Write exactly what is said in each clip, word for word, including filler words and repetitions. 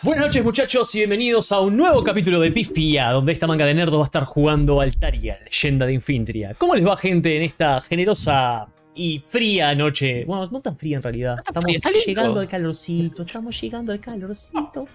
Buenas noches muchachos y bienvenidos a un nuevo capítulo de Pifia, donde esta manga de nerdos va a estar jugando Altaria, leyenda de Infintria. ¿Cómo les va, gente, en esta generosa y fría noche? Bueno, no tan fría en realidad. Estamos llegando al calorcito, estamos llegando al calorcito.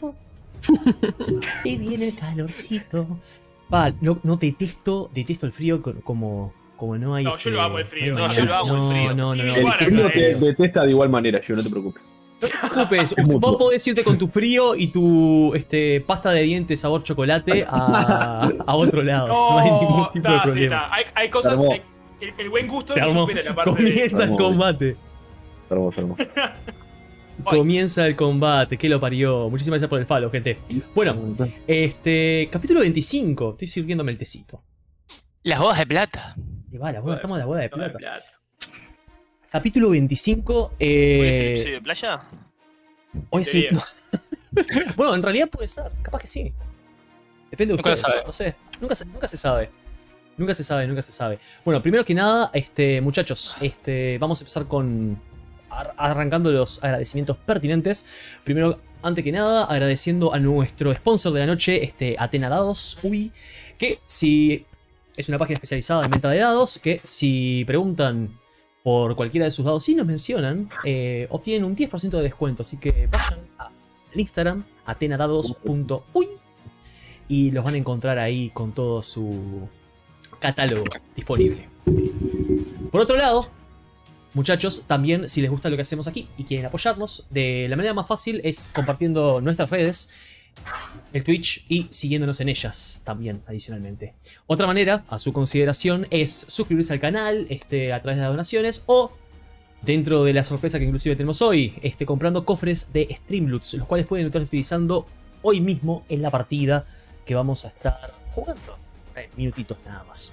Se viene el calorcito. Va, no, no detesto, detesto el frío como, como no hay... No, este, yo lo amo el frío. No, no, yo lo amo no, el frío. No, no, no. El frío te detesta de igual manera, yo no te preocupes. No te preocupes, vos podés irte con tu frío y tu este, pasta de dientes sabor chocolate a, a otro lado. No, no hay ningún tipo ta, de problema. Sí, ta. Hay, hay cosas. Hay, el, el buen gusto Se no armó. supera la parte Comienza de. el combate. Se armó, se armó. Comienza el combate, que lo parió. Muchísimas gracias por el follow, gente. Bueno, este. Capítulo veinticinco. Estoy sirviéndome el tecito. Las bodas de plata. Y va, la boda, estamos en la boda de plata. plata. Capítulo veinticinco. Eh... ¿Puede ser el episodio de playa? Hoy sí. No. Bueno, en realidad puede ser. Capaz que sí. Depende de Nunca ustedes. sabe. No sé. Nunca se, nunca se sabe. Nunca se sabe, nunca se sabe. Bueno, primero que nada, este, muchachos, este, vamos a empezar con ar arrancando los agradecimientos pertinentes. Primero, antes que nada, agradeciendo a nuestro sponsor de la noche, este, Athena Dados, uy, que si es una página especializada en venta de dados, que si preguntan por cualquiera de sus dados y nos mencionan, eh, obtienen un diez por ciento de descuento. Así que vayan al Instagram, atenadados punto uy, y los van a encontrar ahí con todo su catálogo disponible. Por otro lado, muchachos, también si les gusta lo que hacemos aquí y quieren apoyarnos, de la manera más fácil es compartiendo nuestras redes, el Twitch, y siguiéndonos en ellas también adicionalmente. Otra manera, a su consideración, es suscribirse al canal este, a través de las donaciones o, dentro de la sorpresa que inclusive tenemos hoy, este, comprando cofres de Streamloots, los cuales pueden estar utilizando hoy mismo en la partida que vamos a estar jugando. Eh, minutitos nada más.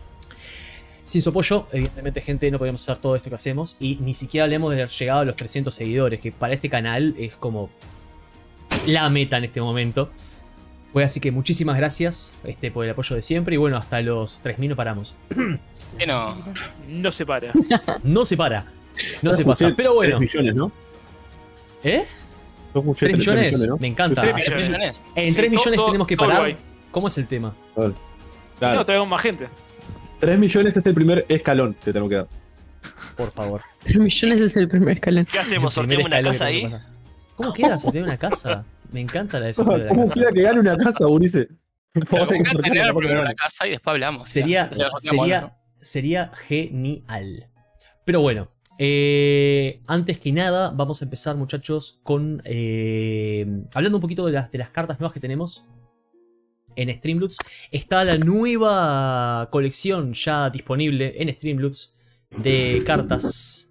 Sin su apoyo, evidentemente, gente, no podríamos hacer todo esto que hacemos, y ni siquiera hablemos de haber llegado a los trescientos seguidores, que para este canal es como la meta en este momento. Pues así que muchísimas gracias este, por el apoyo de siempre. Y bueno, hasta los tres mil no paramos. Que no. No se para. No se para. No se pasa. Pero bueno. tres millones, ¿no? ¿Eh? ¿tres ¿tres millones? ¿No? Me encanta. tres ¿Tres millones? En Sí, tres todo- millones todo- tenemos que todo parar. guay. ¿Cómo es el tema? Claro. No, traemos más gente. tres millones es el primer escalón que tenemos que dar. Por favor. tres millones es el primer escalón. ¿Qué hacemos? El primer ¿Sorteamos una escalón casa que ahí? tenemos que pasar. ¿Cómo queda sortear una casa? Me encanta la de ¿Cómo sortear la casa. queda que gane una casa, Ulises? Pero me encanta tener primero la casa y después hablamos. Sería, Ya, ya lo sorteamos, sería, ¿no? sería genial. Pero bueno, eh, antes que nada, vamos a empezar, muchachos, con eh, hablando un poquito de las, de las cartas nuevas que tenemos en Streamloots. Está la nueva colección ya disponible en Streamloots de cartas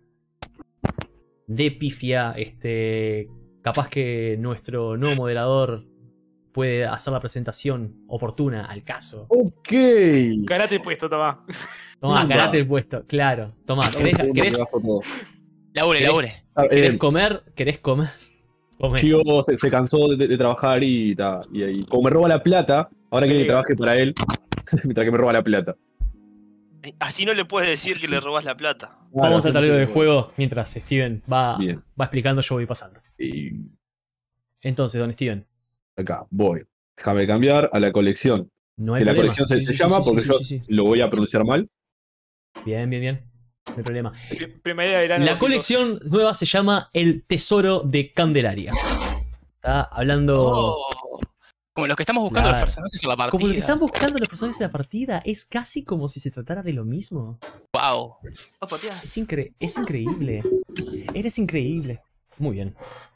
de Pifia. Este, capaz que nuestro nuevo moderador puede hacer la presentación oportuna al caso. Ok. Ganate el puesto, toma. Tomá, Mamba. ganate el puesto, claro. Tomá, ¿querés, querés, Labure, ¿Querés? labure. querés Eh, comer? ¿Querés comer? Comer. Chivo se, se cansó de, de trabajar y, ta, y ahí. Como me roba la plata, ahora quiere que trabaje para él, mientras que me roba la plata. Así no le puedes decir que le robas la plata. Vamos al tablero de juego mientras Steven va, Bien. va explicando, yo voy pasando. Y Entonces, don Steven, acá, voy. Déjame cambiar a la colección. no hay Que la problema. colección se, Sí, se sí, llama sí, sí, porque sí, yo sí, sí. lo voy a pronunciar mal. Bien, bien, bien. No hay problema. Pri- Primera de verano. La colección nueva se llama El Tesoro de Candelaria. Está hablando... Oh, como los que estamos buscando Claro. los personajes en la partida. Como lo que están buscando los personajes de la partida, es casi como si se tratara de lo mismo. Wow. Es, incre es increíble. Eres increíble. Muy bien.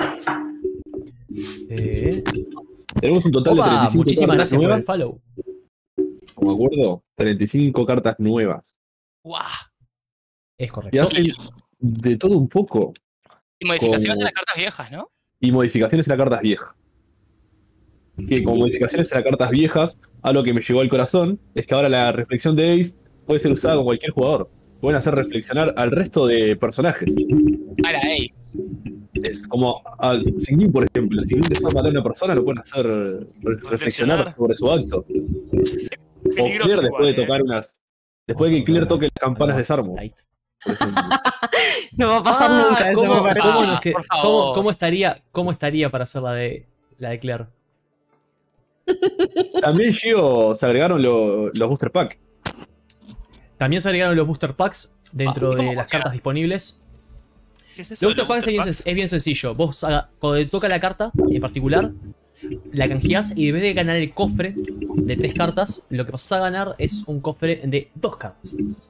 Eh... Tenemos un total de Opa, treinta y cinco muchísimas cartas gracias por el nuevas. follow. Como acuerdo, treinta y cinco cartas nuevas. Wow. Es Y correcto. hacen de todo un poco. Y modificaciones Como- en las cartas viejas, ¿no? Y modificaciones en las cartas viejas. Que como modificaciones en las cartas viejas, algo que me llegó al corazón es que ahora la reflexión de Ace puede ser usada con cualquier jugador. Pueden hacer reflexionar al resto de personajes. A la Ace. Es como al Singin, por ejemplo. Si Singin desea matar a una persona, lo pueden hacer re- reflexionar sobre su acto. O Peligroso Claire, después igual, de eh. tocar unas. Después de que Claire toque las campanas de Sarmo. Light. por ejemplo. No va a pasar Ah, nunca eso, ¿cómo, me parece. cómo nos que- por cómo- favor. cómo estaría, ¿Cómo estaría para hacer la de La de Claire. También, Gio, se agregaron lo- los booster pack. También se agregaron los booster packs dentro Ah, ¿y cómo de las funciona? cartas disponibles. ¿Qué es eso? Los de booster packs es bien, Booster sen- es bien sencillo. Vos haga- cuando te toca la carta en particular, la canjeás y en vez de ganar el cofre de tres cartas, lo que vas a ganar es un cofre de dos cartas.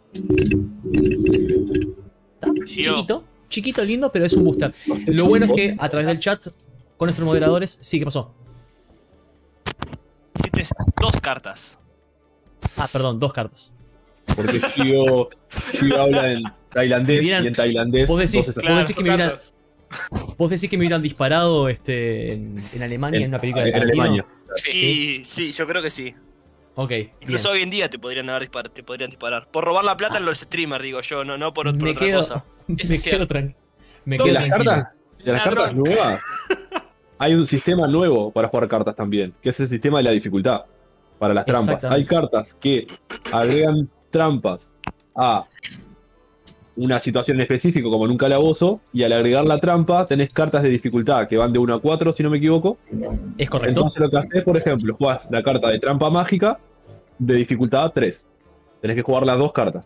¿Está? Gio. Chiquito, chiquito, lindo, pero es un booster. Lo bueno es que a través del chat, con nuestros moderadores, sí, ¿qué pasó? Hiciste dos cartas. Ah, perdón, dos cartas. Porque Gio, Gio habla en tailandés Miran, y en tailandés. vos decís- dos es- Vos decís que me hubieran- cartas. ¿Vos decís que me hubieran disparado este, en, en Alemania en, una película de en Tarantino? Alemania. Sí, Y sí, yo creo que sí. Ok, bien. Incluso hoy en día te podrían haber dispar, te podrían disparar. Por robar la plata en los streamers, digo yo, no, no por, por me otra quedo, cosa. me Eso es quedo cierto. tranquilo. Me De quedo las tranquilo. cartas, de las cartas Ladrón. nuevas, hay un sistema nuevo para jugar cartas también, que es el sistema de la dificultad para las trampas. Exactamente. Hay cartas que agregan trampas a una situación en específico, como en un calabozo, y al agregar la trampa tenés cartas de dificultad que van de uno a cuatro, si no me equivoco. ¿Es correcto? Entonces lo que haces, por ejemplo, jugás la carta de trampa mágica de dificultad tres. Tenés que jugar las dos cartas.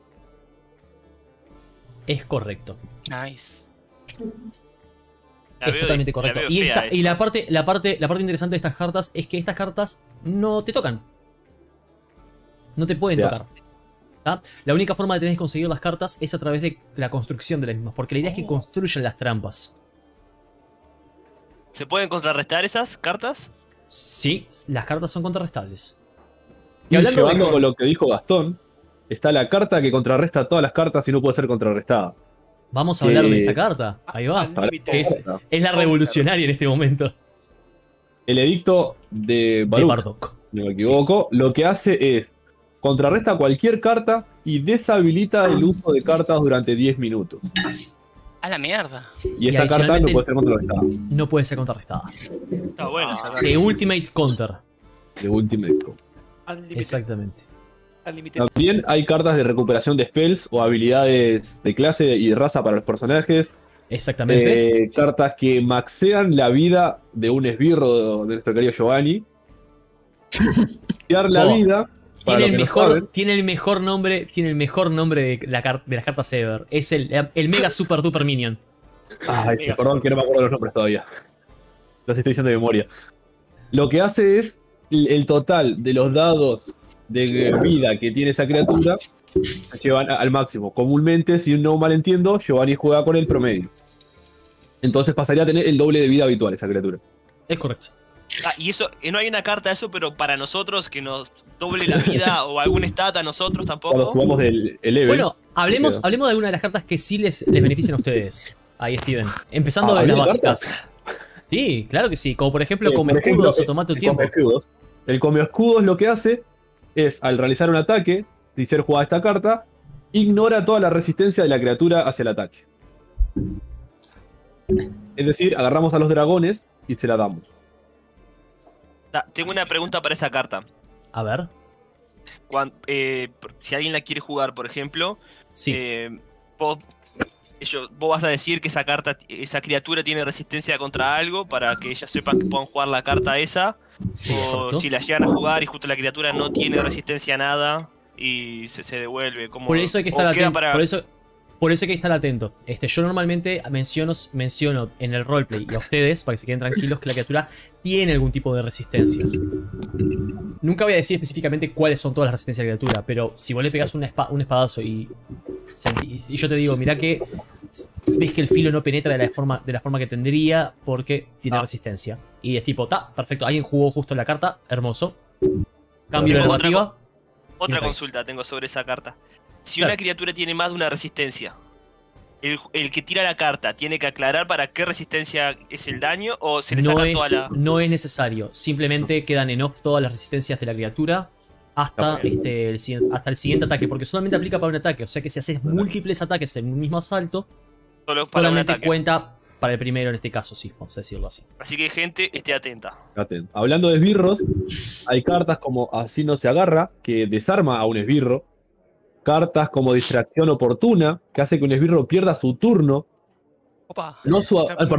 Es correcto. Nice. La Es veo totalmente dif- correcto. la veo Y, fea esta- y eso. la parte, la parte, la parte interesante de estas cartas es que estas cartas no te tocan. No te pueden Ya. tocar. ¿Tá? La única forma de tener que conseguir las cartas es a través de la construcción de las mismas. Porque la idea es que construyan las trampas. ¿Se pueden contrarrestar esas cartas? Sí, las cartas son contrarrestables. Y Y hablando de llevando con- con lo que dijo Gastón, está la carta que contrarresta todas las cartas y no puede ser contrarrestada. Vamos a hablar de que- esa carta. Ahí va. Al límite. Es, es la revolucionaria en este momento. El edicto de De Baruch, Bardock. si no me equivoco, lo que hace es contrarresta cualquier carta y deshabilita el uso de cartas durante diez minutos. A la mierda. Y esta carta no adicionalmente- puede ser contrarrestada. No puede ser contrarrestada. Está bueno esa carta. The Ultimate Counter. De Ultimate. Al límite. Exactamente. Al límite. También hay cartas de recuperación de spells o habilidades de clase y de raza para los personajes. Exactamente. Eh, cartas que maxean la vida de un esbirro de nuestro querido Giovanni. Maxear la Oh. vida. Para Tiene los el, que no mejor, saben, tiene el mejor nombre. Tiene el mejor nombre de, la car- de las cartas ever. Es el, el Mega Super Duper Minion. Ay, sí, perdón que no me acuerdo los nombres todavía. Los estoy diciendo de memoria. Lo que hace es el, el total de los dados de vida que tiene esa criatura se llevan a- al máximo. Comúnmente, si no mal entiendo, Giovanni juega con el promedio. Entonces pasaría a tener el doble de vida habitual esa criatura. Es correcto. Ah, y eso, eh, no hay una carta de eso, pero para nosotros que nos doble la vida o algún stat a nosotros Cuando tampoco. jugamos el, el level. Bueno, hablemos, queda. hablemos de alguna de las cartas que sí les, les benefician a ustedes. Ahí, Steven. Empezando Ah, de las ¿había básicas. Sí, claro que sí. Como por ejemplo, Eh, come por ejemplo, escudos o tomate tu el tiempo. come escudos. El come escudos lo que hace es, al realizar un ataque, si ser jugada esta carta, ignora toda la resistencia de la criatura hacia el ataque. Es decir, agarramos a los dragones y se la damos. Ah, tengo una pregunta para esa carta. A ver. Cuan- eh, por- si alguien la quiere jugar, por ejemplo, Sí. eh, vos, ellos- vos vas a decir que esa carta, esa criatura tiene resistencia contra algo para que ellas sepan que puedan jugar la carta esa. Sí, o correcto. si la llegan a jugar y justo la criatura no tiene resistencia a nada y se, se devuelve. Como, Por eso hay que o estar queda atento. para- Por eso, por eso hay que estar atento. Este, yo normalmente menciono, menciono en el roleplay y a ustedes, para que se queden tranquilos, que la criatura tiene algún tipo de resistencia. Nunca voy a decir específicamente cuáles son todas las resistencias de la criatura, pero si vos le pegás un, espa- un espadazo y, sentí- y yo te digo, mirá que ves que el filo no penetra de la forma, de la forma que tendría porque tiene Ah. resistencia. Y es tipo, ta, perfecto, alguien jugó justo la carta, hermoso. Cambio de Tengo otra narrativa. Otra Nice. consulta tengo sobre esa carta. Si Claro. una criatura tiene más de una resistencia, el, el que tira la carta tiene que aclarar para qué resistencia es el daño o se le No saca es, toda la. no es necesario. Simplemente quedan en off todas las resistencias de la criatura hasta, Está bien. este, el, siguiente- hasta el siguiente ataque. Porque solamente aplica para un ataque. O sea que si haces múltiples ataques en un mismo asalto, Solo para un solamente ataque. cuenta para el primero en este caso, sí, vamos a decirlo así. Así que gente, esté atenta. Atento. Hablando de esbirros, hay cartas como Así no se agarra, que desarma a un esbirro. Cartas como Distracción oportuna, que hace que un esbirro pierda su turno. Opa. No su, Esa ah, perdón, fue-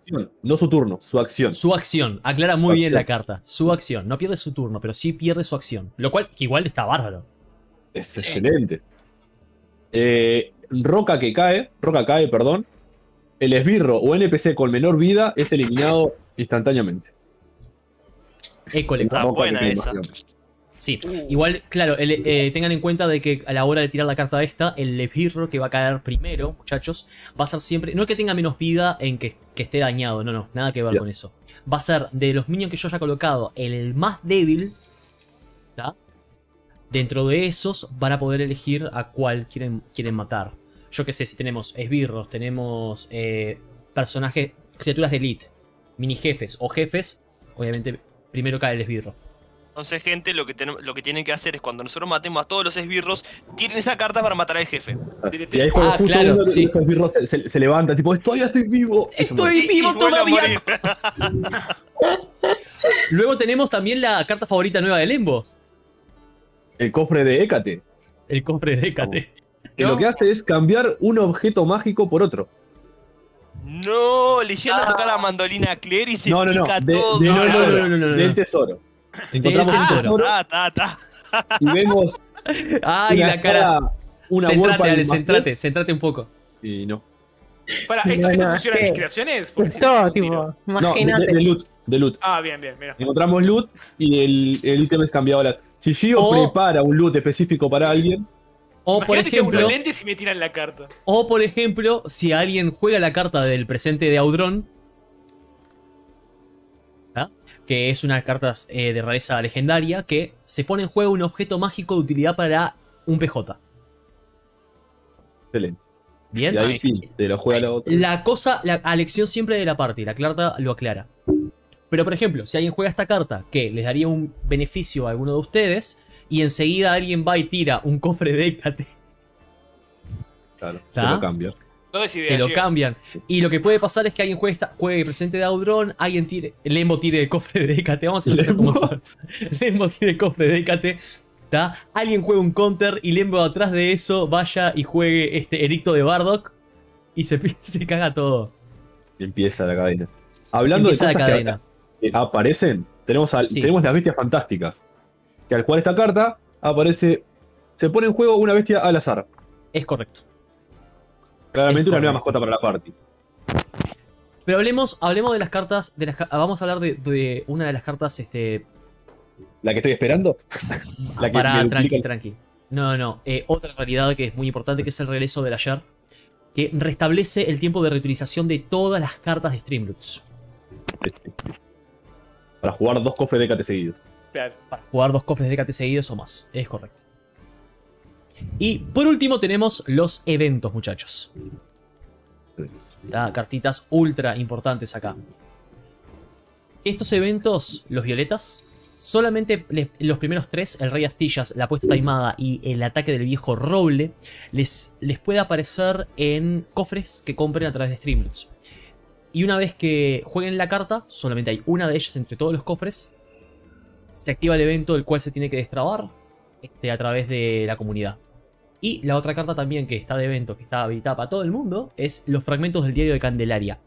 acción, no su turno, su acción. Su acción. Aclara muy Su bien la acción. carta. Su acción. No pierde su turno, pero sí pierde su acción. Lo cual, que igual está bárbaro. Es Sí. excelente. Eh, roca que cae, roca cae, perdón. El esbirro o N P C con menor vida es eliminado instantáneamente. École. Está Roca que buena cae, esa. imagínate. Sí, igual, claro, el- eh, tengan en cuenta de que a la hora de tirar la carta esta, el esbirro que va a caer primero, muchachos, va a ser siempre, no es que tenga menos vida en que, que esté dañado, no, no, nada que ver Ya. con eso. Va a ser de los minions que yo haya colocado, el más débil, ¿tá? Dentro de esos van a poder elegir a cuál quieren, quieren matar. Yo qué sé, si tenemos esbirros, tenemos eh, personajes, criaturas de elite, mini jefes o jefes, obviamente primero cae el esbirro. Entonces, gente, lo que, tenemos- lo que tienen que hacer es cuando nosotros matemos a todos los esbirros, tiren esa carta para matar al jefe. Y ahí cuando Ah, justo claro, uno de sí. esos esbirros se, se- se levanta, tipo, todavía estoy vivo. Y se muere. ¡Estoy vivo Y vuelve a todavía! morir. Luego tenemos también la carta favorita nueva de Lembo. El cofre de Hécate, El cofre de Hécate. que No. lo que hace es cambiar un objeto mágico por otro. No, le llegan a tocar la mandolina a Claire y se No, no, no. pica de- todo. del No, no, tesoro, no, no, no, no. Del tesoro. Encontramos un tesoro. tesoro Ta, ta, ta. y vemos Ay, una la cara. espada, una Centrate, Warpine Ale, más centrate, tres, centrate un poco. y no. Para, ¿esto, No, esto no, funciona en ¿qué? mis creaciones? Porque si Todo, no, tiro. tipo, No, de, imagínate. de loot, de loot. Ah, bien, bien, mira. Encontramos loot y el, el ítem es cambiado ahora. Si Gio O- prepara un loot específico para alguien, O por Imagínate si hago ejemplo, unos lentes y me tiran la carta. o por ejemplo, si alguien juega la carta del presente de Audron, ¿ah? Que es una carta eh, de rareza legendaria, que se pone en juego un objeto mágico de utilidad para un P J. excelente. Bien. Y ahí Nice. sí, te lo juega la otra. La cosa, la a elección siempre de la parte, la carta lo aclara. Pero por ejemplo, si alguien juega esta carta que les daría un beneficio a alguno de ustedes, y enseguida alguien va y tira un cofre de Hécate, Claro, ¿Tá? te lo cambia. No des te idea, lo Gio. cambian. Y lo que puede pasar es que alguien juegue, esta, juegue el presente de Audron, alguien tire, Lembo tire el cofre de Hécate, vamos a empezar como son. Lembo tire el cofre de Hécate, ¿tá? Alguien juega un counter y Lembo atrás de eso vaya y juegue este Edicto de Bardock y se, se caga todo. Empieza la cadena. Hablando Empieza de la cosas que- cadena. que aparecen, tenemos, al- Sí. tenemos las bestias fantásticas. Que al jugar esta carta, aparece. Se pone en juego una bestia al azar. Es correcto. Claramente Es una nueva correcto. mascota para la party. Pero hablemos, hablemos de las cartas. De las, ca- vamos a hablar de, de una de las cartas. Este, La que estoy esperando. La que para me tranqui, duplica- tranqui. No, no. eh, otra realidad que es muy importante, que es el regreso del ayer. Que restablece el tiempo de reutilización de todas las cartas de Streamloots. Para jugar dos cofres de Hécate seguidos. Claro. Para jugar dos cofres de Hécate seguidos o más. Es correcto. Y por último tenemos los eventos, muchachos. ¿Tá? Cartitas ultra importantes acá. Estos eventos, los violetas, solamente les- los primeros tres, el Rey Astillas, la apuesta taimada y el ataque del viejo roble, les, les puede aparecer en cofres que compren a través de Streamloots. Y una vez que jueguen la carta, solamente hay una de ellas entre todos los cofres, se activa el evento, el cual se tiene que destrabar este, a través de la comunidad. Y la otra carta también que está de evento, que está habilitada para todo el mundo, es los fragmentos del diario de Candelaria.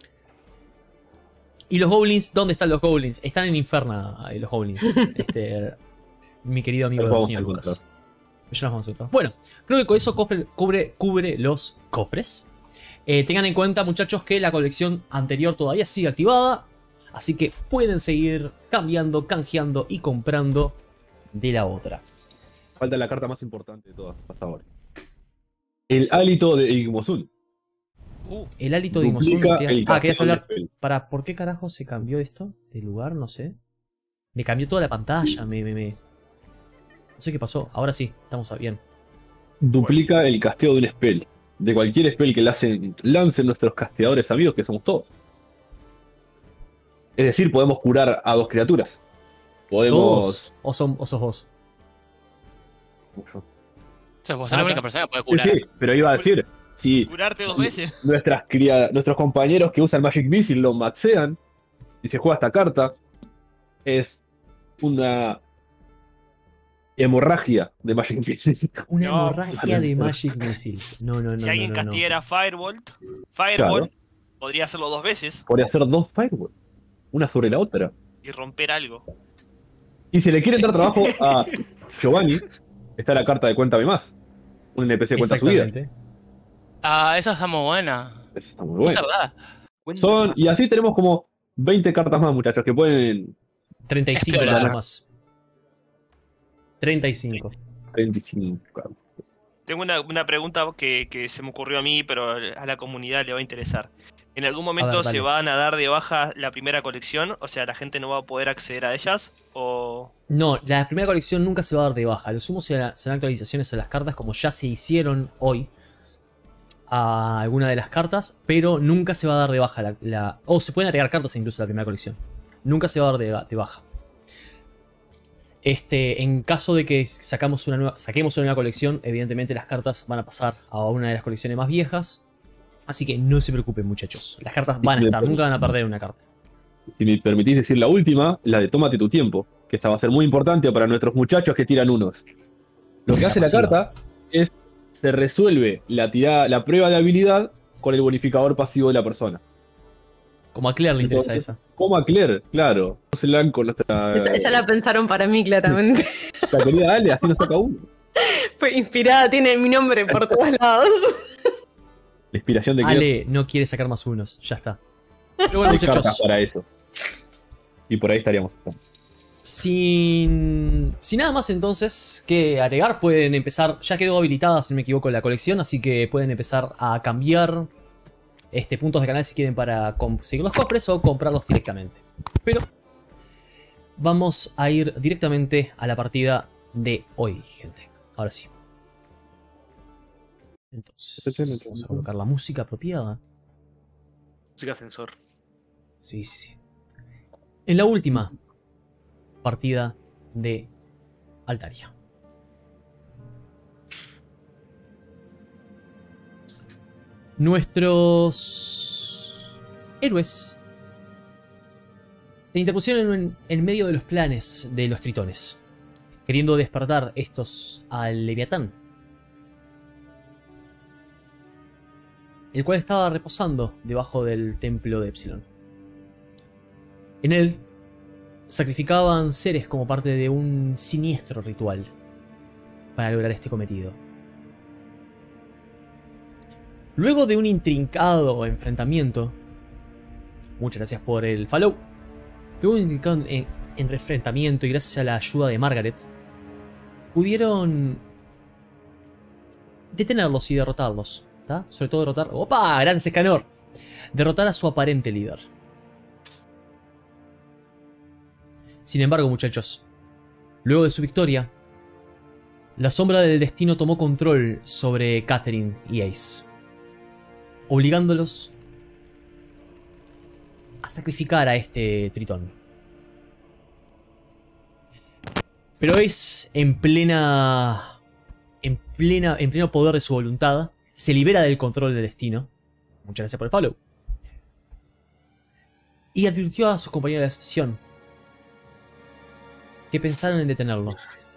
¿Y los goblins? ¿Dónde están los goblins? Están en Inferna, ahí los goblins. Este, mi querido amigo Los del vamos señor a Lucas. encontrar. Ya los vamos a encontrar. Bueno, creo que con eso cofre- cubre, cubre los cofres. Eh, tengan en cuenta, muchachos, que la colección anterior todavía sigue activada. Así que pueden seguir cambiando, canjeando y comprando de la otra. Falta la carta más importante de todas hasta ahora. El hálito de Igmosun. El hálito de Imosun. Duplica quería- el Ah, querías castigo hablar. del spell. Para, ¿por qué carajo se cambió esto de lugar? No sé. Me cambió toda la pantalla. Me, me, me- No sé qué pasó. Ahora sí, estamos bien. Duplica el casteo de un spell. De cualquier spell que lancen, lancen nuestros casteadores amigos, que somos todos. Es decir, podemos curar a dos criaturas. Podemos. ¿Todos? ¿O, son, ¿O sos vos? O sea, vos sos Ah, la única acá. persona que puede Sí, curar. sí, pero iba a decir, si Curarte dos veces. nuestras cria- nuestros compañeros que usan Magic Missile lo maxean y se juega esta carta, es una hemorragia de Magic Missile. Una No, hemorragia de Magic Missiles. No, no, no. Si no, alguien no, no. castiera Firebolt, Firebolt, Podría hacerlo dos veces Podría hacer dos Firewall, una sobre la otra. y romper algo. Y si le quieren dar trabajo a Giovanni, está la carta de Cuéntame Más. Un N P C cuenta su vida. Exactamente. Ah, esa está muy buena. Eso está muy bueno. Es verdad. Son, y así tenemos como veinte cartas más, muchachos, que pueden... treinta y cinco Explorar. nada más. treinta y cinco. veinticinco. Tengo una, una pregunta que, que se me ocurrió a mí, pero a la comunidad le va a interesar. ¿En algún momento ver, dale. se van a dar de baja la primera colección? O sea, ¿la gente no va a poder acceder a ellas? ¿O No, la primera colección nunca se va a dar de baja. Lo sumo serán actualizaciones a las cartas como ya se hicieron hoy a alguna de las cartas, pero nunca se va a dar de baja la... la- o se pueden agregar cartas incluso a la primera colección. Nunca se va a dar de, de baja. Este, en caso de que sacamos una nueva, saquemos una nueva colección, evidentemente las cartas van a pasar a una de las colecciones más viejas. Así que no se preocupen, muchachos. Las cartas van a estar, nunca van a perder una carta. Si me permitís decir la última, la de Tómate tu tiempo, que esta va a ser muy importante para nuestros muchachos que tiran unos. Lo que La hace la pasiva. carta es, se resuelve la, tirada, la prueba de habilidad con el bonificador pasivo de la persona. Como a Claire le interesa Entonces, esa. Como a Claire, claro. No se la dan con nuestra, Esa, esa la pensaron para mí, claramente. la querida Ale, así nos saca uno. Fue inspirada, tiene mi nombre por todos lados. La inspiración de Claire. Ale no quiere sacar más unos, ya está. Pero bueno, Hay cartas muchachos, para eso. Y por ahí estaríamos. sin, sin nada más entonces que agregar, pueden empezar, ya quedó habilitada, si no me equivoco, la colección, así que pueden empezar a cambiar este, puntos de canal si quieren para conseguir los cofres o comprarlos directamente. Pero vamos a ir directamente a la partida de hoy, gente. Ahora sí. Entonces, vamos a colocar la música apropiada. Música ascensor. Sí, sí, sí. En la última partida de Altaria. Nuestros héroes se interpusieron en, en medio de los planes de los tritones, queriendo despertar estos al Leviatán, el cual estaba reposando debajo del templo de Epsilon. En él sacrificaban seres como parte de un siniestro ritual para lograr este cometido. Luego de un intrincado enfrentamiento, muchas gracias por el follow, luego de un intrincado en, en enfrentamiento y gracias a la ayuda de Margaret, pudieron detenerlos y derrotarlos, ¿tá? Sobre todo derrotar... ¡Opa! Gracias, Escanor. Derrotar a su aparente líder. Sin embargo, muchachos, luego de su victoria, la sombra del destino tomó control sobre Catherine y Ace, obligándolos a sacrificar a este tritón. Pero Ace, en plena, en plena, en pleno poder de su voluntad, se libera del control del destino. Muchas gracias por el follow. Y advirtió a sus compañeros de la asociación que pensaron en detenerlo.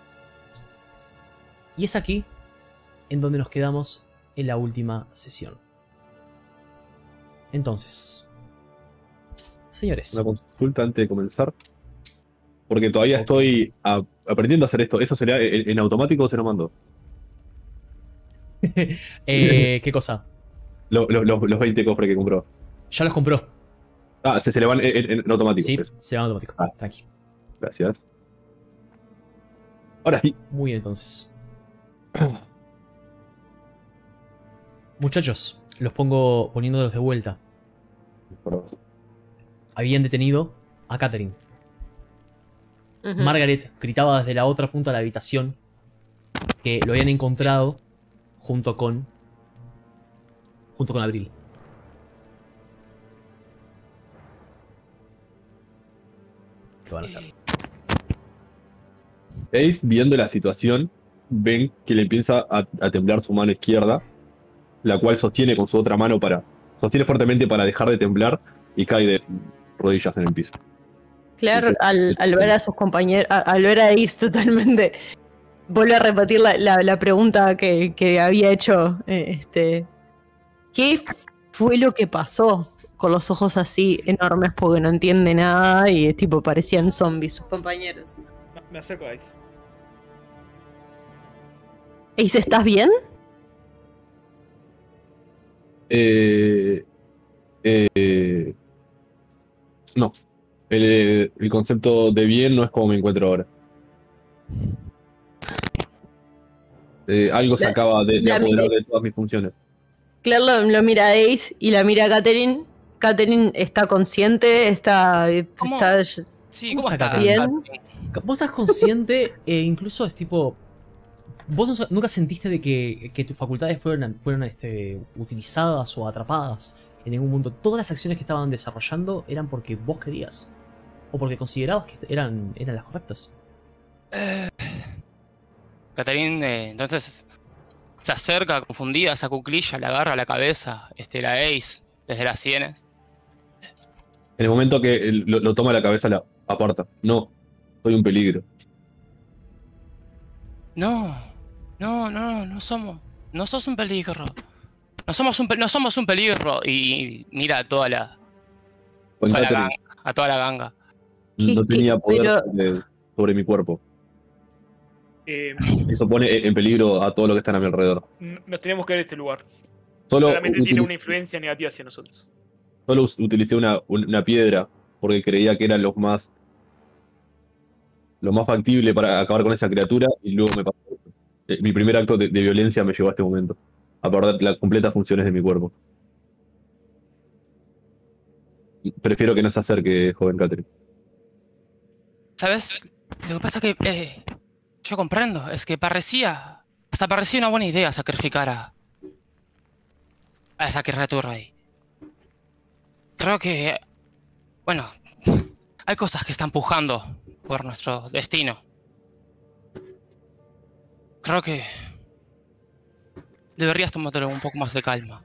Y es aquí en donde nos quedamos en la última sesión. Entonces, señores, Una consulta antes de comenzar. Porque todavía estoy a- aprendiendo a hacer esto. ¿Eso sería en, en automático o se lo mando? eh, ¿qué cosa? Lo- lo- los, los veinte cofres que compró. Ya los compró. Ah, se, se le van en, en- en automático. Sí, eso. se va automático. Ah. Tranqui. Gracias. Ahora sí. Muy bien, entonces. Muchachos, los pongo poniéndolos de vuelta. Habían detenido a Catherine. Ujú. Margaret gritaba desde la otra punta de la habitación que lo habían encontrado junto con junto con Abril. ¿Qué van a hacer? Ace, viendo la situación, ven que le empieza a, a temblar su mano izquierda, la cual sostiene con su otra mano para... Sostiene fuertemente para dejar de temblar y cae de rodillas en el piso. Claire, al, al ver a sus compañeros, a- al ver a Ace totalmente, vuelve a repetir la, la- la pregunta que, que había hecho. eh, Este, ¿qué fue lo que pasó? con los ojos así enormes porque no entiende nada y es tipo parecían zombies sus compañeros. Me- Me acerco a Ace. Ace, ¿estás bien? Eh, eh, no. El, el concepto de bien no es como me encuentro ahora. Eh, algo se La- acaba de, de la apoderar miré. de todas mis funciones. Claire lo, lo mira a Ace y la mira a Catherine. Catherine está consciente, está... ¿Cómo? está Sí, ¿Cómo ¿cómo está está? bien? Vos estás consciente e incluso es tipo... Vos no- nunca sentiste de que, que tus facultades fueron, fueron este, utilizadas o atrapadas en ningún mundo. Todas las acciones que estaban desarrollando eran porque vos querías. O porque considerabas que eran, eran las correctas. Catherine, eh, entonces se acerca confundida a esa cuclilla, le agarra la cabeza, este, la Ace, desde las sienes. En el momento que él lo, lo toma a la cabeza, la aparta. No, soy un peligro. No, no, no, no somos, no sos un peligro. No somos un, pe- no somos un peligro. Y, y mira a toda la, Con toda la Catherine, ganga, a toda la ganga. ¿Qué- no qué- tenía poder pero- sobre, sobre mi cuerpo. Eh, Eso pone en peligro a todo lo que están a mi alrededor. n- nos tenemos que ir de este lugar. Solo, Claramente tiene utilic- una influencia negativa hacia nosotros. solo us- utilicé una, un- una piedra porque creía que era lo más lo más factible para acabar con esa criatura y luego me pasó esto. Eh, Mi primer acto de, de violencia me llevó a este momento. A perder las completas funciones de mi cuerpo. Prefiero que no se acerque, joven Catherine. ¿Sabes? Lo que pasa que eh, yo comprendo, es que parecía, hasta parecía una buena idea sacrificar a, a esa criatura ahí. Creo que, bueno, hay cosas que están pujando por nuestro destino. Creo que deberías tomártelo un poco más de calma.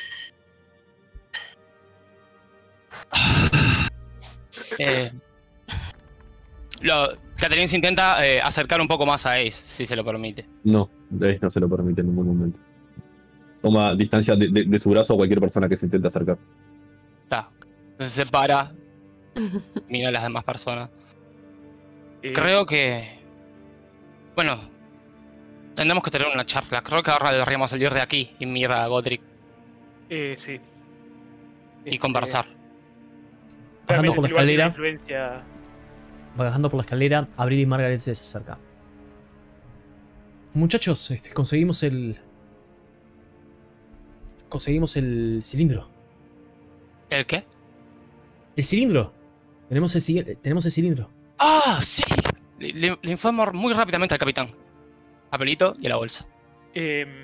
Eh, lo, Catherine se intenta eh, acercar un poco más a Ace, si se lo permite. No, Ace no se lo permite en ningún momento. Toma distancia de, de- de su brazo a cualquier persona que se intente acercar. Está. Entonces se para, mira a las demás personas. Eh, Creo que... Bueno, tendremos que tener una charla. Creo que ahora deberíamos salir de aquí y mirar a Godric eh, sí. y Este, conversar. Bajando por la claramente este lugar tiene escalera, influencia. bajando por la escalera, Abril y Margaret se les acerca. Muchachos, este, conseguimos el... Conseguimos el cilindro. ¿El qué? ¡El cilindro! Tenemos el, ci- tenemos el cilindro. ¡Ah, sí! Le, le- le informo muy rápidamente al capitán. Papelito y a la bolsa. Eh,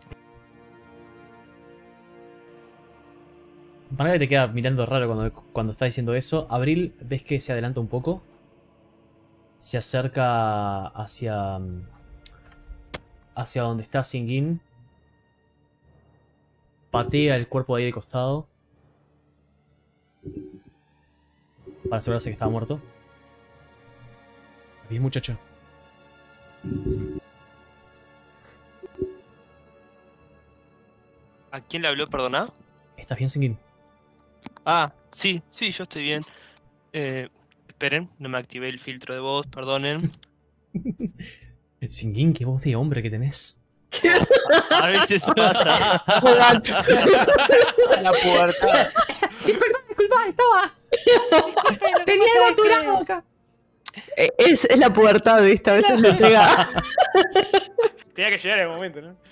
Margaret te queda mirando raro cuando, cuando está diciendo eso. Abril, ves que se adelanta un poco. Se acerca hacia... Hacia donde está Singin. Patea el cuerpo de ahí de costado. Para asegurarse que estaba muerto. Bien, muchacho. ¿A quién le habló, perdona? ¿Estás bien, Singin? Ah, sí, sí, yo estoy bien. Eh, esperen, no me activé el filtro de voz, perdonen. Singin, qué voz de hombre que tenés. A veces pasa. La puerta. Tenía algo aturado acá. Eh, Es, es la pubertad, ¿viste? A veces le pega. tenía que llegar en el momento, ¿no?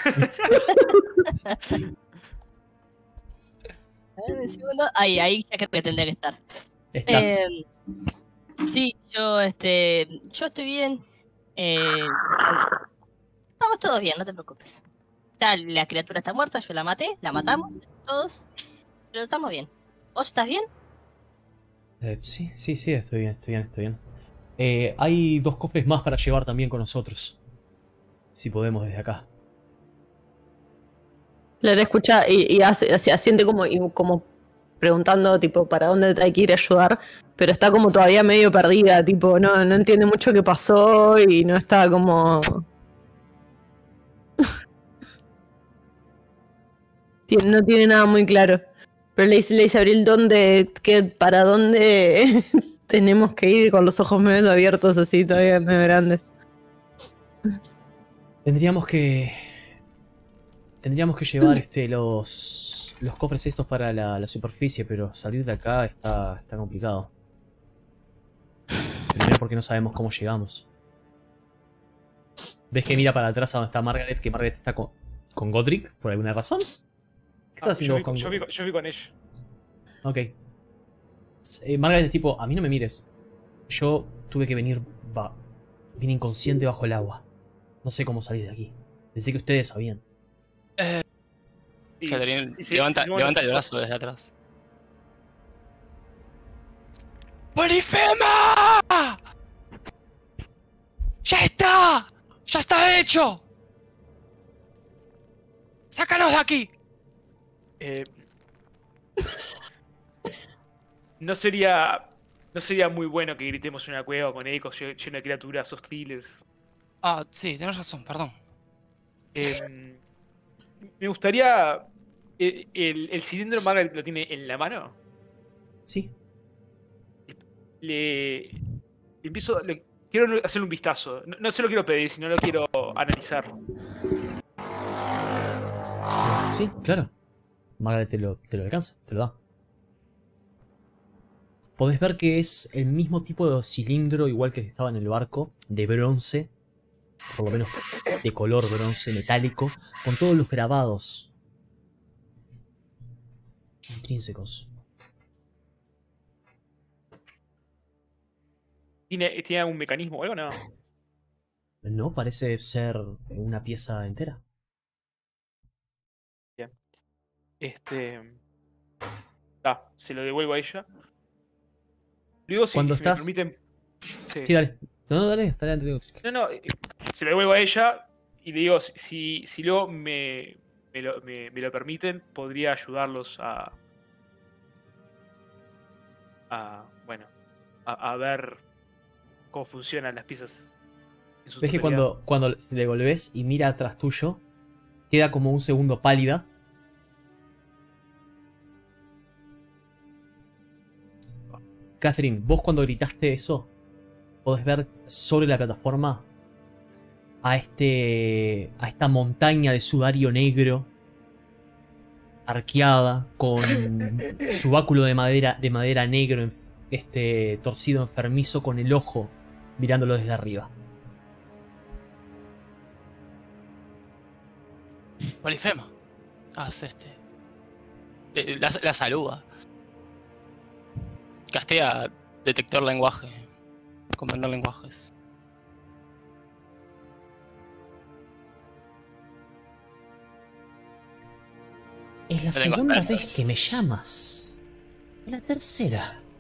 A ver, un segundo. Ahí, ahí ya creo que tendría que estar. Estás... Eh, sí, yo, este, yo estoy bien. Eh, estamos todos bien, no te preocupes. Ya la criatura está muerta, yo la maté, la matamos, todos. Pero estamos bien. ¿Vos estás bien? Eh, sí, sí, sí, estoy bien, estoy bien, estoy bien. Eh, hay dos cofres más para llevar también con nosotros. Si podemos desde acá. Clara escucha y, y hace, hace- asiente como, y como preguntando, tipo, para dónde hay que ir a ayudar. Pero está como todavía medio perdida, tipo, no, no entiende mucho qué pasó y no está como... Tien- No tiene nada muy claro. Pero le dice, le dice a Abril dónde, qué, para dónde tenemos que ir con los ojos medio abiertos así, todavía medio grandes. Tendríamos que... Tendríamos que llevar este, los, los cofres estos para la, la superficie, pero salir de acá está, está complicado. Primero porque no sabemos cómo llegamos. ¿Ves que mira para atrás a donde está Margaret? Que Margaret está con, con Godric, por alguna razón. ¿Qué Ah, estás haciendo yo, vi, con yo, vi, yo vi con ella. Ok. Eh, Margaret es tipo, a mí no me mires. Yo tuve que venir... Va, vine inconsciente bajo el agua. No sé cómo salir de aquí. Pensé que ustedes sabían. Y- Catherine y se- levanta, se- bueno, levanta el brazo desde atrás. ¡Polifema! ¡Ya está! ¡Ya está hecho! ¡Sácanos de aquí! eh, no sería. No sería muy bueno que gritemos en una cueva con ecos lle- lleno de criaturas hostiles. Ah, sí, tenés razón, perdón. Eh, me gustaría. eh, El, el cilindro Margaret lo tiene en la mano. Sí. Le, le empiezo. Le, quiero hacerle un vistazo. No, no se lo quiero pedir, sino lo quiero analizar. Sí, claro. Margaret te lo, te lo alcanza, te lo da. Podés ver que es el mismo tipo de cilindro, igual que estaba en el barco, de bronce, por lo menos de color bronce metálico, con todos los grabados intrínsecos. ¿Tiene, ¿Tiene algún mecanismo o algo? No. No, parece ser una pieza entera. Este. Ah, se lo devuelvo a ella. Luego, si, Cuando si estás- me permiten. Sí. Sí, dale. No, no, dale, dale, dale. No, no, eh, se lo devuelvo a ella y le digo, si- si, si luego me, me, lo, me- me lo permiten, podría ayudarlos a. a bueno, a, a ver cómo funcionan las piezas. En su Ves que totalidad. cuando, cuando te devolves y mira atrás tuyo, queda como un segundo pálida. Catherine, vos cuando gritaste eso, podés ver sobre la plataforma a este. a esta montaña de sudario negro, arqueada, con su báculo de madera, de madera negro, en- este, torcido enfermizo, con el ojo mirándolo desde arriba. Polifema. Haz este. eh, La, la saluda. Castea detector lenguaje. Comprender lenguajes. Es la Tengo segunda esperanzas. vez que me llamas. La tercera.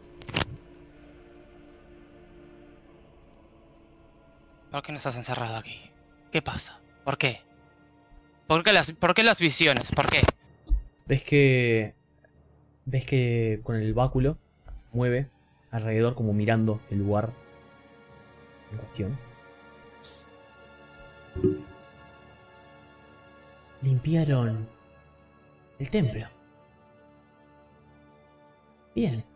¿Por qué no estás encerrado aquí? ¿Qué pasa? ¿Por qué? ¿Por qué las, por qué las visiones? ¿Por qué? Ves que. Ves que con el báculo mueve alrededor como mirando el lugar en cuestión. Limpiaron el templo. Bien.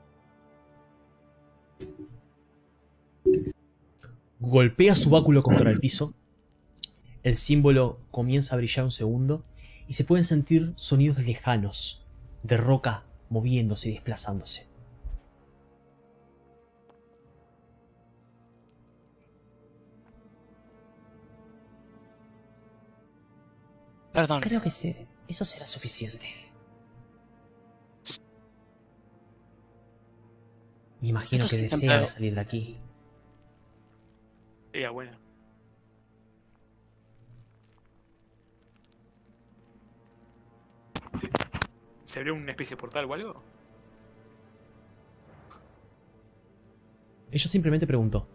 Golpea su báculo contra el piso. El símbolo comienza a brillar un segundo y se pueden sentir sonidos lejanos de roca moviéndose y desplazándose. Perdón. Creo que se- eso será suficiente. Me imagino Esto que sí, desean campeón. salir de aquí. Sería bueno. ¿Se, ¿Se abrió una especie de portal o algo? Ella simplemente preguntó.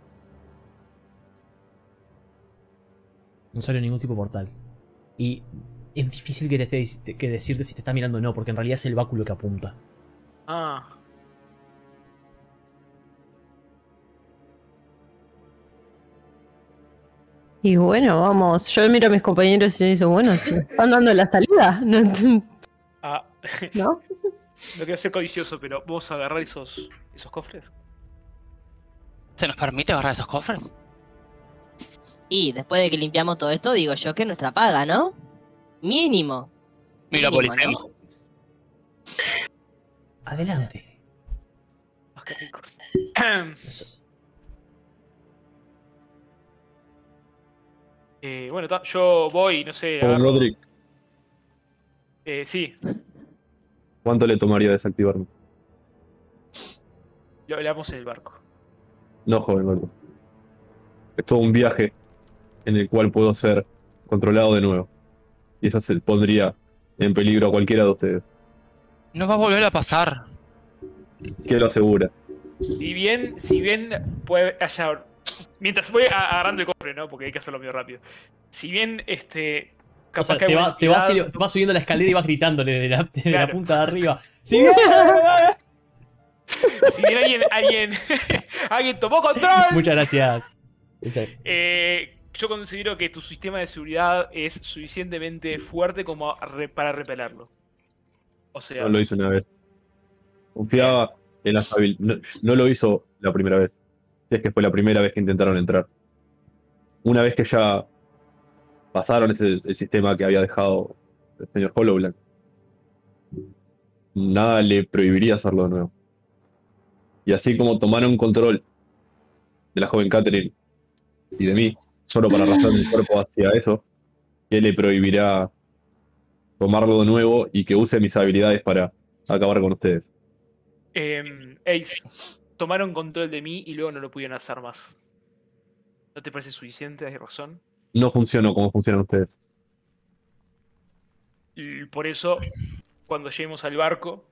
No salió ningún tipo de portal. Y es difícil que, te esté- que decirte si te está mirando o no, porque en realidad es el báculo que apunta. Ah. Y bueno, vamos. Yo miro a mis compañeros y digo, bueno, ¿están dando la salida? ¿No? Ah. ¿No? no quiero ser codicioso, pero vamos a agarrar esos, esos cofres. ¿Se nos permite agarrar esos cofres? Y después de que limpiamos todo esto, digo yo que es nuestra paga, ¿no? Mínimo. Mira, Mínimo, policema. ¿no? Adelante. Ah, qué rico. Eso. Eh, bueno, ta, yo voy, no sé. Joven agarro- Godric, Eh, sí, ¿cuánto le tomaría desactivarme? lo hablamos en el barco. No, joven Godric. Es todo un viaje en el cual puedo ser controlado de nuevo. Y eso se pondría en peligro a cualquiera de ustedes. No va a volver a pasar. ¿Qué lo asegura? Si bien, si bien puede haya. Mientras voy a- agarrando el cofre, ¿no? Porque hay que hacerlo medio rápido. Si bien este. O Capaz sea, que hay te, una va, te, vas, entidad- te vas subiendo la escalera y vas gritándole de la, de la Claro. punta de arriba. ¡Sí! Si bien alguien. Alguien, alguien tomó control. Muchas gracias. Muchas- Eh, yo considero que tu sistema de seguridad es suficientemente fuerte como a re- para repelerlo. O sea, No lo hizo una vez. Confiaba en las habilidades. No, no lo hizo la primera vez. Es que fue la primera vez que intentaron entrar. Una vez que ya pasaron ese, el sistema que había dejado el señor Hollowland, nada le prohibiría hacerlo de nuevo. Y así como tomaron control de la joven Catherine y de mí, solo para arrastrar mi cuerpo hacia eso, ¿qué le prohibirá tomarlo de nuevo y que use mis habilidades para acabar con ustedes? em, Ace, tomaron control de mí y luego no lo pudieron hacer más. ¿No te parece suficiente? ¿Hay razón? No funcionó como funcionan ustedes. Y por eso, cuando lleguemos al barco,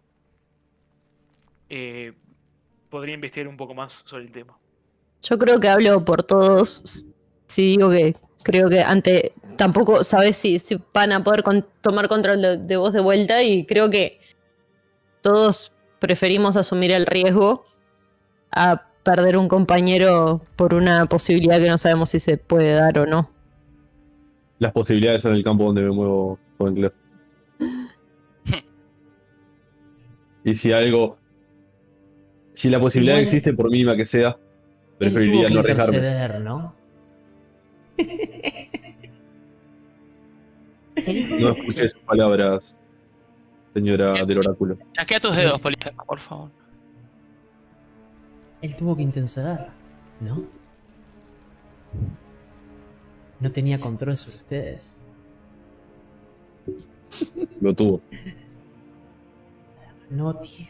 eh, podría investigar un poco más sobre el tema. Yo creo que hablo por todos si digo que creo que ante tampoco sabes si, si van a poder con- tomar control de, de vos de vuelta y creo que todos preferimos asumir el riesgo a perder un compañero por una posibilidad que no sabemos si se puede dar o no. Las posibilidades en el campo donde me muevo con inglés. Y si algo. Si la posibilidad Igual- existe, por mínima que sea, Él preferiría tuvo no que arriesgarme. interceder, ¿no? No escuché sus palabras, señora del oráculo. Chasquea tus dedos, policema, por favor. Él tuvo que interceder, ¿no? No tenía control sobre ustedes. Lo tuvo. No, tío.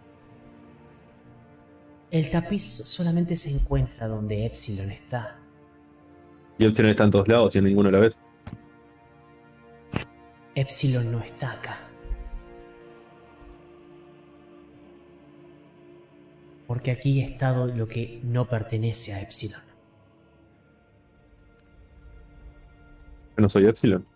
El tapiz solamente se encuentra donde Epsilon está. Y Epsilon está en todos lados y en ninguno a la vez. Epsilon no está acá. Porque aquí ha estado lo que no pertenece a Epsilon. Yo no soy Epsilon.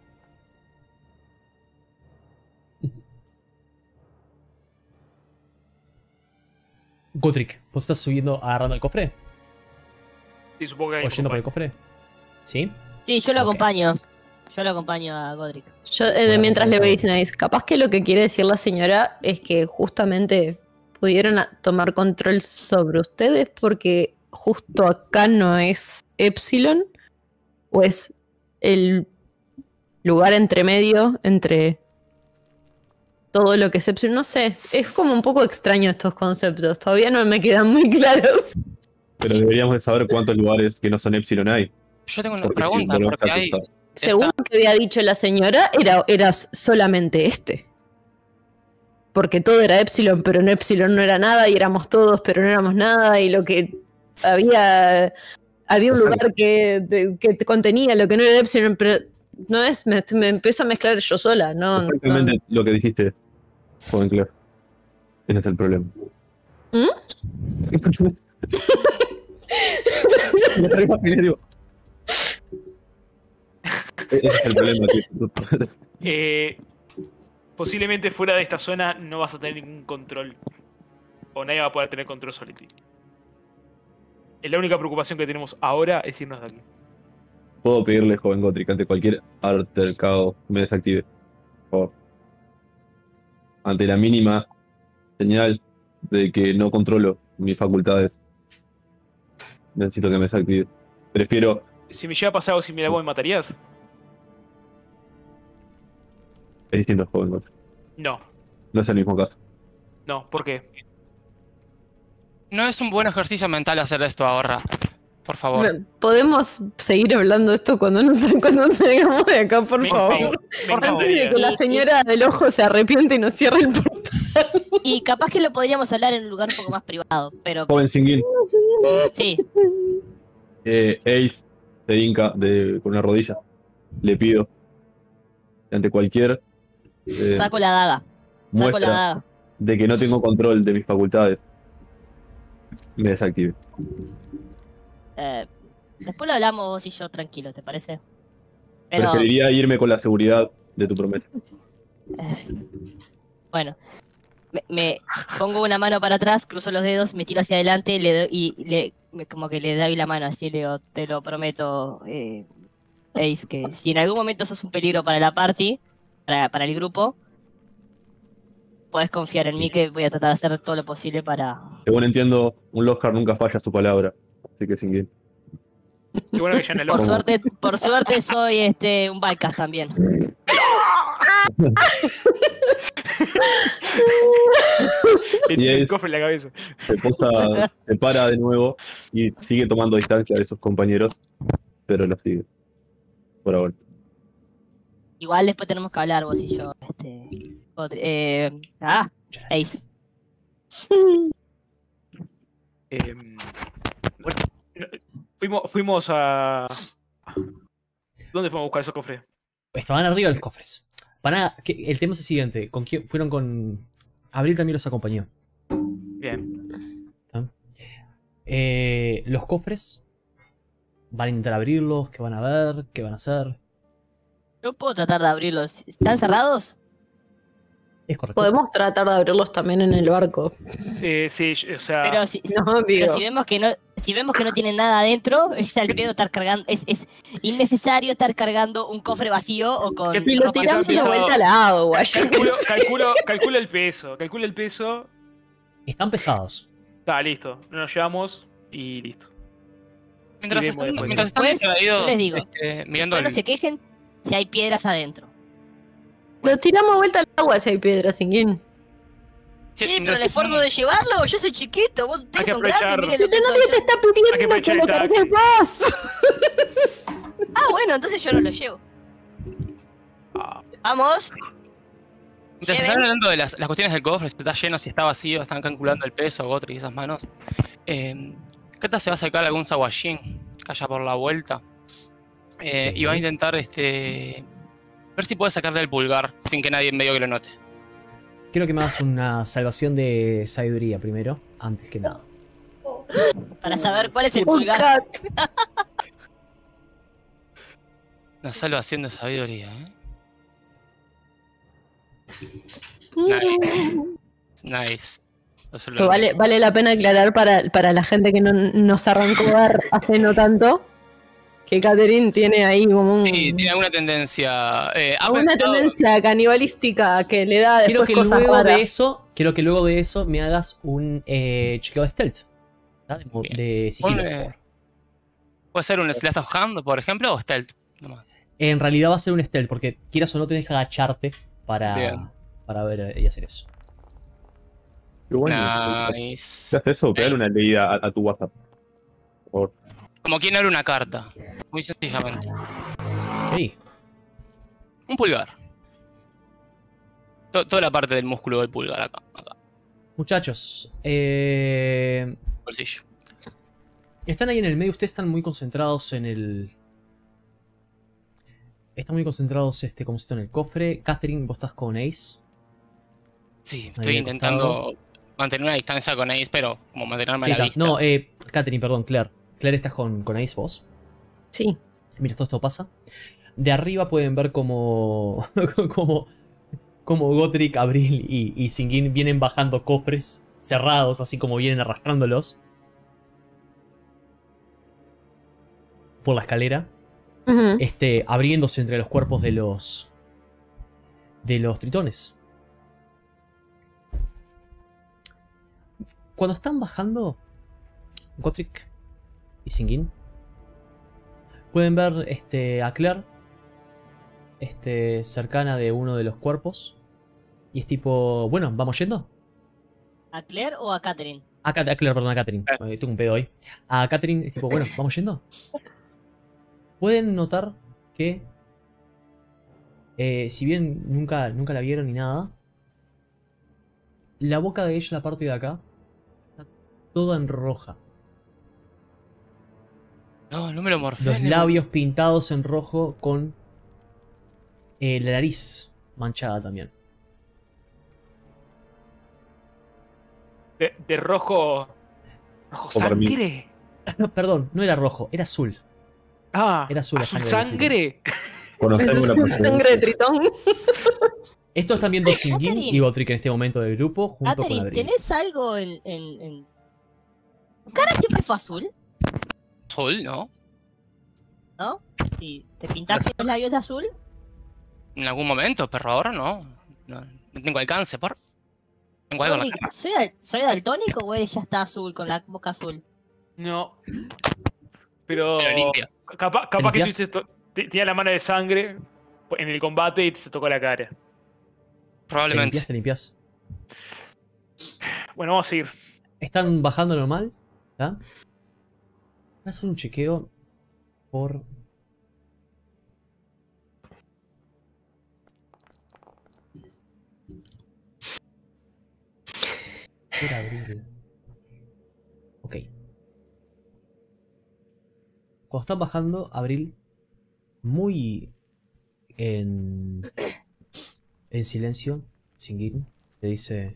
Godric, ¿vos estás subiendo, agarrando el cofre? Sí, supongo que hay ¿O un yendo por el compañero. cofre? ¿Sí? Sí, yo lo Ok. acompaño. Yo lo acompaño a Godric. Yo, eh, Bueno, mientras le entonces- voy diciendo, capaz que lo que quiere decir la señora es que justamente pudieron a- tomar control sobre ustedes porque justo acá no es Epsilon, o es el lugar entre medio entre todo lo que es Epsilon. No sé, es como un poco extraño estos conceptos, todavía no me quedan muy claros. Pero deberíamos de saber cuántos lugares que no son Epsilon hay. Yo tengo una Porque si pregunta, volvemos a porque hay... asustar. Según lo que había dicho la señora, era, era solamente este. Porque todo era Epsilon, pero no Epsilon no era nada, y éramos todos, pero no éramos nada, y lo que había. Había un lugar que, de- que te contenía lo que no era Epsilon, pero no es. Me, me empiezo a mezclar yo sola, no. no- Exactamente lo que dijiste, joven Claire. Ese es el problema. ¿Mm? Me reimaginé, digo. Ese es el problema, tío. Eh, posiblemente fuera de esta zona no vas a tener ningún control. O nadie va a poder tener control sobre ti. Eh, La única preocupación que tenemos ahora es irnos de aquí. Puedo pedirle, joven Gotrek, ante cualquier altercado que me desactive. Por favor. Ante la mínima señal de que no controlo mis facultades. Necesito que me desactive. Prefiero... Si me llega a pasar algo similar, ¿vos me matarías? Es distinto, joven. No, No es el mismo caso. no, ¿por qué? No es un buen ejercicio mental hacer esto ahora. Por favor. ¿Podemos seguir hablando de esto cuando nos, cuando nos salgamos de acá, por Me- favor? me- me Antes de encantaría. que la señora del ojo se arrepiente y nos cierre el portal. Y capaz que lo podríamos hablar en un lugar un poco más privado, pero Joven Singuin, sí. eh, Ace se hinca de, con una rodilla. Le pido, ante cualquier eh, Saco la daga. Saco la muestra daga. de que no tengo control de mis facultades, me desactive. Eh, después lo hablamos vos y yo tranquilo, ¿te parece? Pero, Preferiría irme con la seguridad de tu promesa. eh, bueno. Me, me pongo una mano para atrás, cruzo los dedos, me tiro hacia adelante le doy, y le, me- como que le doy la mano así, le digo, te lo prometo, eh, Ace, que si en algún momento sos un peligro para la party, para, para el grupo, podés confiar en mí que voy a tratar de hacer todo lo posible para... Según entiendo, un Loscar nunca falla su palabra. Así que Singuin. Qué bueno que ya en el Por ojo. suerte, por suerte soy este un Balcas también. Le tira el es- cofre en la cabeza. Se posa, se para de nuevo y sigue tomando distancia de sus compañeros, pero lo sigue. Por ahora. Igual después tenemos que hablar vos y yo. Este, otro- eh, ah, Muchas gracias. Ace. Em, bueno, no, fuimos, fuimos a... ¿Dónde fuimos a buscar esos cofres? Estaban arriba de los cofres. Para, que, el tema es el siguiente. ¿Con quién fueron con. Abril también los acompañó. Bien. ¿Está? Eh, los cofres. Van a intentar abrirlos. ¿Qué van a ver? ¿Qué van a hacer? No puedo tratar de abrirlos. ¿Están cerrados? Es correcto. Podemos tratar de abrirlos también en el barco. Eh, sí, o sea... Pero si, si- No, pero digo. si vemos que no, si vemos que no tienen nada adentro, es al pedo estar cargando, es, es innecesario estar cargando un cofre vacío o con ¿Qué Y lo ropa tiramos de pesado. vuelta al agua. yo qué Calculo, sé. calculo, calculo el peso, calculo el peso. Están pesados. Está, listo. Nos llevamos y listo. Mientras Y vemos están, después. mientras están Después, distraídos, yo les digo, este, mirando Después no el... se quejen si hay piedras adentro. Lo tiramos de vuelta al agua si hay piedras, Singuin. Sí, pero mientras el esfuerzo están- de llevarlo, yo soy chiquito, vos ustedes que son grandes, aprovechar. miren lo Pero que soy nadie yo. te está Hay que pidiendo que aprovechar lo el taxi. cargues vos. Ah, bueno, entonces yo no lo llevo. Ah, Vamos. Mientras Lleven. están hablando de las, las cuestiones del cofre, si está lleno, si está vacío, están calculando el peso, Gotri y esas manos. Eh, Kata se va a sacar algún Sawashin que haya por la vuelta. Eh, Sí. Y va a intentar este ver si puede sacarle el pulgar sin que nadie medio que lo note. Quiero que me hagas una salvación de sabiduría primero. Antes que nada. Para saber cuál es el Un pulgar. cat. Una salvación de sabiduría, ¿eh? Nice. Nice. Eso lo- Vale, vale la pena aclarar para, para la gente que no nos arrancó a ver hace no tanto que Catherine tiene ahí como un, Sí, tiene alguna tendencia. eh, ha una pensado- tendencia canibalística que le da Quiero después que cosas luego raras. de eso. Quiero que luego de eso me hagas un eh, chequeo de stealth. ¿Tá? De, Bien. de sigilo, por Ponle- favor. Puede ser un Slash of Hand, por ejemplo, o Stealth. Nomás. En realidad va a ser un stealth, porque quieras o no te deja agacharte para, Bien. para ver eh, y hacer eso. Qué bueno. Nice. ¿Qué haces eso? Pegale una leída a, a tu WhatsApp. Por favor. Como quien abre una carta. Muy sencillamente. Sí. Un pulgar. To- toda la parte del músculo del pulgar acá. acá. Muchachos, eh, Bolsillo. están ahí en el medio, ustedes están muy concentrados en el... Están muy concentrados, este, como si en el cofre. Catherine, vos estás con Ace. Sí, Ahí estoy al intentando mantener una distancia con Ace, pero como mantenerme Sí, a la está. vista. No, eh, Catherine, perdón, Claire. Claire, estás con, con Ace vos. Sí. Mira, todo esto pasa. De arriba pueden ver como... como... como Godric, Abril y, y Singuin vienen bajando cofres cerrados, así como vienen arrastrándolos por la escalera. Ujú. Este, abriéndose entre los cuerpos de los... de los tritones. cuando están bajando, Gotrek y Singin pueden ver este, a Claire este, cercana de uno de los cuerpos. Y es tipo, bueno, ¿vamos yendo? ¿A Claire o a Catherine? A, Cat- a Claire, perdón, a Catherine. Eh, tengo un pedo hoy. A Catherine es tipo, bueno, ¿vamos yendo? Pueden notar que, eh, si bien nunca, nunca la vieron ni nada, la boca de ella, la parte de acá, está toda en roja. No, no me lo morfé. Los labios pintados en rojo con eh, la nariz manchada también. De, de rojo. ¿Rojo Como para mí. sangre? No, perdón, no era rojo, era azul. Ah, Era azul la azul sangre de sangre. Conocemos Eso la es procedencia. sangre de tritón. Esto están viendo Singin Catherine. y Gotrek en este momento del grupo, junto con Catherine, Abril. ¿tenés algo en, en, en... ¿Tu cara siempre fue azul? Sol, ¿no? ¿No? ¿Y te pintaste los labios de azul? En algún momento, pero ahora no. No, no tengo alcance, por. Tengo algo en la Uy, cara. ¿Soy, dal- ¿Soy daltónico o ella está azul, con la boca azul? No. Pero. Pero limpia. Capa- capaz que limpias? tuviste to- te- tenía la mano de sangre en el combate y se tocó la cara. ¿Te Probablemente. limpias? ¿Te limpias? Bueno, vamos a seguir. Están bajando normal. ¿Está? Voy a hacer un chequeo por... Por Abril. Ok. Cuando están bajando, Abril, muy en, en silencio, Singin, te dice...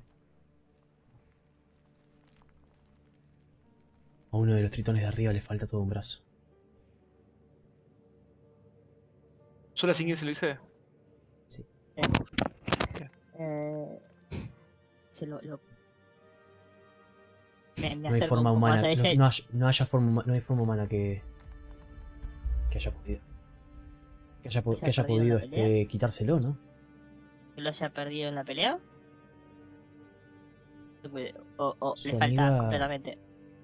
A uno de los tritones de arriba le falta todo un brazo. ¿Solo a Singin se lo hice? Eh, se lo, lo... Me, me No hay acerco forma un poco más humana, a ella no, y- no hay, no haya forma, huma- no hay forma humana que, que haya podido. Que haya, po- ¿Haya que haya perdido podido la pelea? este, quitárselo, ¿no? que lo haya perdido en la pelea. O, o Su le falta amiga- completamente.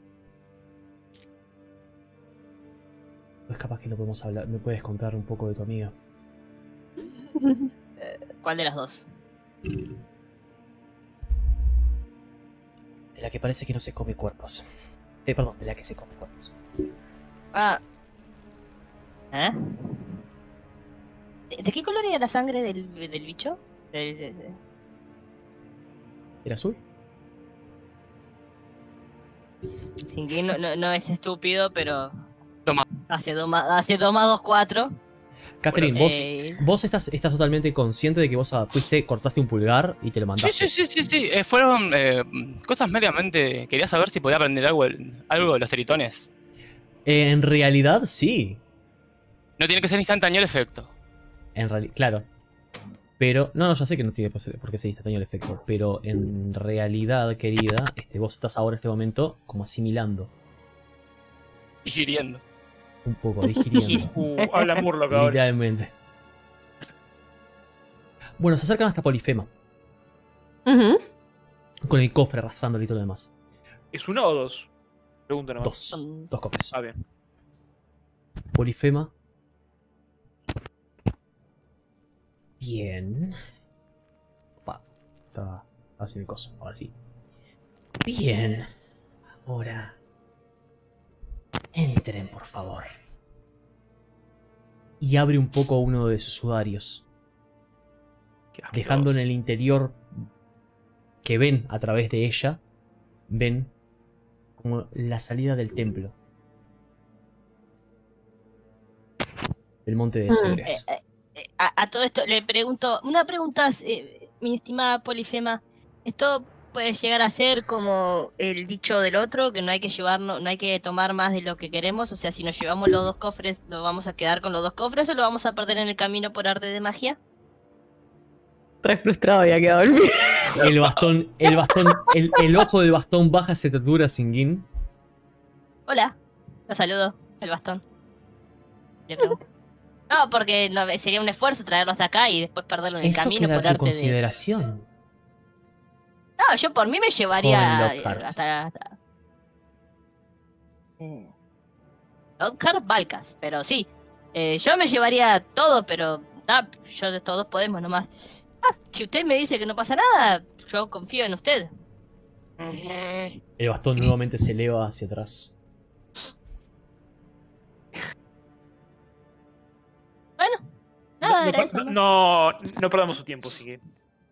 Pues capaz que lo podemos hablar. ¿Me puedes contar un poco de tu amiga? ¿Cuál de las dos? De la que parece que no se come cuerpos. Eh, perdón, de la que se come cuerpos. Ah. ¿Eh? ¿De, de qué color era la sangre del, del bicho? Del- de- de- ¿Era azul? Sin que no, no, no es estúpido, pero. Toma. Hace dos más, hace dos más dos, cuatro. Catherine, Bueno, vos, eh, vos estás, estás totalmente consciente de que vos ah, fuiste, cortaste un pulgar y te lo Sí, mandaste. sí, sí, sí, sí. Eh, fueron eh, cosas meramente. Quería saber si podía aprender algo, algo de los tritones. Eh, en realidad, sí. No tiene que ser instantáneo el efecto. En realidad, claro. Pero, no, no, ya sé que no tiene por por qué ser instantáneo el efecto. Pero en realidad, querida, este, vos estás ahora en este momento como asimilando Digiriendo. un poco, digiriendo. Uh, habla Murloc ahora. Literalmente. Bueno, se acercan hasta Polifema, Ujú. con el cofre arrastrándolo y todo lo demás. ¿Es uno o dos? Pregunta nomás. Dos. son- Dos cofres. Ah, bien. Polifema. Bien. Opa, estaba haciendo el coso. Ahora sí. Bien. Ahora. Entren, por favor. Y abre un poco uno de sus sudarios, Qué asqueroso. dejando en el interior que ven a través de ella, ven como la salida del templo. Del monte de Mm. Cebres. Eh, eh, a, a todo esto le pregunto, una pregunta, eh, mi estimada Polifema. ¿Esto puede llegar a ser como el dicho del otro, que no hay que llevarnos, no hay que tomar más de lo que queremos? O sea, si nos llevamos los dos cofres, ¿lo vamos a quedar con los dos cofres o lo vamos a perder en el camino por arte de magia? Re frustrado había quedado el pie. El bastón, el bastón, el, el ojo del bastón baja esa estatura, Singin. Hola, lo saludo, el bastón. Le pregunto. No, porque no, sería un esfuerzo traerlos de acá y después perderlo en el Eso camino queda por a tu arte de... consideración. No, yo por mí me llevaría Con eh, Lockhart. hasta... hasta... Eh, Lockhart, Valkas, pero sí. Eh, yo me llevaría todo, pero ah, yo de todos podemos nomás. Ah, si usted me dice que no pasa nada, yo confío en usted. El bastón nuevamente se eleva hacia atrás. Bueno, nada, No, era no, eso. ¿no? no, no perdamos su tiempo, sigue.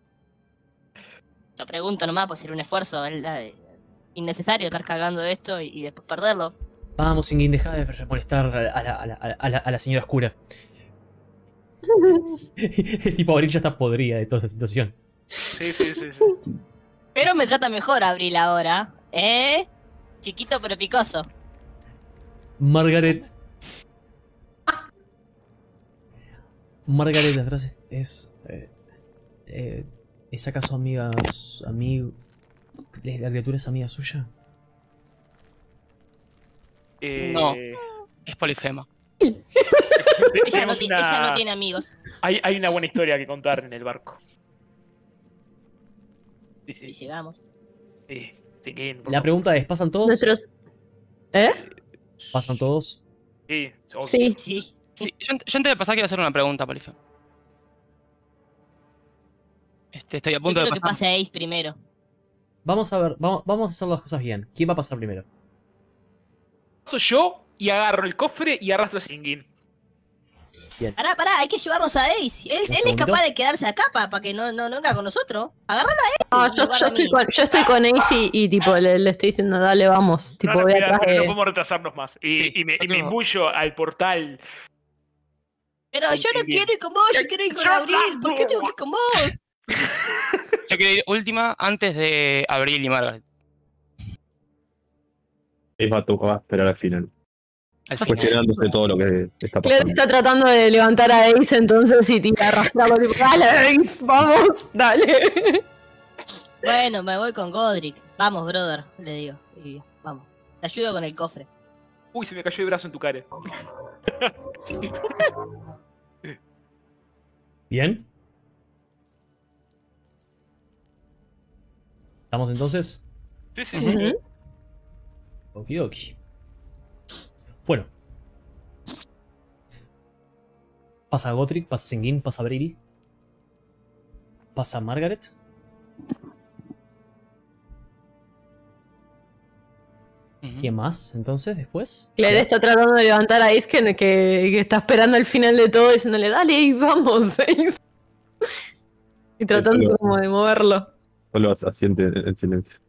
Yo pregunto nomás, pues sería un esfuerzo el- eh, innecesario estar cagando esto y, y después perderlo. Vamos, Ingin, deja de molestar a la, a la- a la- a la- a la señora oscura. Tipo, Abril ya está podrida de toda esta situación. Sí, sí, sí, sí. Pero me trata mejor Abril ahora, ¿eh? Chiquito pero picoso. Margaret. Margaret de atrás es. es, eh, eh, ¿es acaso amiga. amigo. ¿La criatura es amiga suya? Eh, No. Es Polifema. Ella no, tenemos ti- una- ella no tiene amigos. hay, hay una buena historia que contar en el barco. Sí, Y sí, llegamos. sí, sí, que- por La favor. pregunta es: ¿pasan todos? Nuestros. ¿Eh? ¿Pasan todos? Sí, o- Sí. Sí. Sí, yo, ant- yo antes de pasar quiero hacer una pregunta, Polifema. Este, estoy a Yo punto de quiero que pasar. pase Ace primero. Vamos a ver, vamos, vamos a hacer las cosas bien. ¿Quién va a pasar primero? paso yo y agarro el cofre y arrastro a Singin. Pará, pará, hay que llevarnos a Ace. Él, él es segundito? capaz de quedarse acá para que no, no, no venga con nosotros. Agárralo a Ace. No, en yo, lugar yo de estoy mí. con, yo estoy con Ace y, y, tipo le, le estoy diciendo dale vamos. Tipo No, no, voy mira, atrás pero no de. podemos retrasarnos más. Y, Sí, y me, y yo me creo- embullo al portal. Pero yo no Bien. quiero ir con vos, yo quiero ir con Yo Abril. ¿Por qué tampoco. tengo que ir con vos? Yo quiero ir última antes de Abril y Margaret. Es va a tocar, va a esperar al final. Al final. Cuestionándose todo lo que está Claire pasando. está tratando de levantar a Ace entonces y tira arrastrarlo tipo, dale Ace, vamos, dale. Bueno, me voy con Godric. Vamos, brother, le digo. Y vamos. Te ayudo con el cofre. Uy, se me cayó el brazo en tu cara. ¿Bien? ¿Estamos entonces? Sí, sí, sí. Ujú. Okidoki. Bueno. Pasa Gotrek, pasa Singin, pasa Abril. Pasa Margaret. Ujú. ¿Quién más entonces después? Claire está tratando de levantar a Ace que, que, que está esperando el final de todo diciéndole dale Ace, vamos Ace. Y tratando Eso lo- como de moverlo. Solo asiente en silencio.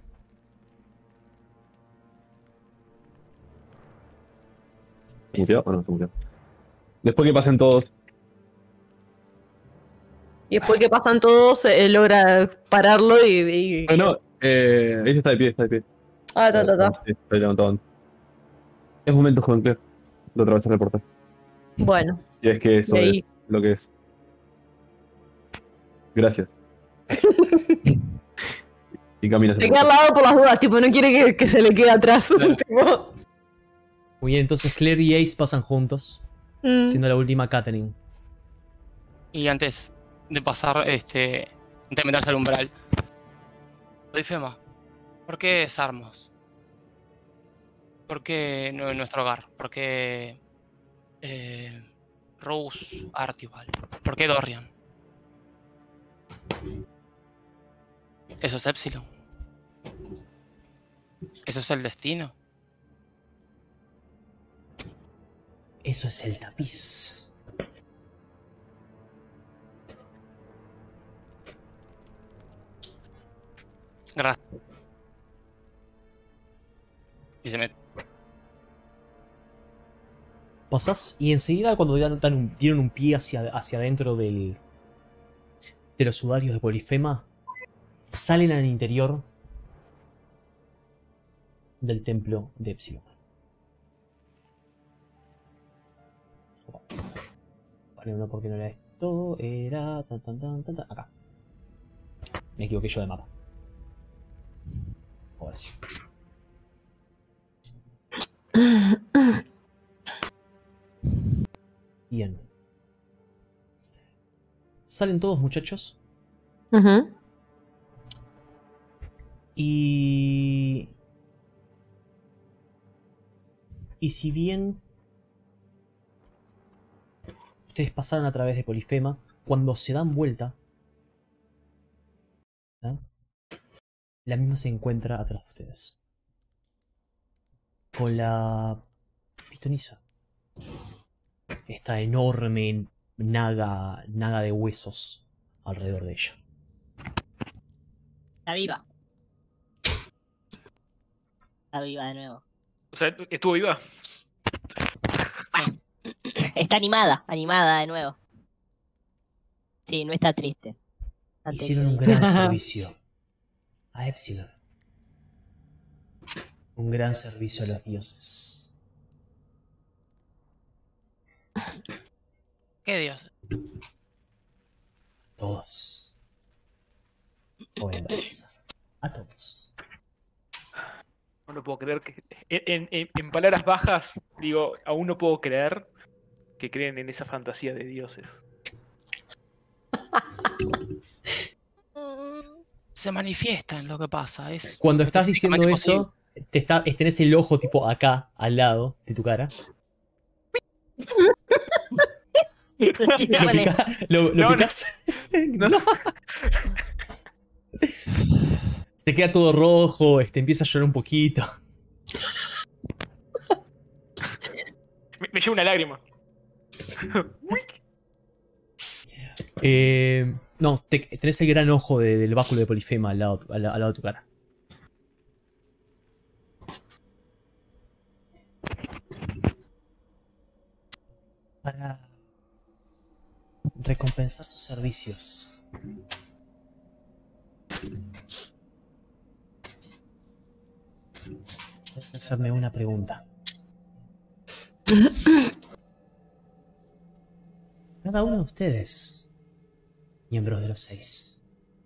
¿Se muteó o no se muteó? Después que pasen todos, Y después que pasan todos, eh, logra pararlo y. y- bueno, eh, ella está de pie, está de pie. Ah, ta, ta, ta. Sí, está levantado antes. Es momento, joven Claire, de atravesar el portal. Bueno, Y es que eso y ahí. es lo que es. Gracias. Y caminas. Se queda al lado por las dudas, tipo, no quiere que, que se le quede atrás. Claro. tipo, Muy bien, entonces Claire y Ace pasan juntos, mm. siendo la última Catherine. Y antes de pasar, este. Antes de meterse al umbral. Polifema, ¿por qué Sarmos? ¿Por qué no nuestro hogar? ¿Por qué. Eh, Rose Artibal? ¿Por qué Dorian? Eso es Epsilon. Eso es el destino. Eso es el tapiz. Gracias. Y se me... Pasás y enseguida cuando dan, dan un, dieron un pie hacia, hacia adentro del, de los sudarios de Polifema, salen al interior del templo de Epsilon. Vale, no, porque no era esto, era... Tan, tan, tan, tan, tan, acá. Me equivoqué yo de mapa. Ahora sí. Bien. Salen todos, muchachos. Ujú. Y... Y si bien ustedes pasaron a través de Polifema, cuando se dan vuelta, ¿no?, la misma se encuentra atrás de ustedes. Con la pitonisa. Esta enorme naga, naga de huesos alrededor de ella. Está viva. Está viva de nuevo. O sea, estuvo viva. Bueno, está animada, animada de nuevo. Sí, no está triste. Está Hicieron un triste. gran servicio a Epsilon. Un gran servicio a los dioses. ¿Qué dios? Todos. Joven Vanessa. A todos. No lo puedo creer que. En, en- en palabras bajas, digo, aún no puedo creer que creen en esa fantasía de dioses. Se manifiesta en lo que pasa. Es Cuando estás diciendo físicamente eso, te está, tenés el ojo tipo acá, al lado de tu cara. Sí, se ¿Lo, pone- pica- lo, lo No, no. picás? No. Se queda todo rojo, este, empieza a llorar un poquito. Me, me lleva una lágrima. Eh, no, te- tenés el gran ojo de- del báculo de Polifema al lado, al, al lado de tu cara. Para recompensar sus servicios. Pueden hacerme una pregunta. Cada uno de ustedes, miembros de los seis,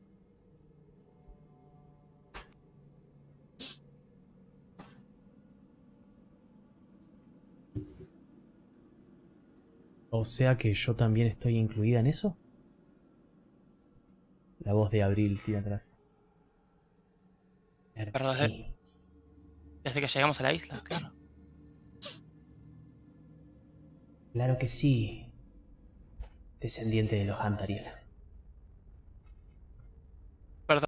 o sea que yo también estoy incluida en eso. La voz de Abril tira atrás. Claro que Pero, sí. Desde que llegamos a la isla, claro. Claro que sí. Descendiente de los Antariel. Perdón.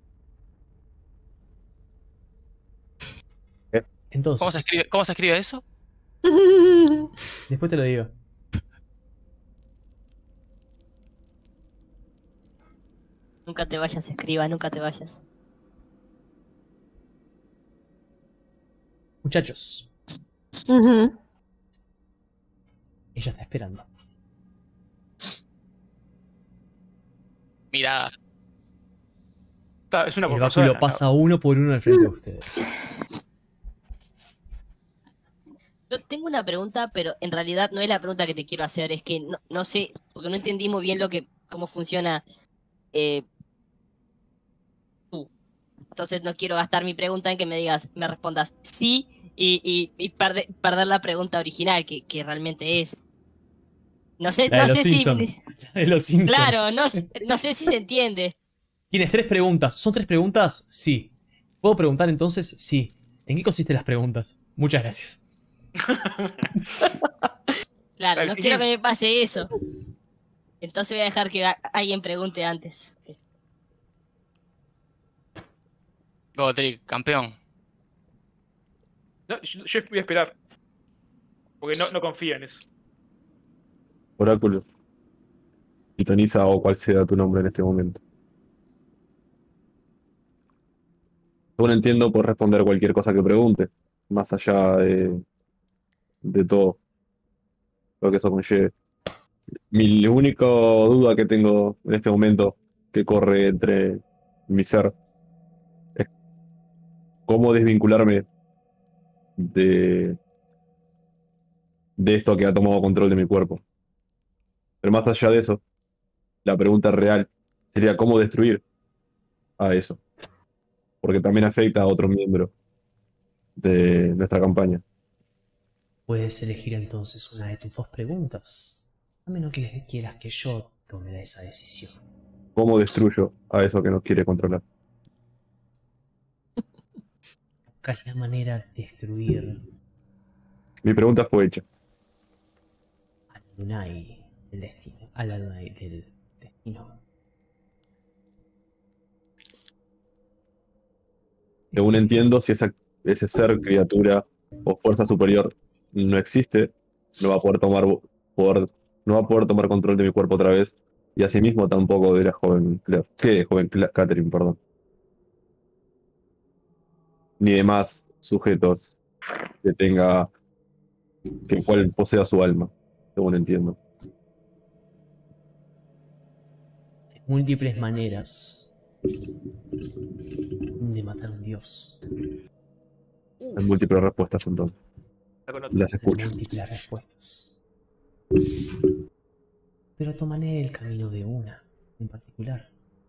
Entonces, ¿Cómo se escribe, cómo se escribe eso? después te lo digo. Nunca te vayas, escriba, nunca te vayas. Muchachos, Ujú. ella está esperando. Mira, Está- es una El por báculo persona, pasa uno por uno al frente de ustedes. Yo tengo una pregunta, pero en realidad no es la pregunta que te quiero hacer, es que no, no sé, porque no entendí muy bien lo que, cómo funciona eh, tú. Entonces no quiero gastar mi pregunta en que me digas, me respondas sí y, y, y perde- perder la pregunta original, que, que realmente es. No sé, La de no los sé Simpson. si. La de los Simpsons. Claro, no, sé- no sé si se entiende. Tienes tres preguntas. ¿Son tres preguntas? Sí. ¿Puedo preguntar entonces? Sí. ¿En qué consisten las preguntas? Muchas gracias. Claro, Al no siguiente. quiero que me pase eso. Entonces voy a dejar que a- alguien pregunte antes. Godric, campeón. No, yo, yo voy a esperar. Porque no, no confío en eso. Oráculo. Pitoniza o cual sea tu nombre en este momento. Según entiendo, puedes responder cualquier cosa que pregunte, más allá de, de todo lo que eso conlleve. Mi única duda que tengo en este momento que corre entre mi ser es cómo desvincularme de, de esto que ha tomado control de mi cuerpo. Pero más allá de eso, la pregunta real sería cómo destruir a eso, porque también afecta a otro miembro de nuestra campaña. Puedes elegir entonces una de tus dos preguntas. A menos que quieras que yo tome esa decisión. ¿Cómo destruyo a eso que nos quiere controlar? buscas la manera de destruir Mi pregunta fue hecha. al Lunai del destino. A la Lunai del destino. Según entiendo, si esa, ese ser, criatura o fuerza superior no existe, no va a poder tomar poder, no va a poder tomar control de mi cuerpo otra vez. Y asimismo tampoco de la joven Claire. ¿Qué? Joven Cla- Catherine, perdón. Ni demás sujetos que tenga, que el cual posea su alma, según entiendo. Hay múltiples maneras de matar a un dios. Hay múltiples respuestas entonces. Está con otro. Las Hay escucho. múltiples respuestas. Pero tomaré el camino de una en particular.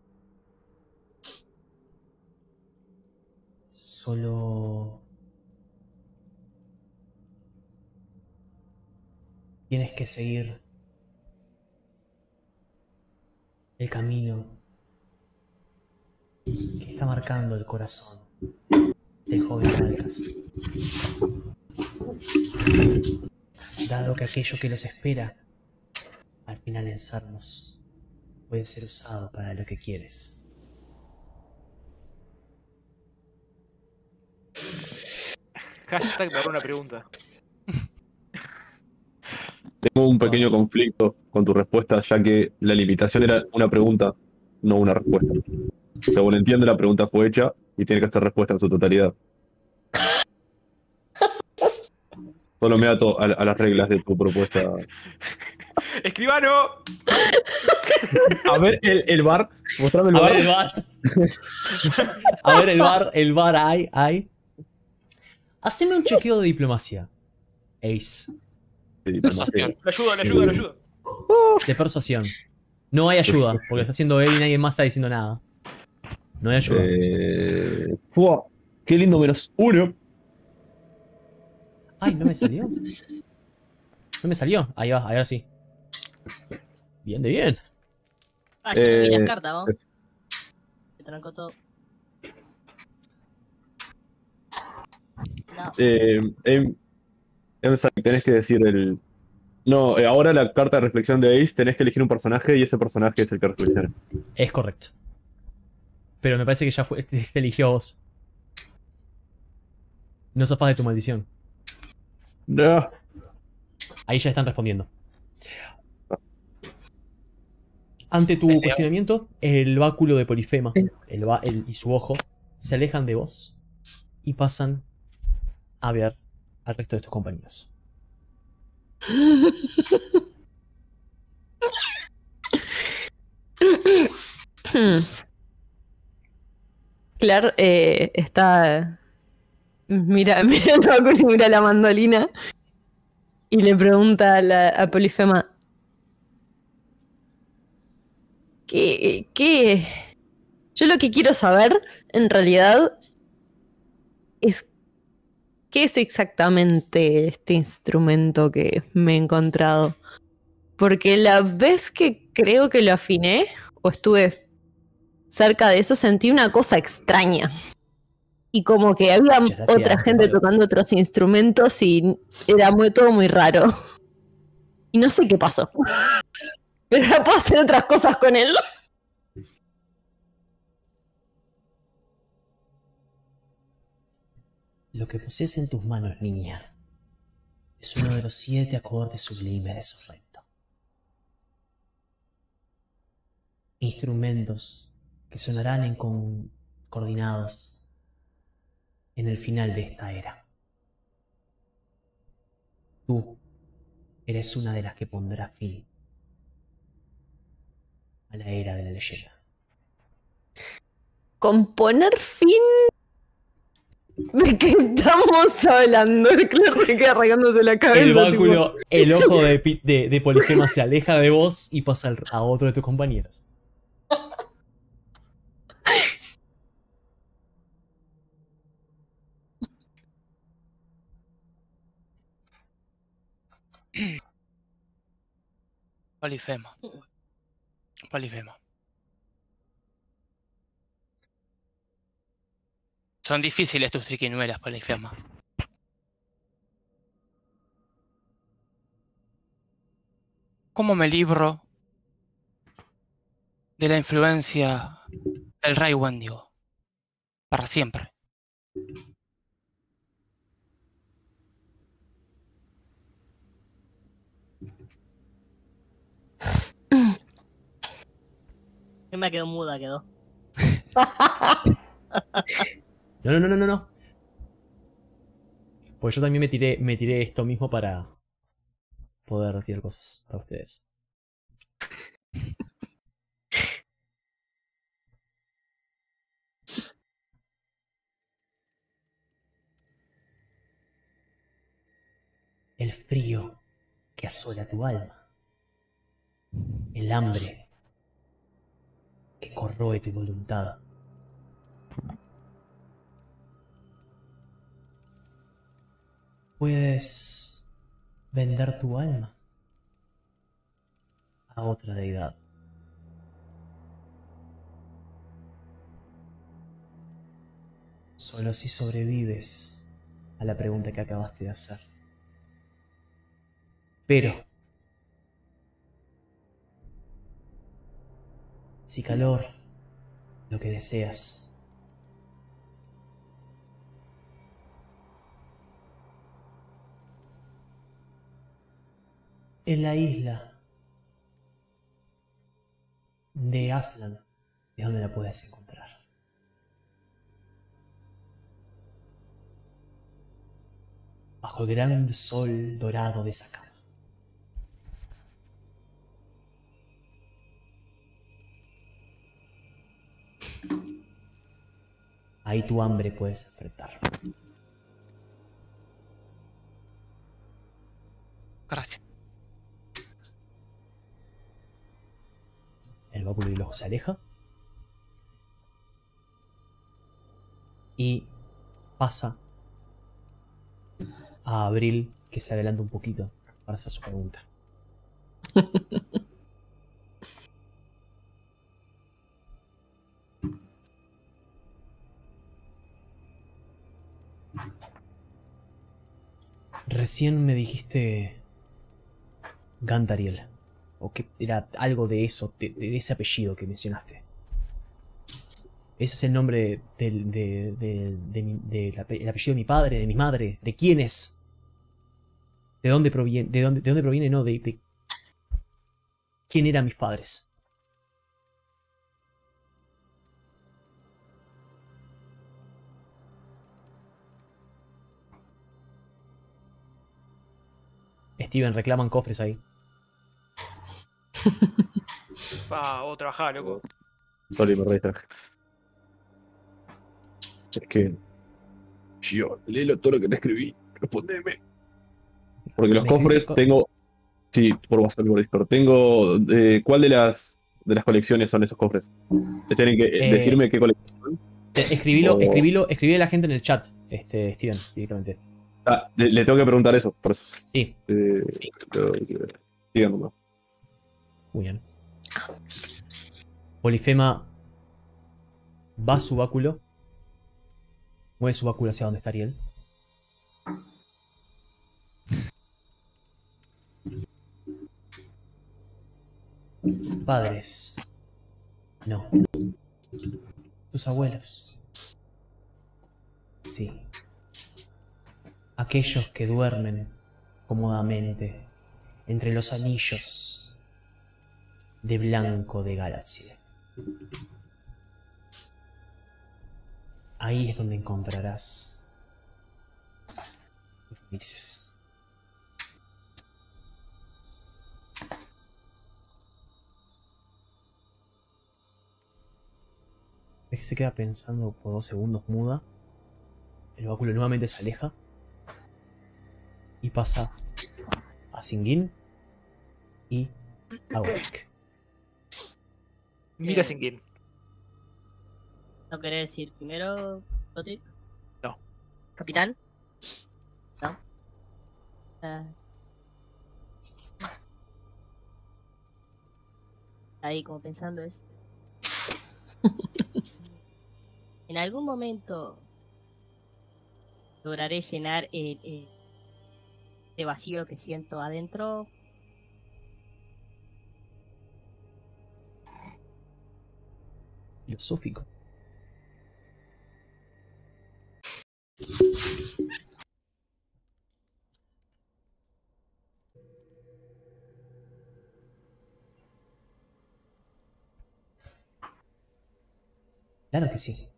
Solo tienes que seguir el camino que está marcando el corazón del joven Alcas. Dado que aquello que los espera al final en Sarnos puede ser usado para lo que quieres. Hashtag me hago una pregunta. Tengo un pequeño conflicto con tu respuesta, ya que la limitación era una pregunta, no una respuesta. Según entiendo, la pregunta fue hecha y tiene que ser respuesta en su totalidad. Solo me ato a, a las reglas de tu propuesta. ¡Escribano! A ver, el, el bar. Mostrame el A bar. ver el bar. A ver el bar, el bar hay, hay. Haceme un chequeo de diplomacia, Ace. Sí, demasiado. Le ayudo, le ayudo, le ayudo. De persuasión. No hay ayuda, porque lo está haciendo él y nadie más está diciendo nada. No hay ayuda. Eh, ¡fua! ¡Qué lindo menos uno! Ay, no me salió. No me salió. Ahí va, ahora sí. Bien de bien. Ah, yo no vi Eh, las cartas, vos. es- Me trancó todo. No. Eh, em, em, Zack, tenés que decir el. No, eh, ahora la carta de reflexión de Ace tenés que elegir un personaje y ese personaje es el que reflexiona. Es correcto. Pero me parece que ya fue, te eligió a vos. No zafás de tu maldición. No. Ahí ya están respondiendo. Ante tu cuestionamiento, el báculo de Polifema el ba- el- y su ojo se alejan de vos y pasan a ver al resto de tus compañeros. Claire eh, está. Mira, mira el báculo y mira la mandolina. Y le pregunta a, la, a Polifema. ¿Qué, ¿Qué? Yo lo que quiero saber, en realidad, es. ¿Qué es exactamente este instrumento que me he encontrado? Porque la vez que creo que lo afiné, o estuve cerca de eso, sentí una cosa extraña. Y como que había Muchas gracias, otra gente Pablo. tocando otros instrumentos y era muy, todo muy raro. Y no sé qué pasó. Pero ahora puedo hacer otras cosas con él. Lo que posees en tus manos, niña, es uno de los siete acordes sublimes de Sorrento. Instrumentos que sonarán en con- coordinados en el final de esta era. Tú eres una de las que pondrá fin a la era de la leyenda. Con poner fin. ¿De qué estamos hablando? Claire se queda arrancándose la cabeza. El tipo, báculo, el ojo de, Pi- de, de Polifema se aleja de vos y pasa al- a otro de tus compañeros. Polifema. Polifema. Son difíciles tus triquiñuelas, Polifema. ¿Cómo me libro de la influencia del Rey Wendigo? Para siempre. Yo me quedo muda, quedó. No, no, no, no, no, no. Pues yo también me tiré, me tiré esto mismo para poder retirar cosas para ustedes. El frío que asola tu alma. El hambre que corroe tu voluntad. Puedes vender tu alma a otra deidad. Solo si sobrevives a la pregunta que acabaste de hacer. Pero si calor, lo que deseas, en la isla de Aslan es donde la puedes encontrar. Bajo el gran sol dorado de esa cama. Ahí tu hambre puedes enfrentar. Gracias. El báculo del ojo se aleja. Y pasa a Abril, que se adelanta un poquito para hacer su pregunta. Recién me dijiste Gantariel, o que era algo de eso, de, de ese apellido que mencionaste. Ese es el nombre del de, de, de, mi- de la- el apellido de mi padre, de mi madre, de quién es, de dónde proviene, de dónde, de dónde proviene, no, de, de quién eran mis padres. Steven, reclaman cofres ahí. Pa, vos trabajás, loco. Sorry, me re distraje. Es que. Yo, léelo todo lo que te escribí. Respondeme. Porque los ¿Me cofres escribiste co- tengo. Sí, por WhatsApp y por Discord. Tengo. eh, ¿Cuál de las de las colecciones son esos cofres? Tienen que eh, Eh, decirme qué colección. Eh, Escribilo, O- escribilo, escribí a la gente en el chat, este, Steven, directamente. Ah, le, le tengo que preguntar eso. Por eso. Sí, Eh, pero, eh, sigan nomás. muy bien. Polifema va a su báculo. Mueve su báculo hacia donde está Ariel. Padres. No. Tus abuelos. Sí. Aquellos que duermen cómodamente entre los anillos de blanco de Galaxy. Ahí es donde encontrarás tus raíces. Es que se queda pensando por dos segundos muda. El báculo nuevamente se aleja. Y pasa a Singin y a Gorik. Mira Eh. sin quién. ¿No querés decir primero, Toti? No. ¿Capitán? No. Ah. Ahí como pensando es... En algún momento lograré llenar el, el, el vacío que siento adentro. Filosófico. Claro que sí.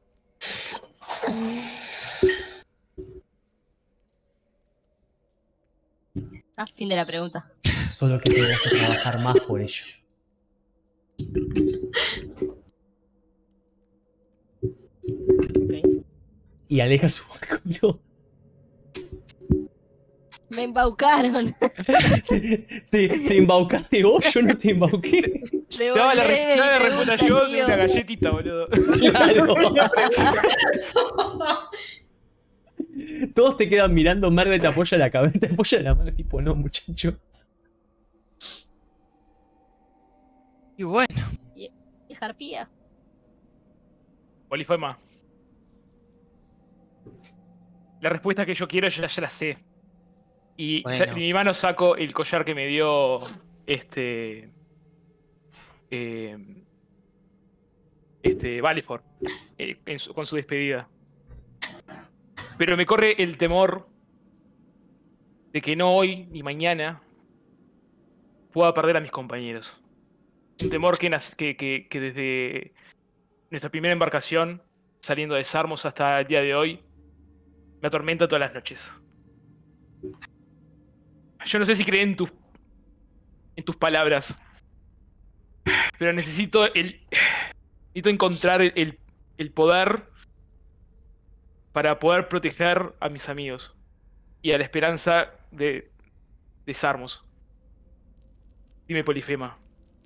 Ah, fin de la pregunta. Solo que tenemos que trabajar más por ello. Okay. Y aleja su culo. Me embaucaron. ¿Te, te embaucaste vos? Yo no te embauqué. Te daba la, Devolveme re- mi la pregunta, reputación de tío. una galletita, boludo. Claro. Todos te quedan mirando, Margaret te apoya la cabeza, te apoya la mano, tipo, no, muchacho. Y bueno, Y Harpía. Polifema. La respuesta que yo quiero yo ya, ya la sé. Y Bueno. ya- en mi mano saco el collar que me dio este. eh, este. Valifor. eh, en su- con su despedida. Pero me corre el temor de que no hoy ni mañana pueda perder a mis compañeros. Un temor que, nac- que, que, que desde nuestra primera embarcación, saliendo de Sarmos hasta el día de hoy, me atormenta todas las noches. Yo no sé si creé en tus, en tus palabras, pero necesito el, necesito encontrar el, el, el poder para poder proteger a mis amigos y a la esperanza de, de Sarmos. Dime, Polifema,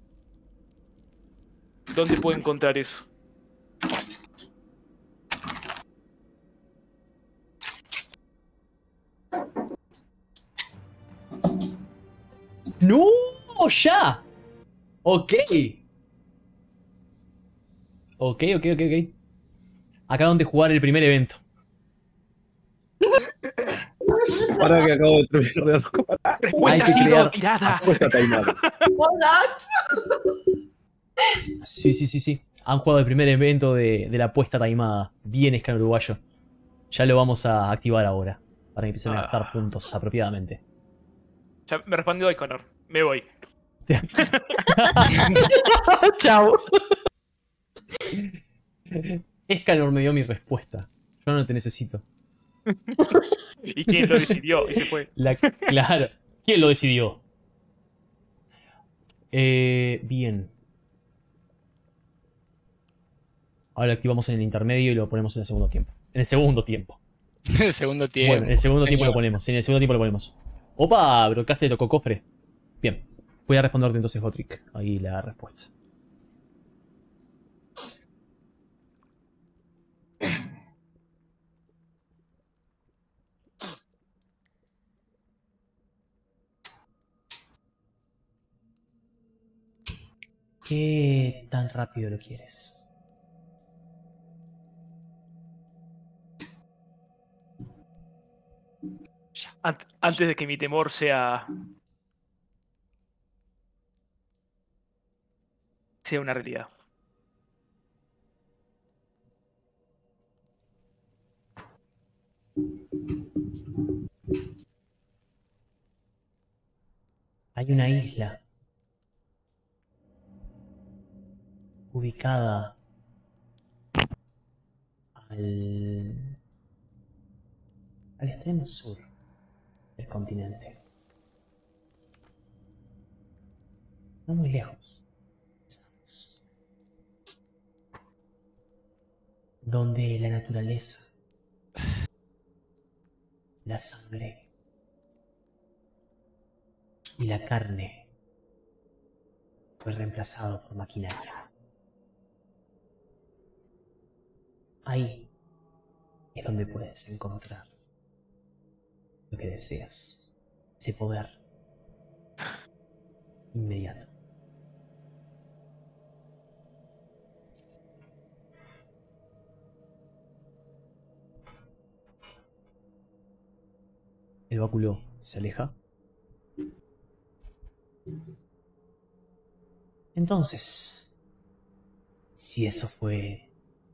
¿dónde puedo encontrar eso? ¡No! ¡Ya! Ok. Ok, ok, ok, ok. Acá donde jugar el primer evento. Ahora que acabo de terminar de Respuesta Hay que ha sido crear- tirada. apuesta timeout. Sí, sí, sí, sí. Han jugado el primer evento de, de la apuesta taimada. Bien, Scan Uruguayo. Ya lo vamos a activar ahora. Para que empiecen a gastar puntos apropiadamente. Ya me respondió Iconor. Me voy. Chau. Escanor me dio mi respuesta. Yo no te necesito. ¿Y quién lo decidió? Y se fue. La- claro. ¿Quién lo decidió? Eh, bien. Ahora lo activamos en el intermedio y lo ponemos en el segundo tiempo. En el segundo tiempo. el segundo tiempo. Bueno, en el segundo tiempo lo señor. ponemos. En el segundo tiempo lo ponemos. Opa, broadcast le tocó cofre. Bien. Voy a responderte entonces, Gotrick. Ahí la respuesta. ¿Qué tan rápido lo quieres? Ant- antes de que mi temor sea. sea una realidad. Hay una isla ubicada al, al extremo sur del continente. No muy lejos. Estamos. Donde la naturaleza, la sangre y la carne fue reemplazado por maquinaria. Ahí es donde puedes encontrar lo que deseas, ese poder inmediato. El báculo se aleja. Entonces, si eso fue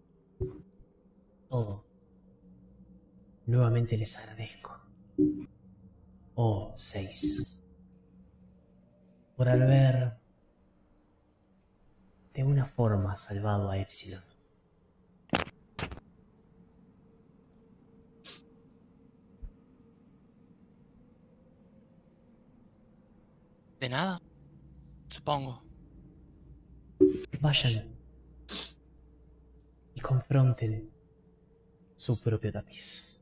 todo, nuevamente les agradezco. Oh, seis. Por haber de una forma salvado a Epsilon. De nada, supongo. Vayan y confronten su propio tapiz.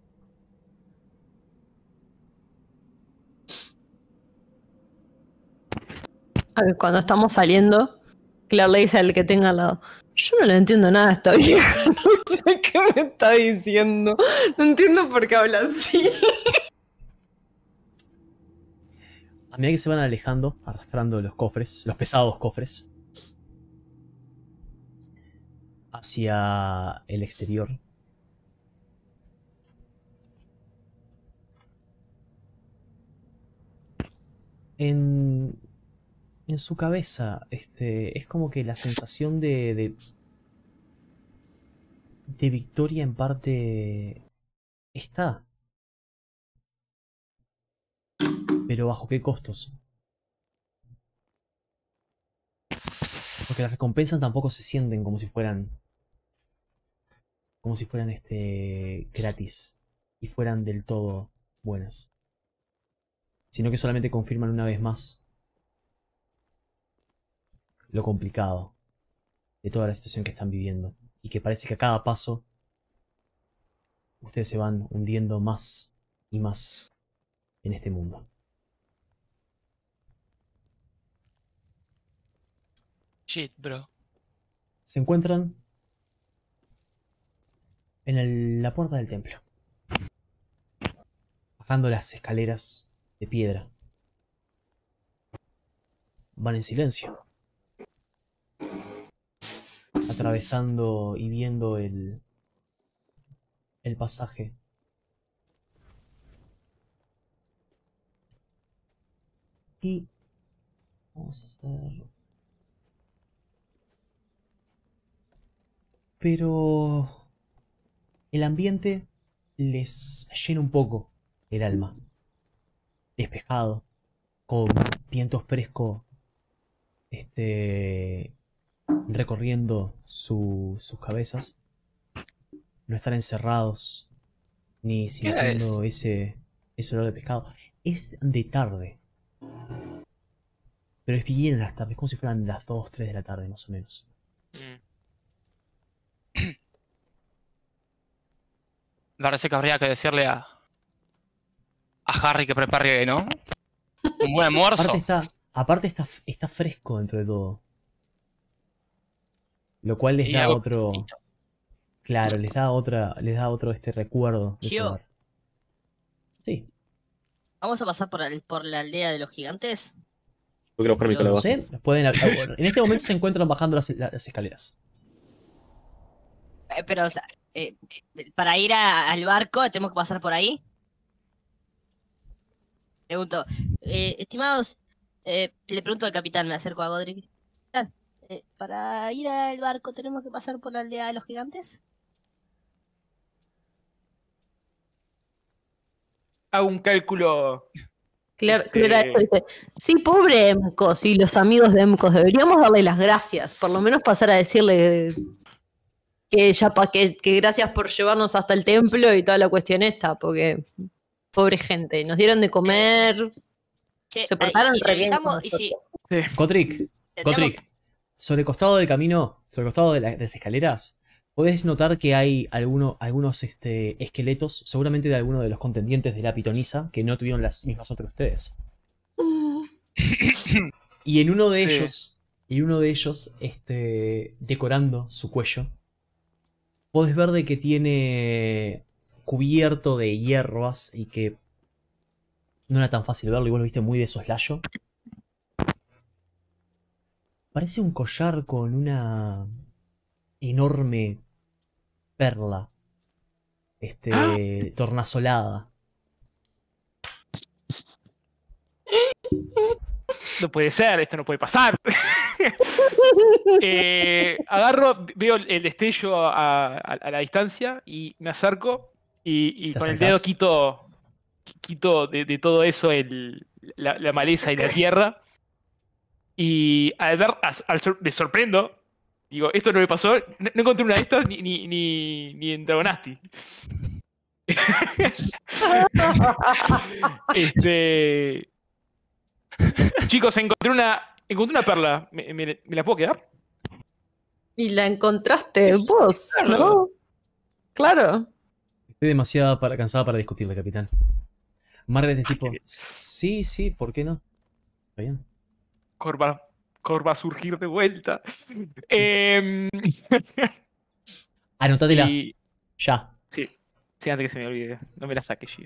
A ver, cuando estamos saliendo, Claire le dice al que tenga al lado: yo no le entiendo nada a esta vieja, no sé qué me está diciendo. No entiendo por qué habla así. A medida que se van alejando, arrastrando los cofres, los pesados cofres, hacia el exterior. En, en su cabeza, este, es como que la sensación de, de, de victoria en parte está. Pero ¿bajo qué costos? Porque las recompensas tampoco se sienten como si fueran como si fueran este gratis y fueran del todo buenas, sino que solamente confirman una vez más lo complicado de toda la situación que están viviendo y que parece que a cada paso ustedes se van hundiendo más y más en este mundo. Shit, bro. Se encuentran en el- la puerta del templo, bajando las escaleras de piedra. Van en silencio, atravesando y viendo el, el pasaje. Y vamos a hacer... Pero el ambiente les llena un poco el alma. Despejado, con viento fresco, este, recorriendo su- sus cabezas. No estar encerrados, ni sintiendo ese, ese olor de pescado. Es de tarde. Pero es bien las tardes, como si fueran las dos, tres de la tarde más o menos. Mm. Parece que habría que decirle a. a Harry que prepare, ¿no? Un buen almuerzo. Aparte está, aparte está, está fresco dentro de todo. Lo cual les Sí, da algo otro. calentito. Claro, les da otra. Les da otro este recuerdo de ese Chio. hogar. Sí. Vamos a pasar por, el- por la aldea de los gigantes. Yo quiero buscar mi No No calabaza. sé. Pueden, en este momento se encuentran bajando las, las escaleras. Eh, pero, o sea, eh, eh, para ir a- al barco, ¿tenemos que pasar por ahí? Pregunto. Eh, estimados, eh, le pregunto al capitán, me acerco a Godric. Capitán, eh, ¿para ir al barco tenemos que pasar por la aldea de los gigantes? Hago un cálculo. Claire, Este- Claire a eso dice: sí, pobre Emcos y los amigos de Emcos, deberíamos darle las gracias. Por lo menos pasar a decirle que ya pa, que, que gracias por llevarnos hasta el templo y toda la cuestión esta, porque pobre gente, nos dieron de comer, Che, se ah, y portaron si re bien con revisamos, y si nosotros. Gotrick, tendríamos- Gotrick. Sobre el costado del camino, sobre el costado de, la- de las escaleras, podés notar que hay alguno- algunos este, esqueletos, seguramente de alguno de los contendientes de la pitonisa, que no tuvieron las mismas suerte que ustedes. Y en uno de Sí. ellos, y uno de ellos, este, decorando su cuello, podés ver de que tiene cubierto de hierbas y que no era tan fácil verlo, y vos lo viste muy de soslayo. Parece un collar con una enorme perla, este, tornasolada. No puede ser, esto no puede pasar. Eh, agarro, veo el destello a, a- a la distancia y me acerco y, y ¿Te con el acercás? dedo quito, quito de, de todo eso el, la, la maleza y la tierra. Y al ver, as- al sor- me sorprendo. Digo, esto no me pasó. No, no encontré una de estas ni, ni, ni, ni en Dragonasti. Este. Chicos, encontré una. Encontré una perla. ¿Me, me- me la puedo quedar? Y la encontraste Es- vos, ¿no? Claro. Estoy demasiado para, cansada para discutirle, capitán. Margaret es tipo, qué bien. sí, sí, ¿por qué no? Está bien. Cor va, Cor va a surgir de vuelta. Em, Anotátela. y. Ya. Sí. Sí, antes que se me olvide. No me la saque, Gio.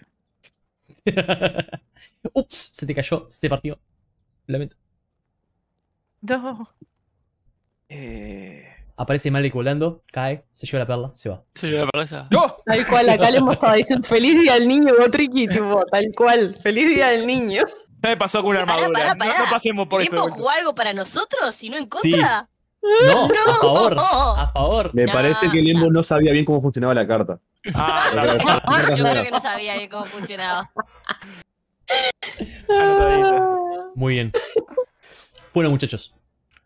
Ups, se te cayó, se te partió. Lamento. No. Eh. Aparece Malik volando, cae, se lleva la perla, se va. Se me parece. ¡No! Tal cual, acá le hemos estado diciendo feliz día del niño, Gotriki, tipo, tal cual, feliz día del niño. Ya me pasó con una Pará, armadura. pará, No- pará. No, pasemos por ¿El esto. tiempo de vuelta. jugó algo para nosotros y no en Sí. contra? No, No. a favor, a favor. Me No, parece que Lembo no sabía bien cómo funcionaba la carta. Ah, está bien. Yo creo que no sabía bien cómo funcionaba. Anotadita. Muy bien. Bueno, muchachos.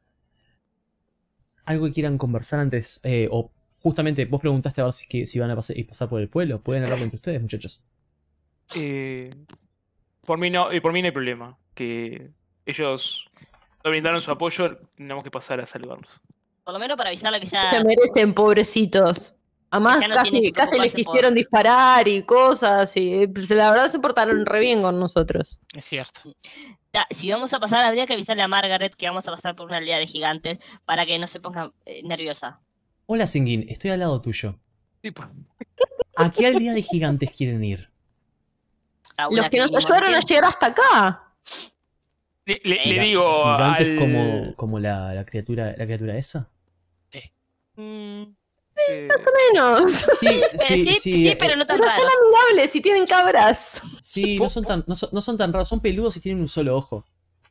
¿Algo que quieran conversar antes? Eh, o justamente vos preguntaste a ver si, que, si van a pasar, y pasar por el pueblo. ¿Pueden hablar entre ustedes, muchachos? Eh, por, mí no, eh, por mí no hay problema. Que ellos nos brindaron su apoyo, tenemos que pasar a saludarlos. Por lo menos para avisarle que Se ya. merecen, pobrecitos. Además, Ya no tiene casi, que casi les preocuparse por- quisieron disparar y cosas, y pues, la verdad se portaron re bien con nosotros. Es cierto. Ya, si vamos a pasar, habría que avisarle a Margaret que vamos a pasar por una aldea de gigantes para que no se ponga eh, nerviosa. Hola, Senguin, estoy al lado tuyo. Tipo, ¿A qué aldea de gigantes quieren ir? A una Los que nos vinimos ayudaron a recién. llegar hasta acá. le, le- le Venga, digo ¿Gigantes al... como, como la, la criatura la criatura esa? Mm, eh, Menos. Sí, Eh, sí, sí, sí. sí, eh, pero no tan Pero son raros. amigables y tienen cabras. Sí, no son, tan, no, son, no son tan raros, son peludos y tienen un solo ojo.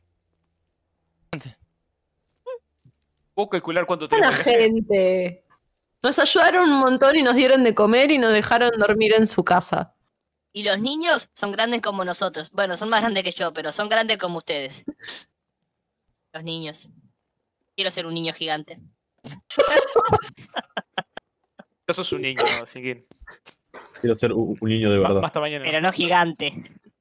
puedo calcular cuánto Buena tenemos. gente. Nos ayudaron un montón y nos dieron de comer y nos dejaron dormir en su casa. Y los niños son grandes como nosotros. Bueno, son más grandes que yo, pero son grandes como ustedes. Los niños. Quiero ser un niño gigante. Yo sos un niño, así que... Quiero ser un, un niño de ba- verdad. Basta mañana. Pero no gigante.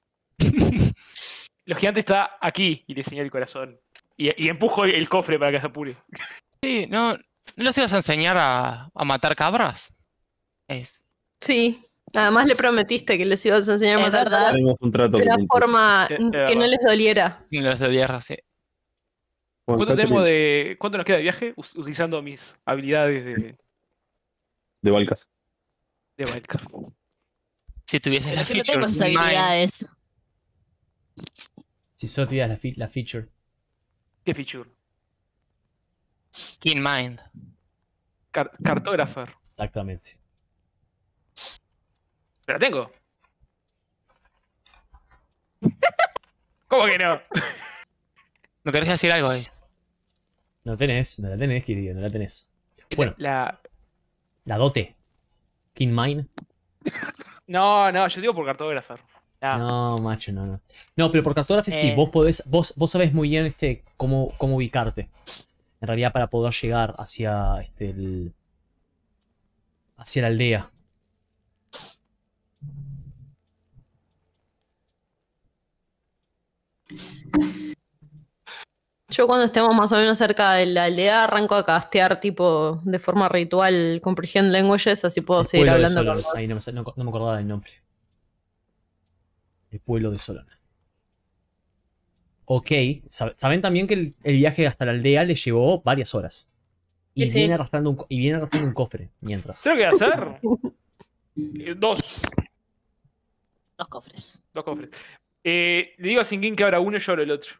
Los gigantes está aquí y le señalo el corazón. Y, y empujo el, el cofre para que se apure. Sí, ¿no, ¿no los ibas a enseñar a, a matar cabras? Es. Sí. Además le prometiste que les ibas a enseñar a Es matar verdad. cabras Tenemos un trato de una con- forma Eh, eh, que no verdad. les doliera. Y los de tierra, sí. con ¿Cuánto Catherine tenemos de. ¿Cuánto nos queda de viaje? Us- utilizando mis habilidades de, de Balcas. de Wildcard. Si tuvieses Pero la yo no feature. tengo esas Mind. habilidades. Si solo tuvieras la, fi- la feature. ¿Qué feature? Keen Mind. Car- cartographer. Exactamente. ¿Pero la tengo? ¿Cómo que no? ¿Me querés decir algo ahí? No tenés, no la tenés, querido, no la tenés. Bueno, La... la dote. King Mine. No, no, yo digo por cartographer. No. No, macho, no, no. No, pero por cartografía sí, Eh. vos podés, vos, vos sabés muy bien este cómo, cómo ubicarte. En realidad para poder llegar hacia este el, hacia la aldea. Yo cuando estemos más o menos cerca de la aldea arranco a castear tipo de forma ritual Comprehend Languages, así puedo El seguir pueblo de hablando Solon. con vos. Ahí no me, no- no me acordaba del nombre. El pueblo de Solon. Ok, sab- saben también que el, el viaje hasta la aldea le llevó varias horas. Y, Sí, sí. viene, arrastrando un, co- y viene arrastrando un cofre mientras. ¿Sabes lo que voy a hacer? Eh, Dos. Dos cofres. Dos cofres. Eh, le digo a Sinkin que abra uno y yo abro el otro.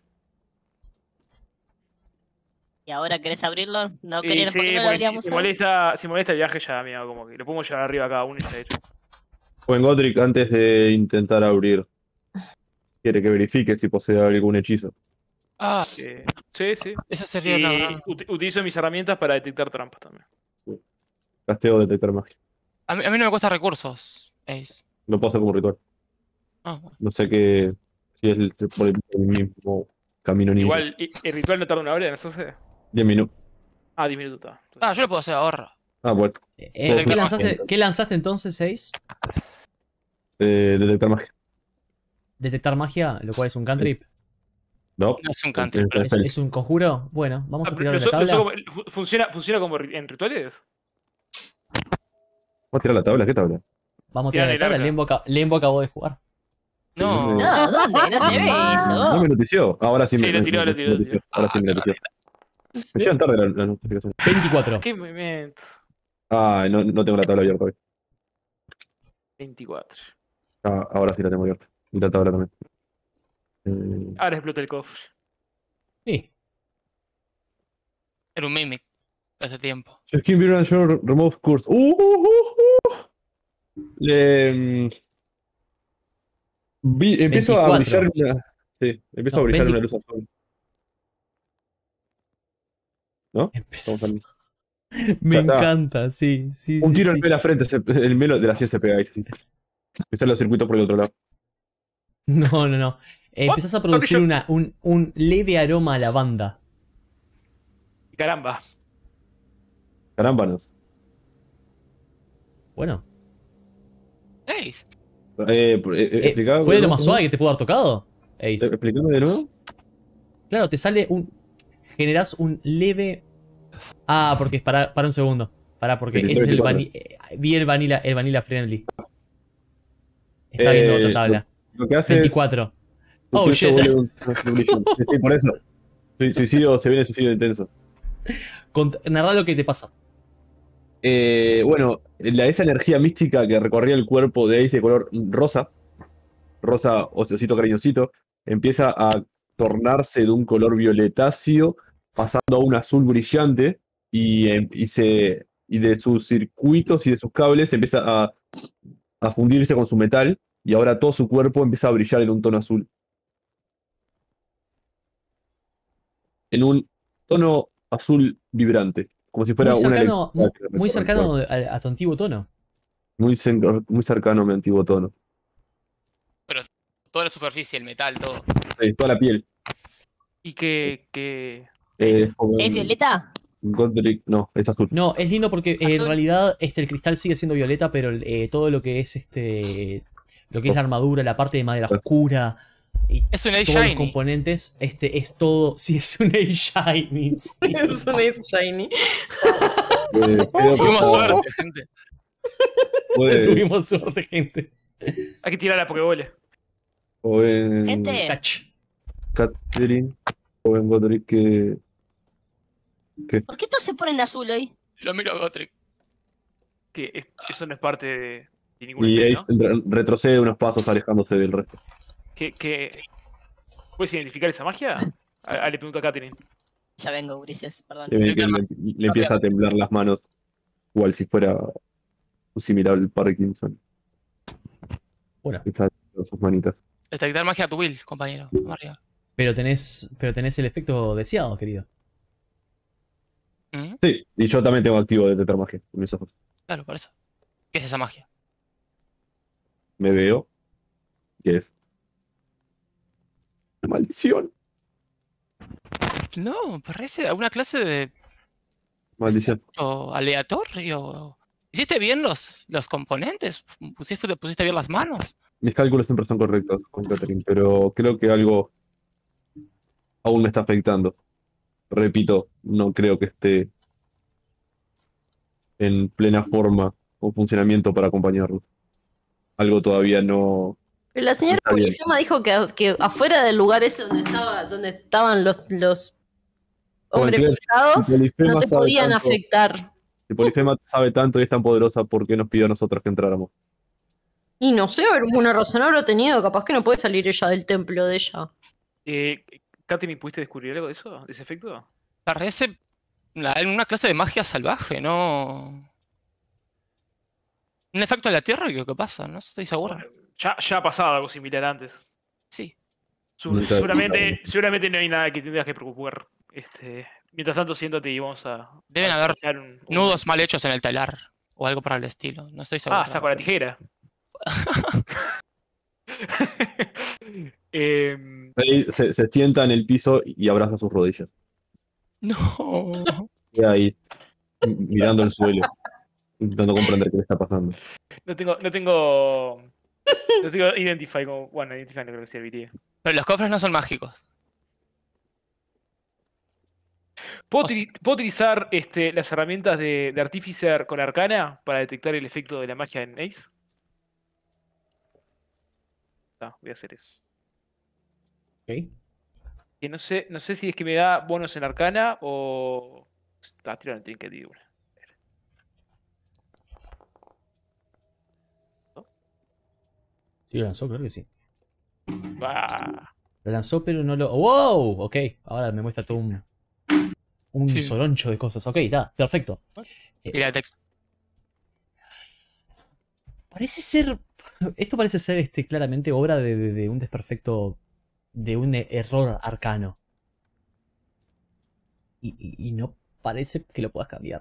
¿Y ahora querés abrirlo? ¿No Y querés? sí, ¿Por qué no lo porque si, abríamos si ahora? molesta, si molesta el viaje ya, amigo, como que lo pongo llevar arriba a cada uno y ya está hecho. Buen Godric antes de intentar abrir. quiere que verifique si posee algún hechizo. Ah, Eh, sí, sí. esa sería Y la gran... ut- utilizo mis herramientas para detectar trampas también. Casteo detectar magia. A mí, a mí no me cuesta recursos, Ace. Lo puedo hacer como ritual. Ah, bueno. No sé qué. Si es el- por el, por el mismo camino ninja. Igual, ¿y- ¿el ritual no tarda una hora en hacerse? diez minutos. Ah, diez minutos está. Ah, yo lo puedo hacer ahora. Ah, bueno. Eh, eh, ¿qué, Todo lanzaste, bien. ¿Qué lanzaste entonces, Ace? Eh, detectar magia. Detectar magia, lo cual es un cantrip. No. No es un cantrip, pero ¿Es, es un conjuro? Bueno, vamos Ah, a pero tirar la ¿lo- lo- tabla. como- fu- ¿Funciona, ¿Funciona como ri- en rituales? ¿Vamos a tirar la tabla? ¿Qué tabla? Vamos a tirar Tiran la el tabla. arca. Lembo, aca- Lembo acabó de jugar. No. No, ¿dónde? No se ve No eso. me notició. Ahora sí, Sí, me, lo me- tiró, me- lo me tiró, lo notició. tiró. Ahora sí Ah, me qué notició. barbaridad. Me llegan tarde las la notificaciones. veinticuatro. ¿Qué momento? Ah, no, no tengo la tabla abierta hoy. veinticuatro. Ah, ahora sí la tengo abierta. Y la tabla también. Eh, Ahora explota el cofre. Sí. Era un mimic hace tiempo. Skin Virulent Shore Remove Curse. Uh, uh, uh, uh. Le, mm, vi- empiezo a veinticuatro. brillar una. Sí, empiezo No, a brillar veinte. una luz azul. ¿No? Empezás. Estamos Me Ya está. encanta, sí, sí, Un sí, tiro sí. al pie de la frente, se- el melo de la ciencia se pega ahí. Sí. Empezar los circuitos por el otro lado. No, no, no. Eh, What? empezás a producir Yo- una, un, un leve aroma a lavanda. Caramba. Carámbanos. Bueno. Ace. Eh, eh, eh, Eh, explicame ¿Fue de lo nuevo, más suave que te pudo haber tocado? Eh, Ace. Explícame de nuevo. Claro, te sale un. Generás un leve. Ah, porque es para, para un segundo. Para, porque es el veinticuatro. vani- eh, vi el vanilla, el vanilla friendly. Está viendo Eh, otra tabla. Lo que hace veinticuatro. es. Oh, tu shit. vuelve un- un brillo. Sí, sí, por eso. Sui- Suicidio, se viene suicidio intenso. Cont- narrá lo que te pasa. Eh, bueno, la, esa energía mística que recorría el cuerpo de Ace de color rosa, rosa ociosito cariñosito, empieza a tornarse de un color violetáceo, pasando a un azul brillante, y, em- y, se, y de sus circuitos y de sus cables empieza a, a fundirse con su metal, y ahora todo su cuerpo empieza a brillar en un tono azul. En un tono azul vibrante, como si fuera Muy una cercano, electricidad mu- que recorre muy el cercano cuerpo. a, a tu antiguo tono. Muy, cen- muy cercano a mi antiguo tono. Toda la superficie, el metal, todo. Sí, toda la piel. ¿Y qué, qué... Eh, como ¿Es en violeta? Godric, no, es azul. No, es lindo porque eh, en Azul. realidad este, el cristal sigue siendo violeta, pero eh, todo lo que es este. Lo que es la armadura, la parte de madera oscura y Es un Ace todos los Shiny. componentes, este es todo. Sí, es un Ace Shiny. sí. Es un Ace Shiny. Eh, creo que Tuvimos está- suerte, gente. puede- Tuvimos suerte, gente. Hay que tirar la pokebola. o en Gente. Catch. Catherine, o en Godric que. ¿Por qué todos se ponen azul hoy? Lo miro a Gotrek. Que es- eso no es parte de, de ningún Y spell, Ace ¿no? re- retrocede unos pasos alejándose del resto. ¿Qué, qué... ¿Puedes identificar esa magia? Ah, ah, le pregunto a Katherine. Ya vengo, Ulises, perdón. Y ven que le, le empieza a temblar las manos, igual si fuera un similar al Parkinson. Bueno, Está con sus manitas. Detectar magia a tu will, compañero. Vamos arriba. pero tenés, pero tenés el efecto deseado, querido. ¿Mm? Sí, y yo también tengo activo detectar magia en mis ojos. Claro, por eso. ¿Qué es esa magia? Me veo. ¿Qué es? Una maldición. No, parece alguna clase de Maldición. o aleatorio. ¿Hiciste bien los, los componentes? ¿Pusiste, pusiste bien las manos? Mis cálculos siempre son correctos con Catherine, pero creo que algo aún me está afectando. Repito, no creo que esté en plena forma o funcionamiento para acompañarlo. Algo todavía no. Pero la señora Está bien. Polifema dijo que, que afuera del lugar ese donde estaba, donde estaban los, los hombres Como el pisados, Si Polifema no te sabe podían tanto- afectar. Si Polifema sabe tanto y es tan poderosa, ¿por qué nos pidió a nosotros que entráramos? Y no sé, alguna razón habrá tenido, capaz que no puede salir ella del templo de ella. Eh, Katherine, ¿pudiste descubrir algo de eso? ¿De ese efecto? Parece una, una clase de magia salvaje, ¿no? Un efecto de la Tierra, ¿qué, qué pasa? No estoy seguro. Ya, ya ha pasado algo similar antes. Sí. Su- Nunca- seguramente, nunca- seguramente no hay nada que tengas que preocupar. Este, mientras tanto, siéntate y vamos a. Deben a haber hacer un- un- Nudos mal hechos en el telar. O algo por el estilo. No estoy seguro. Ah, saco la tijera. Em, Ahí se, se sienta en el piso y abraza sus rodillas. No. Queda ahí, m- mirando el suelo, intentando comprender qué le está pasando. no tengo. No tengo. No tengo Identify como. Bueno, Identify no creo que serviría. Pero los cofres no son mágicos. ¿Puedo, O sea- uti- puedo utilizar este, las herramientas de, de Artificer con Arcana para detectar el efecto de la magia en Ace? Ah, voy a hacer eso. Ok. Que no sé, no sé si es que me da bonos en Arcana o. Ah, tiro en el trinket y una. Sí, lo lanzó, creo que sí. Ah, Lo lanzó, pero no lo. ¡Wow! Ok, ahora me muestra todo un. Un Sí. soroncho de cosas. Ok, está, perfecto. Y la text. Parece ser. Esto parece ser este, claramente obra de, de- de un desperfecto. De un e- error arcano. Y, y- y no parece que lo puedas cambiar.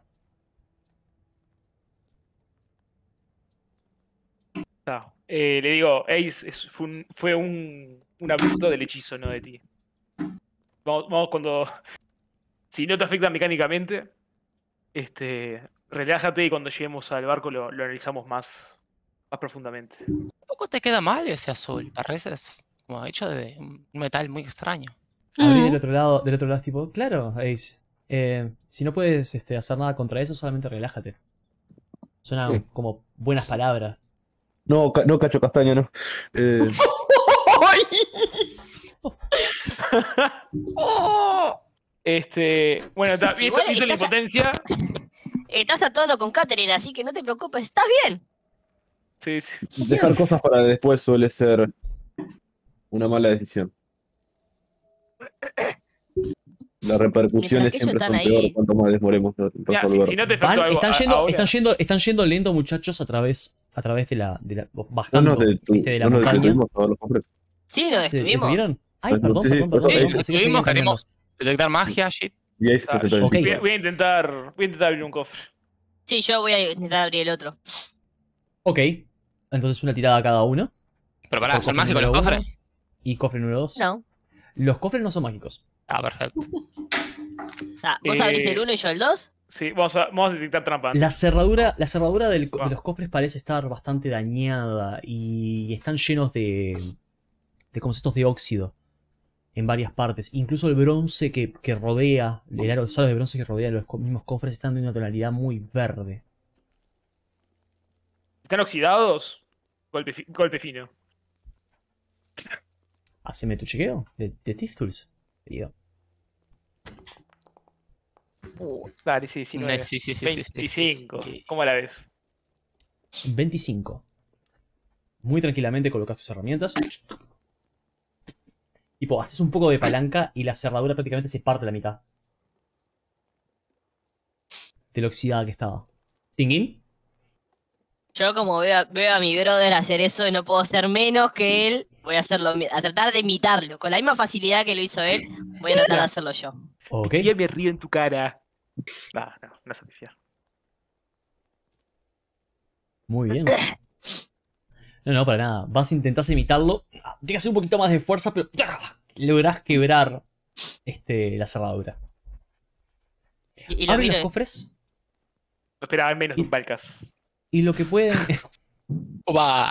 está. Eh, le digo, Ace es- fue, un, fue un, un abrupto del hechizo, no de ti. Vamos, vamos cuando. Si no te afecta mecánicamente, este, relájate y cuando lleguemos al barco lo, lo analizamos más, más profundamente. Tampoco te queda mal ese azul. Parece como hecho de un metal muy extraño. Abrí Mm. del otro lado, del otro lado, tipo, claro, Ace. eh, si no puedes este, hacer nada contra eso, solamente relájate. Suenan Sí. como buenas palabras. No, ca- no cacho castaña, no. Eh, Este, bueno, está, visto, Igual visto la estás a- impotencia. Estás a todo con Catherine, así que no te preocupes, estás bien. Sí, sí. dejar cosas para después suele ser una mala decisión. Las repercusiones que ellos siempre están son peor ahí. cuanto más demoremos en Mira, si, resolver. si no te Van- afectó algo están, a- yendo, ahora, están, yendo, están yendo lento, muchachos, a través, a través de la. De la No bajando nos detu- este, de la no nos montaña. detuvimos a ver los hombres. Sí, nos ¿Se estuvimos. detuvieron? Ay, Sí, perdón, sí, perdón, por eso perdón. ahí perdón, pensé que Estuvimos, seguían caminando. queremos detectar magia, shit. Y ahí se Ah, se yo- Ok. voy, a- voy a intentar. Voy a intentar abrir un cofre. Sí, yo voy a intentar abrir el otro. Ok, entonces una tirada a cada uno. Pero pará, Por ¿son cofre mágicos los número cofres? uno Y cofre número dos. No. Los cofres no son mágicos. Ah, perfecto. Ah, ¿vos Eh, abrís el uno y yo el dos? Sí, vamos a, vamos a detectar trampa. antes. La cerradura, la cerradura del co- Ah. de los cofres parece estar bastante dañada y están llenos de, de conceptos de óxido en varias partes. Incluso el bronce que, que rodea, el aro, los aros de bronce que rodean los co- mismos cofres están de una tonalidad muy verde. ¿Están oxidados? Golpe, fi- golpe fino. Haceme tu chequeo de, de Thief Tools. querido. Uh, dale, sí, diecinueve. Ne- sí, sí, sí, sí, sí, sí, veinticinco. sí. ¿Cómo la ves? veinticinco. Muy tranquilamente colocas tus herramientas. Tipo, haces un poco de palanca y la cerradura prácticamente se parte a la mitad. De lo oxidada que estaba. ¿Singin? Yo como veo a, veo a mi brother hacer eso y no puedo hacer menos que él, voy a hacerlo, mi- a tratar de imitarlo. Con la misma facilidad que lo hizo él, voy a tratar de hacerlo yo. Ok. Y me río en tu cara. No, no, no se pifiar. Muy bien. No, no, para nada. Vas a intentar imitarlo. Tienes que hacer un poquito más de fuerza, pero lográs quebrar este, la cerradura. Y, y lo Abren miro. los cofres No esperaba menos de Y- un Balcas. y lo que pueden... Opa.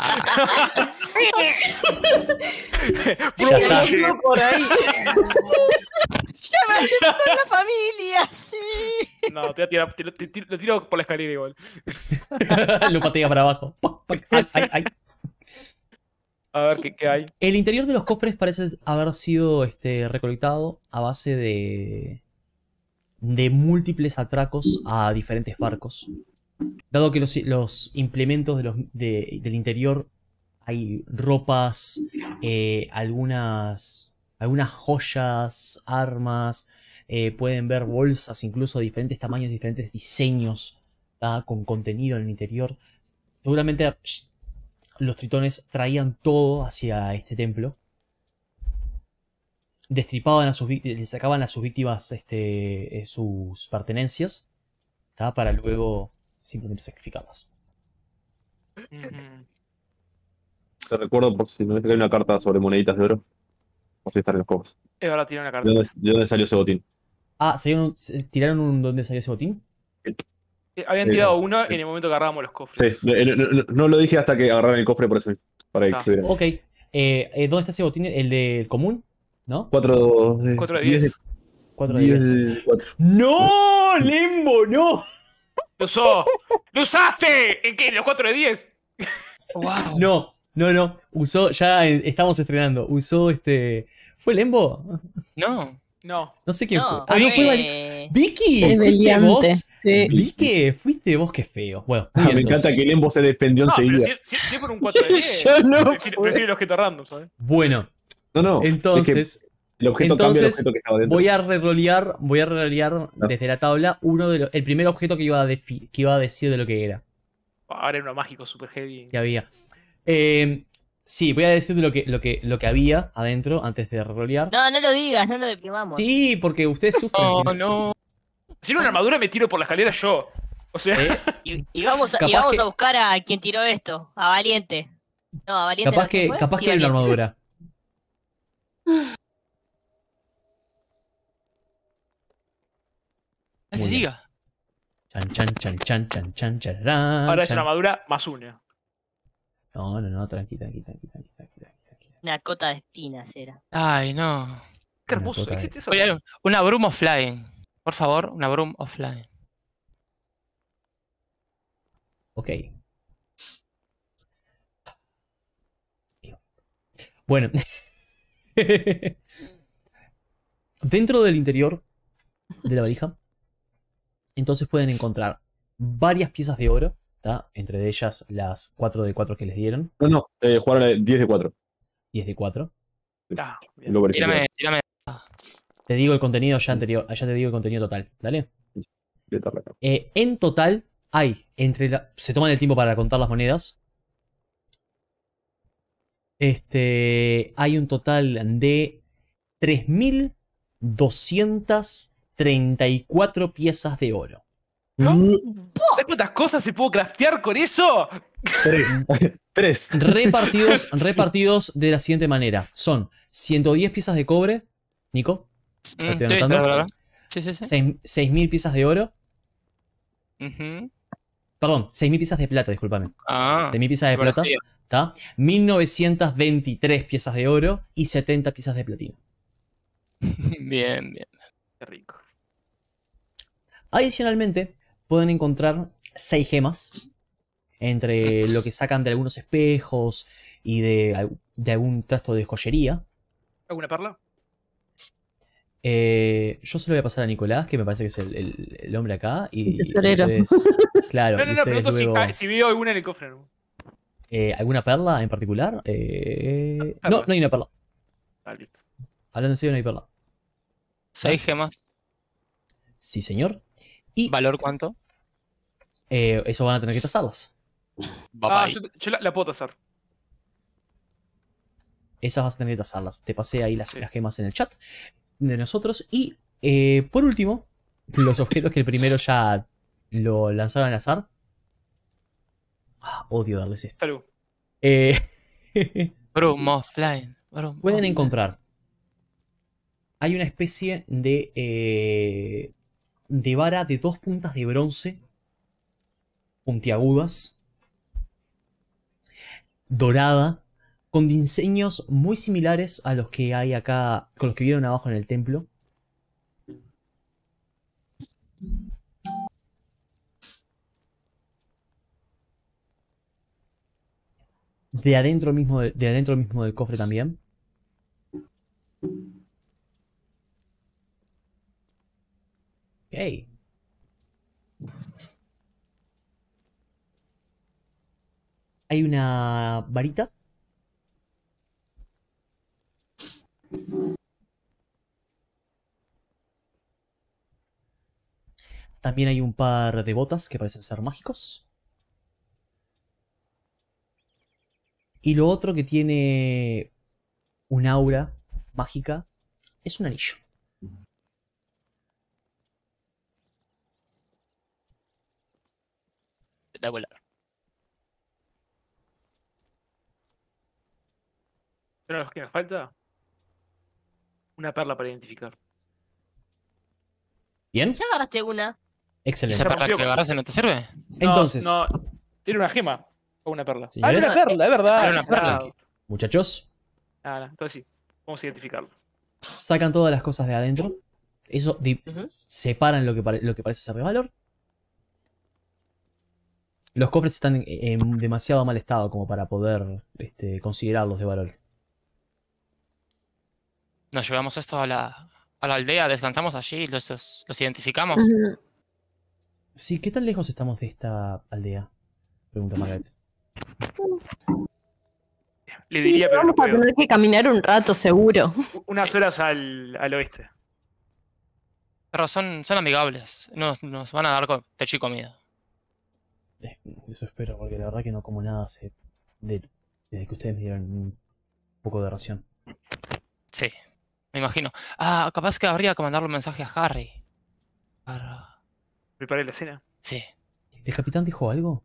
Ya está. Oye, Por ahí. ¡Ya me hace toda la familia! ¡Sí! no, te voy a tirar, te lo, te tiro- lo tiro por la escalera igual. lo patea para abajo. Ay, ay, ay. A ver qué, qué hay. El interior de los cofres parece haber sido este, recolectado a base de, de múltiples atracos a diferentes barcos. Dado que los, los implementos de los, de- del interior hay ropas, eh, algunas, algunas joyas, armas, eh, pueden ver bolsas incluso de diferentes tamaños, diferentes diseños, ¿tá? Con contenido en el interior. Seguramente los tritones traían todo hacia este templo. destripaban a sus víctimas, le sacaban a sus víctimas este, eh, sus pertenencias, ¿tá? Para luego simplemente sacrificarlas. Ujú. Te recuerdo por si no hay una carta sobre moneditas de oro. Por si están en los cofres. Es verdad, tiene una ¿De carta. dónde, de dónde salió ese botín? Ah, ¿salieron un- se- ¿tiraron un donde salió ese botín? Eh, Habían Eh, tirado uno sí. en el momento que agarrábamos los cofres. Sí, no, no- no- no lo dije hasta que agarraron el cofre por eso. Para que Está. se viera. Ok. Eh, eh, ¿Dónde está ese botín? ¿El del común? ¿No? cuatro de cuatro de diez diez. cuatro de diez diez. de cuatro. ¡No! ¡Lembo, no! ¡Lo usó! ¡Lo usaste! ¿En qué? ¿En los cuatro de diez? Wow. No, no, no. Usó, ya eh, estamos estrenando. Usó este. ¿Fue Lembo? No. No. No sé quién No, fue. Ah, no fue Vali- eh, Vicky, Es ¿fuiste Beliante. vos? Sí. Vicky, fuiste vos, qué feo. Bueno, Ah, muy bien, me encanta entonces. que Lembo se defendió No, pero enseguida. si, si, si es por un cuatro de diez. Yo no prefiero, fui. prefiero los que te random, ¿sabes? Bueno, No, no. entonces. Es que el objeto cambia el entonces, objeto que estaba dentro. Voy a rerolear, voy a rerolear desde la tabla uno de los, el primer objeto que iba, a defi- que iba a decir de lo que era, Ahora era uno mágico, super heavy. que había. Eh, sí, voy a decir de lo que, lo que, lo que había adentro antes de rerolear. No, no lo digas, no lo deprimamos. Sí, porque ustedes sufren. No, si no. no. Si era una armadura, me tiro por la escalera yo. O sea, ¿Eh? Y, y vamos, a, y Capaz vamos que- a buscar a quien tiró esto, a Valiente. No, a Valiente. Capaz no, ¿quién que, fue? capaz Sí, que hay una Valiente. armadura. No te Muy bien. diga. Chan, chan, chan, chan, chan, chan, chararán, ahora es chan. una armadura más una. No, no, no, tranqui, tranqui, tranqui, tranqui, tranqui, tranqui, tranqui. Una cota de espinas era. Ay, no. Qué Una hermoso. cosa de- ¿Existe eso? Voy a una broom offline. Por favor, una broom offline. Ok. Bueno. Dentro del interior de la valija, entonces pueden encontrar varias piezas de oro, ¿tá? Entre ellas las cuatro de cuatro que les dieron, No, no. Eh, jugaron a diez de cuatro. diez de cuatro. Ah, bien. Lo verifiqué. Tírame, tírame. Te digo el contenido ya anterior, ya te digo el contenido total, ¿dale? Voy a estar acá. Eh, en total hay, entre la- se toman el tiempo para contar las monedas. Este, hay un total de tres mil doscientas treinta y cuatro piezas de oro. ¿Sabes cuántas cosas se pudo craftear con eso? Tres. Tres. Repartidos, repartidos de la siguiente manera. Son ciento diez piezas de cobre, Nico, Mm, estoy sí, anotando. espera, espera, espera. Sí, sí, sí. seis mil piezas de oro. Ujú. Perdón, seis mil piezas de plata, discúlpame. Ah. seis mil piezas de bueno, plata. sí. ¿Tá? mil novecientas veintitrés piezas de oro y setenta piezas de platino. Bien, bien. Qué rico. Adicionalmente, pueden encontrar seis gemas entre lo que sacan de algunos espejos y de, al- de algún trasto de joyería. ¿Alguna perla? Eh, yo se lo voy a pasar a Nicolás, que me parece que es el, el- el hombre acá. Y, El tesorero. y ustedes- claro, No, y no, no, ustedes pregunto si, luego- ah, si veo alguna en el cofre. ¿No? eh, ¿alguna perla en particular? Eh, Perla. no, no hay una perla. Ah, listo. Hablando en serio, no hay perla. Seis gemas. Sí, señor. Y ¿Valor cuánto? eh, eso van a tener que tasarlas. Va Ah, pa' ahí. yo, yo la, la puedo tasar. Esas vas a tener que tasarlas. Te pasé ahí las, Sí. las gemas en el chat de nosotros. Y eh, por último, los objetos que el primero ya lo lanzaron al azar. Ah, odio darles esto. Salud. Eh, Broom offline. Broom pueden offline. encontrar. Hay una especie de. eh, de vara de dos puntas de bronce. Puntiagudas. Dorada. Con diseños muy similares a los que hay acá. Con los que vieron abajo en el templo. De adentro mismo, de, de adentro mismo del cofre también. Ok. Hay una varita. También hay un par de botas que parecen ser mágicos. Y lo otro que tiene un aura mágica Es un anillo. Espectacular. Pero lo que nos falta, una perla para identificar. ¿Bien? Ya agarraste una. ¿Y Excelente. esa perla rompió. que agarraste no te sirve? No, Entonces, No, tiene una gema o una perla. Señores. Ah, era una perla, es verdad. Era una perla. Ah, muchachos, ah, no, entonces sí, vamos a identificarlo. sacan todas las cosas de adentro. Eso di- Ujú. separan lo que, pare- lo que parece ser de valor. Los cofres están en, en demasiado mal estado como para poder este, considerarlos de valor. Nos llevamos esto a la, a la aldea, descansamos allí, los, los, los identificamos. Ujú. Sí, ¿qué tan lejos estamos de esta aldea? Pregunta Margaret. Le diría, pero no Vamos a puedo. tener que caminar un rato, seguro. Unas Sí. horas al, al oeste. Pero son, son amigables, nos, nos van a dar co- techo y comida. Eh, Eso espero, porque la verdad que no como nada hace de- desde que ustedes me dieron un poco de ración. Sí, me imagino. Ah, capaz que habría que mandarle un mensaje a Harry. Para... Preparé la cena. Sí, ¿El capitán dijo algo?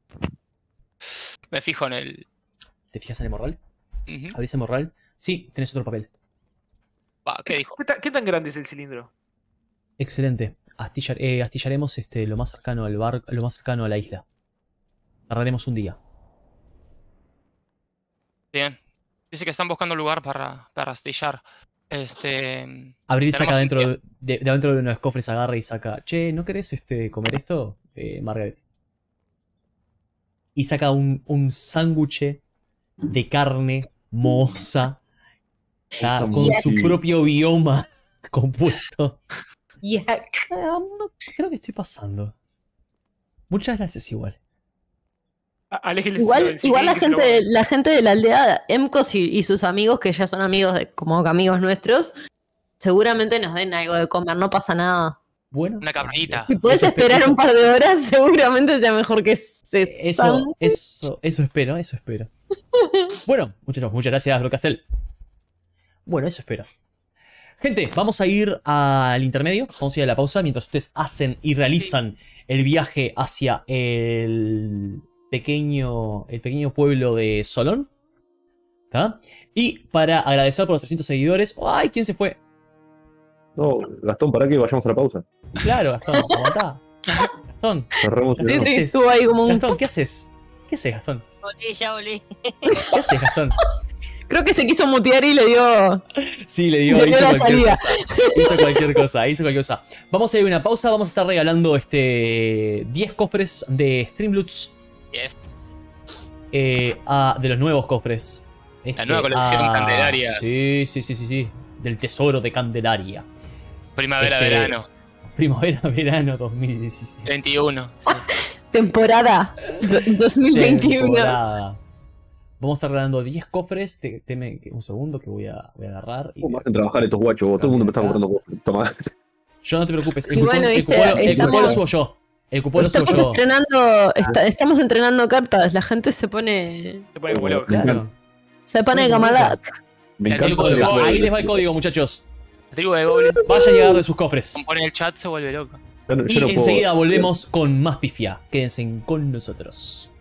me fijo en el... ¿Te fijas en el morral? Ujú. ¿Abrís el morral? Sí, tenés otro papel. Va, ¿qué dijo? ¿Qué, ta- qué tan grande es el cilindro? Excelente. Astillar- eh, astillaremos este, lo más cercano al bar, lo más cercano a la isla. Tardaremos un día. Bien. Dice que están buscando un lugar para, para astillar. Este... Abril saca Tenemos un dentro día. de, de adentro de unos cofres, agarra y saca. Che, ¿no querés este, comer esto, eh, Margaret? Y saca un, un sándwich de carne mohosa, ¿tá? con Yes. su propio bioma compuesto. Yeah. Ah, no, creo que estoy pasando. Muchas gracias igual. A- Aléjenle Igual, el igual la cilindro y se lo gente, guarden. la gente de la aldea, Emcos y, y sus amigos, que ya son amigos de, como amigos nuestros, seguramente nos den algo de comer, no pasa nada. Bueno. Una cabrita. Si puedes Eso espe- esperar eso- un par de horas, seguramente sea mejor que se Eso, eso, eso espero, eso espero. Bueno, muchachos, muchas gracias, Brocastel. Bueno, eso espero. Gente, vamos a ir al intermedio, vamos a ir a la pausa mientras ustedes hacen y realizan el viaje hacia el pequeño, el pequeño pueblo de Solón. ¿Tá? Y para agradecer por los trescientos seguidores. ¡Ay! ¿Quién se fue? No, Gastón, ¿para qué vayamos a la pausa? Claro, Gastón, aguantá. Gastón, Cerramos y Sí, vamos. sí, haces? estuvo ahí como un... Gastón, ¿qué haces? ¿Qué haces, Gastón? Volé, ya volé. ¿Qué haces, Gastón? Creo que se quiso mutear y le dio... Sí, le dio, Le dio hizo la cualquier salida. cosa. Hizo cualquier cosa, hizo cualquier cosa. Vamos a ir a una pausa, vamos a estar regalando este diez cofres de Streamloots. Yes. eh, a- de los nuevos cofres. Este, nueva colección a- Candelaria. Sí, sí, sí, sí, sí. Del tesoro de Candelaria. Primavera, Este, verano. Primavera, verano dos mil diecisiete. veintiuno. Sí. Temporada do- dos mil veintiuno. Temporada. Vamos a estar regalando diez cofres. Te- teme que- un segundo que voy a, voy a agarrar. y- ¿Cómo hacen trabajar estos guachos? Todo el mundo me está comprando cofres. Toma. Yo no te preocupes. El Y cupón, bueno, el viste, cupón- el estamos- cupón lo subo yo. El cupón lo subo Estamos yo. estrenando, esta- estamos entrenando cartas, la gente se pone... Se pone como loco. Claro. Se pone pone Gamalac. Me El encanta. tipo de el- Goblin. Ahí les va el código, muchachos. La tribu de Goblin. Vayan a llegar de sus cofres. Compone el chat, se vuelve loco. Yo no- yo Y no puedo- enseguida volvemos con más pifia. Quédense con nosotros.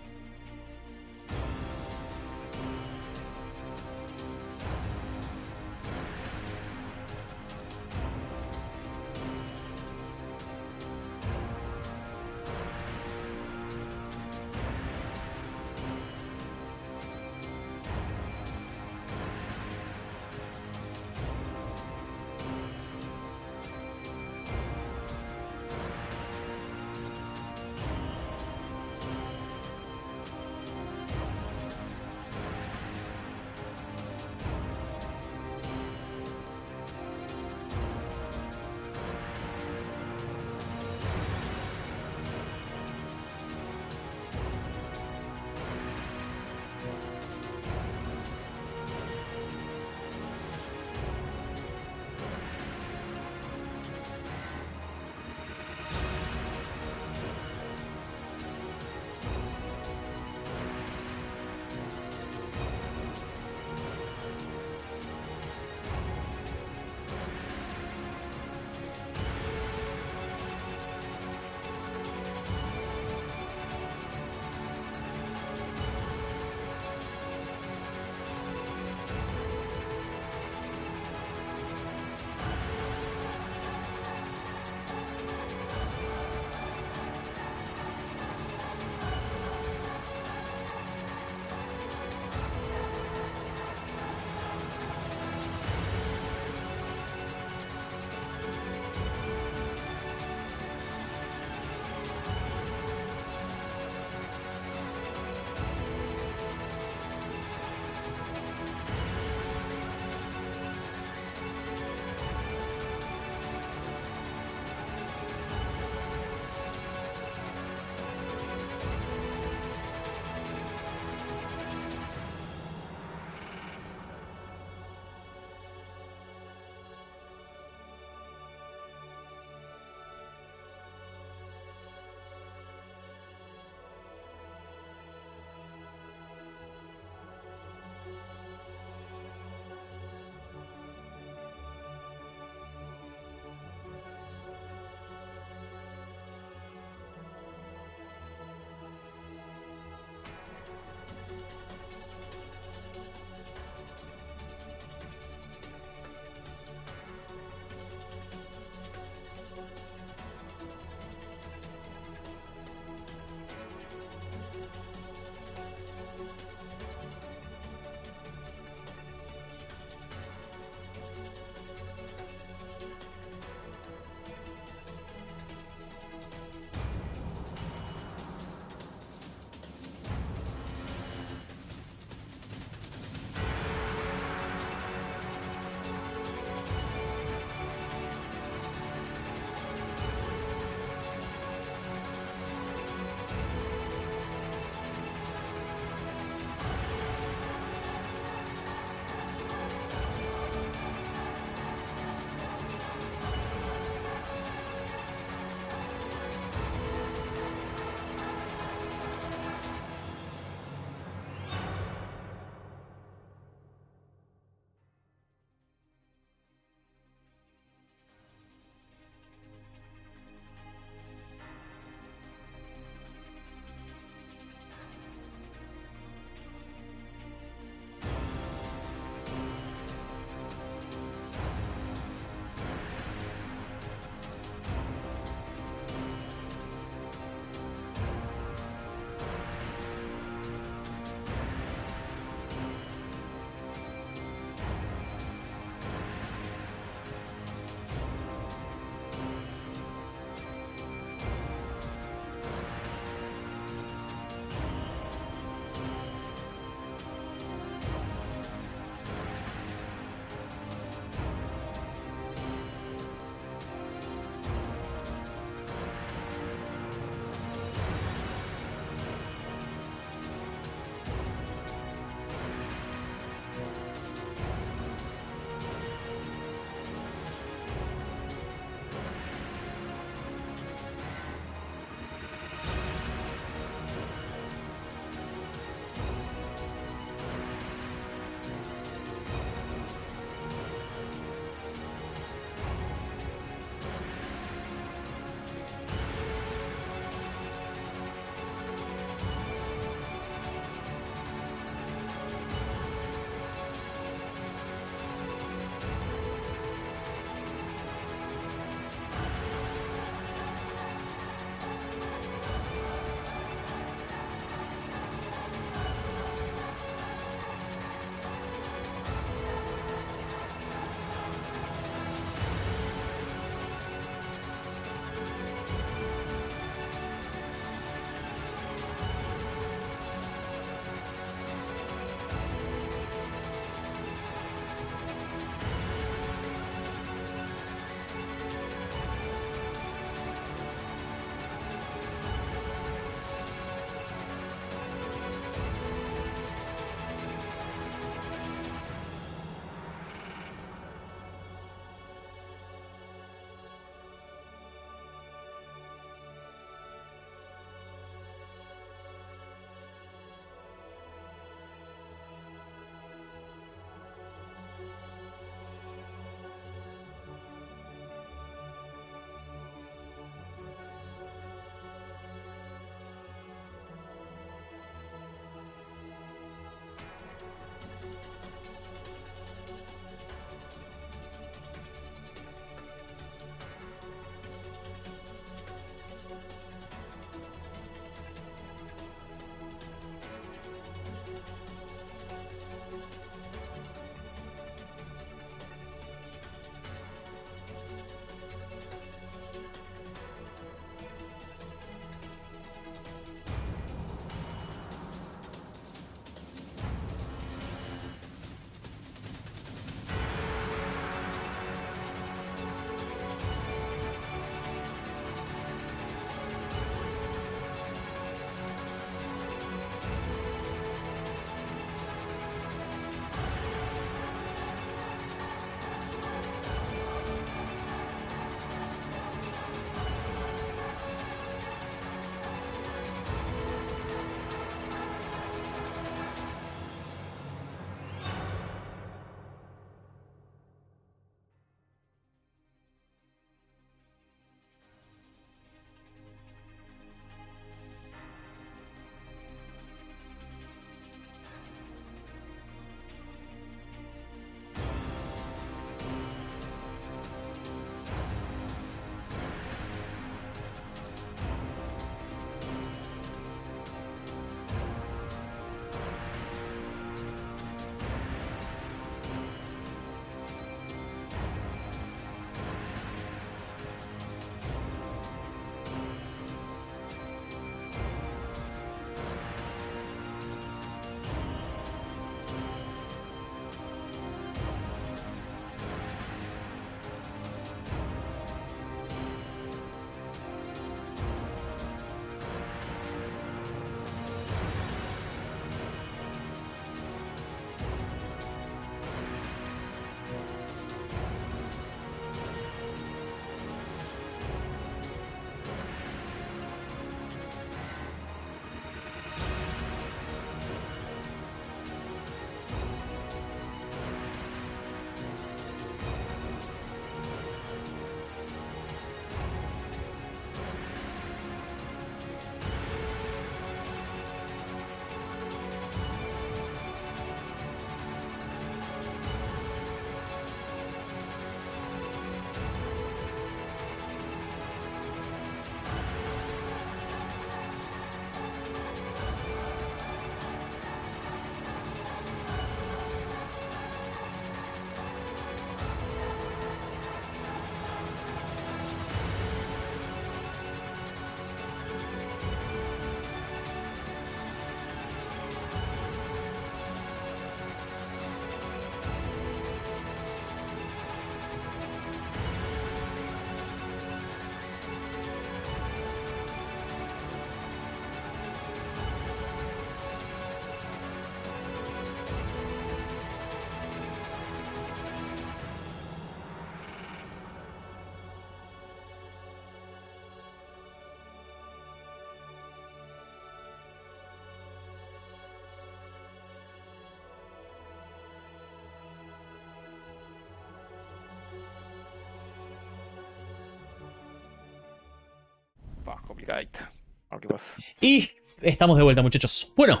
Complicadito. A ver qué pasa. Y estamos de vuelta, muchachos. Bueno.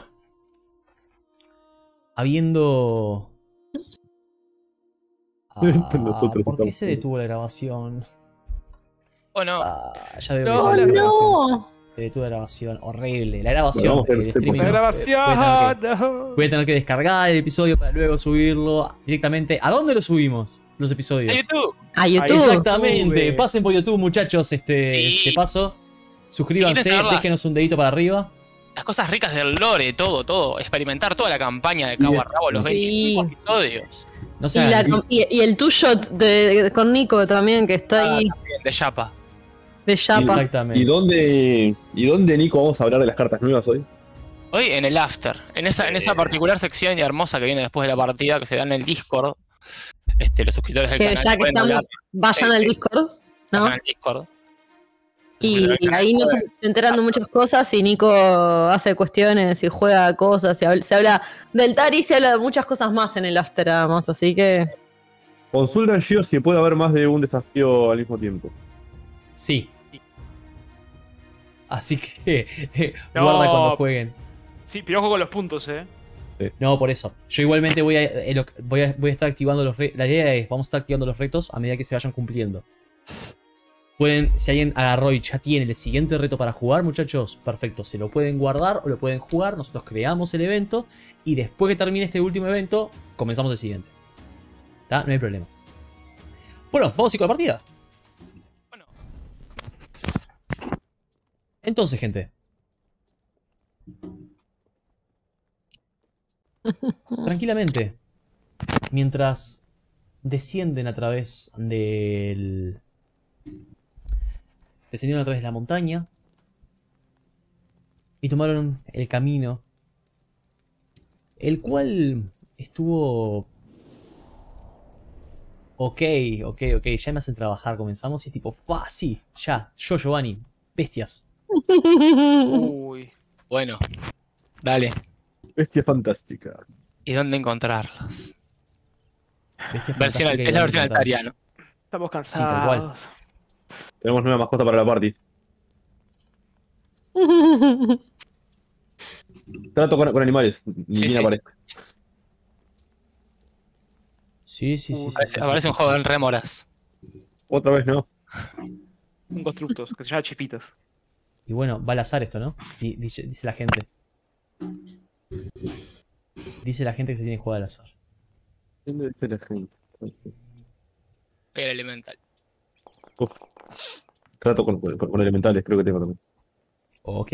Habiendo... Ah, Nosotros ¿por qué estamos- se detuvo la grabación? ¿O no? Ah, ya veo No, que se la detuvo la grabación. No. Se detuvo la grabación. Horrible. La grabación. Bueno, vamos a el hacer streaming, posible. ¿no? ¡La Voy a tener que- grabación! Voy a tener que descargar el episodio para luego subirlo directamente. ¿A dónde lo subimos? Los episodios. A YouTube. A YouTube. Exactamente. YouTube. Pasen por YouTube, muchachos. Este, Sí. este paso. Suscríbanse, Si quieren saber la- déjenos un dedito para arriba. Las cosas ricas del lore, todo, todo. Experimentar toda la campaña de cabo a rabo, los Sí. veinticinco episodios. No Y, sean la- así. y- y el two-shot de, con Nico también, que está ahí Bien, de Yapa. de Chapa. Exactamente. ¿Y dónde, ¿Y dónde, Nico, vamos a hablar de las cartas nuevas hoy? Hoy en el after, en esa, en esa particular sección y hermosa que viene después de la partida, que se da en el Discord. Este, los suscriptores del Que canal ya que pueden hablar, estamos, vayan Sí, al sí. Discord, ¿no? vayan al Discord. Y ahí nos se enteran de muchas cosas y Nico hace cuestiones y juega cosas y habla- se habla del Tari y se habla de muchas cosas más en el after además, así que Consultan Gio si puede haber más de un desafío al mismo tiempo. Sí. Así que eh, No. guarda cuando jueguen. Sí, pero ojo con los puntos, eh. No, por eso. Yo igualmente voy a, eh, lo- voy a, voy a estar activando los retos. La idea es, vamos a estar activando los retos a medida que se vayan cumpliendo. Pueden, si alguien agarró y ya tiene el siguiente reto para jugar, muchachos, perfecto. Se lo pueden guardar o lo pueden jugar. Nosotros creamos el evento y después que termine este último evento, comenzamos el siguiente. ¿Está? No hay problema. Bueno, vamos a ir con la partida. Bueno. Entonces, gente. Tranquilamente. Mientras descienden a través del... Descendieron a través de la montaña. Y tomaron el camino. El cual estuvo... Ok, ok, ok. Ya me hacen trabajar. Comenzamos y es tipo... ¡Ah, sí! Ya. Yo, Giovanni. Bestias. Uy. Bueno, dale. Bestia fantástica. ¿Y dónde encontrarlas? Bestias Versión, fantásticas y es la versión encantadas. altariana. Estamos tal cansados. cual. Tenemos nueva mascota para la party. Trato con, con animales. Ni Sí, bien sí. aparece. Sí, sí, sí. sí, Parece, sí, parece sí, un sí, juego sí. en remoras. Otra vez no. Un constructos que se llama Chispitas. Y bueno, va al azar esto, ¿no? Di- Dice, dice la gente. Dice la gente que se tiene que jugar al azar. ¿Dónde dice la gente? El elemental. Uf. Trato con, con, con elementales, creo que tengo también. Ok.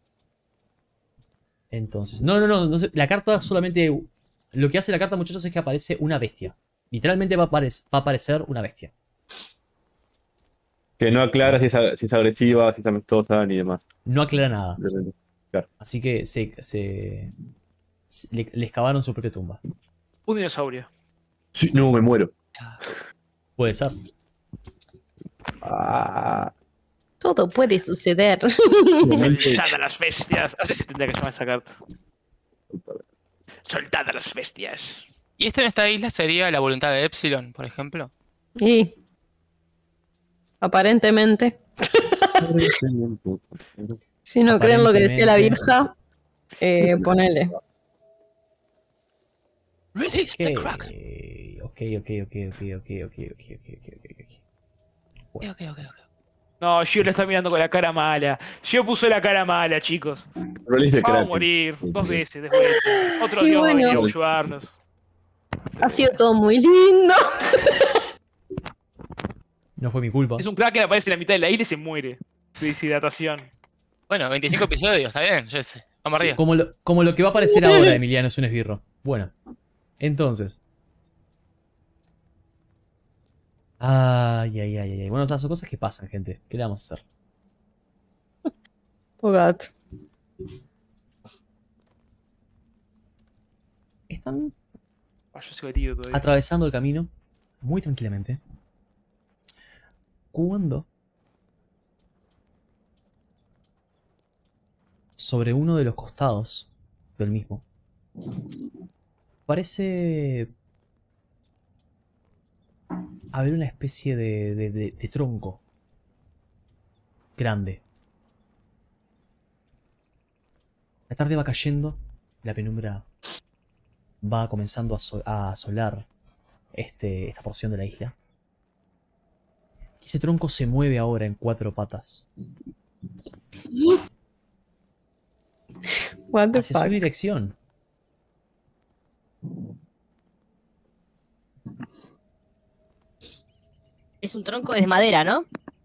Entonces, no, no, no, no sé, la carta solamente... Lo que hace la carta, muchachos, es que aparece una bestia. Literalmente va a, apare- va a aparecer una bestia. Que no aclara si es, ag- si es agresiva, si es amistosa, ni demás. No aclara nada. Simplemente. Así que se... se, se- le, le excavaron su propia tumba. Un dinosaurio. Sí, no, me muero. Puede ser. Ah, todo puede suceder. Soltad a las bestias. Así se tendría que llamar esa carta. Soltad a las bestias. ¿Y esta en esta isla sería la voluntad de Epsilon, por ejemplo? Y aparentemente, si no creen lo que decía la vieja, eh, ponele. Release the Kraken. Ok, ok, ok, ok, ok, ok, ok, ok, ok, ok, ok. Ok, ok, ok, ok. No, Gio lo está mirando con la cara mala. Gio puso la cara mala, chicos. Release de Vamos a Kraken. morir dos veces de vuelta. Otro Y dios va a venir a bueno. ayudarnos. Ha sido todo muy lindo. No fue mi culpa. Es un crack que aparece en la mitad de la isla y se muere. De deshidratación. Bueno, veinticinco episodios, está bien, yo sé. Vamos arriba. Como lo, como lo que va a aparecer ahora, Emiliano, es un esbirro. Bueno, entonces. Ay, ay, ay, ay. Bueno, estas son cosas que pasan, gente. ¿Qué le vamos a hacer? Oh, gato. Están Ah, yo sigo herido todavía. atravesando el camino muy tranquilamente. Cuando sobre uno de los costados del mismo parece haber una especie de, de- de- de tronco grande, La tarde va cayendo, la penumbra va comenzando a, so- a asolar este, esta porción de la isla. Y ese tronco se mueve ahora en cuatro patas. What the Hacia su fuck. dirección. Es un tronco de madera, ¿no?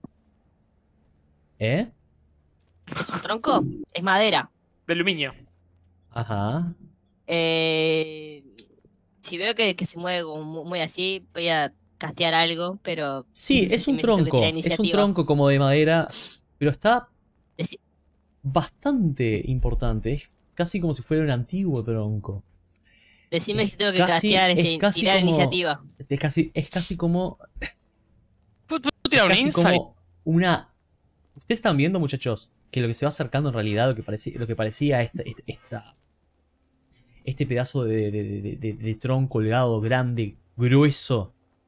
¿Eh? Es un tronco, es madera. De aluminio. Ajá. Eh, si veo que, que se mueve como mu- muy así, voy a castear algo, pero Sí, es un Decime si tengo que tronco. tirar Es un iniciativa. tronco como de madera. Pero está deci- bastante importante. Es casi como si fuera un antiguo tronco. decime Es si tengo que casi- castear es este, casi tirar como- iniciativa. Es casi, es casi como. ¿Puedo, puedo tirar un casi insight? como una. Ustedes están viendo, muchachos, que lo que se va acercando en realidad, lo que parecía, lo que parecía esta, esta- esta- este pedazo de, de- de- de- de tronco colgado, grande, grueso,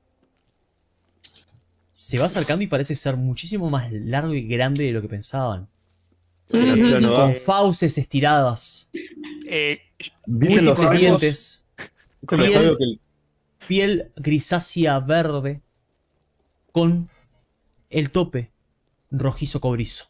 se va acercando y parece ser muchísimo más largo y grande de lo que pensaban. La criatura no Con da. fauces estiradas, Eh, Dicen los múltiples sabios, dientes, dicen los piel- sabios que el- piel grisácea verde, con el tope rojizo cobrizo.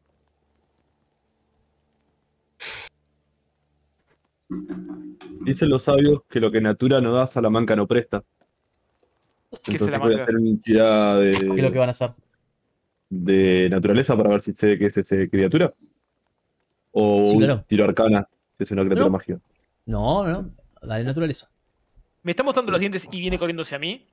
dicen los sabios que lo que Natura no da, Salamanca no presta. ¿Qué es Entonces voy a Salamanca? hacer una entidad ¿Qué es lo que de, van a hacer? de naturaleza para ver si sé qué es esa criatura. O Sí, un claro. tiro arcana, que es una criatura No. mágica. No, no, dale naturaleza. Me está mostrando los dientes y viene corriendo hacia mí.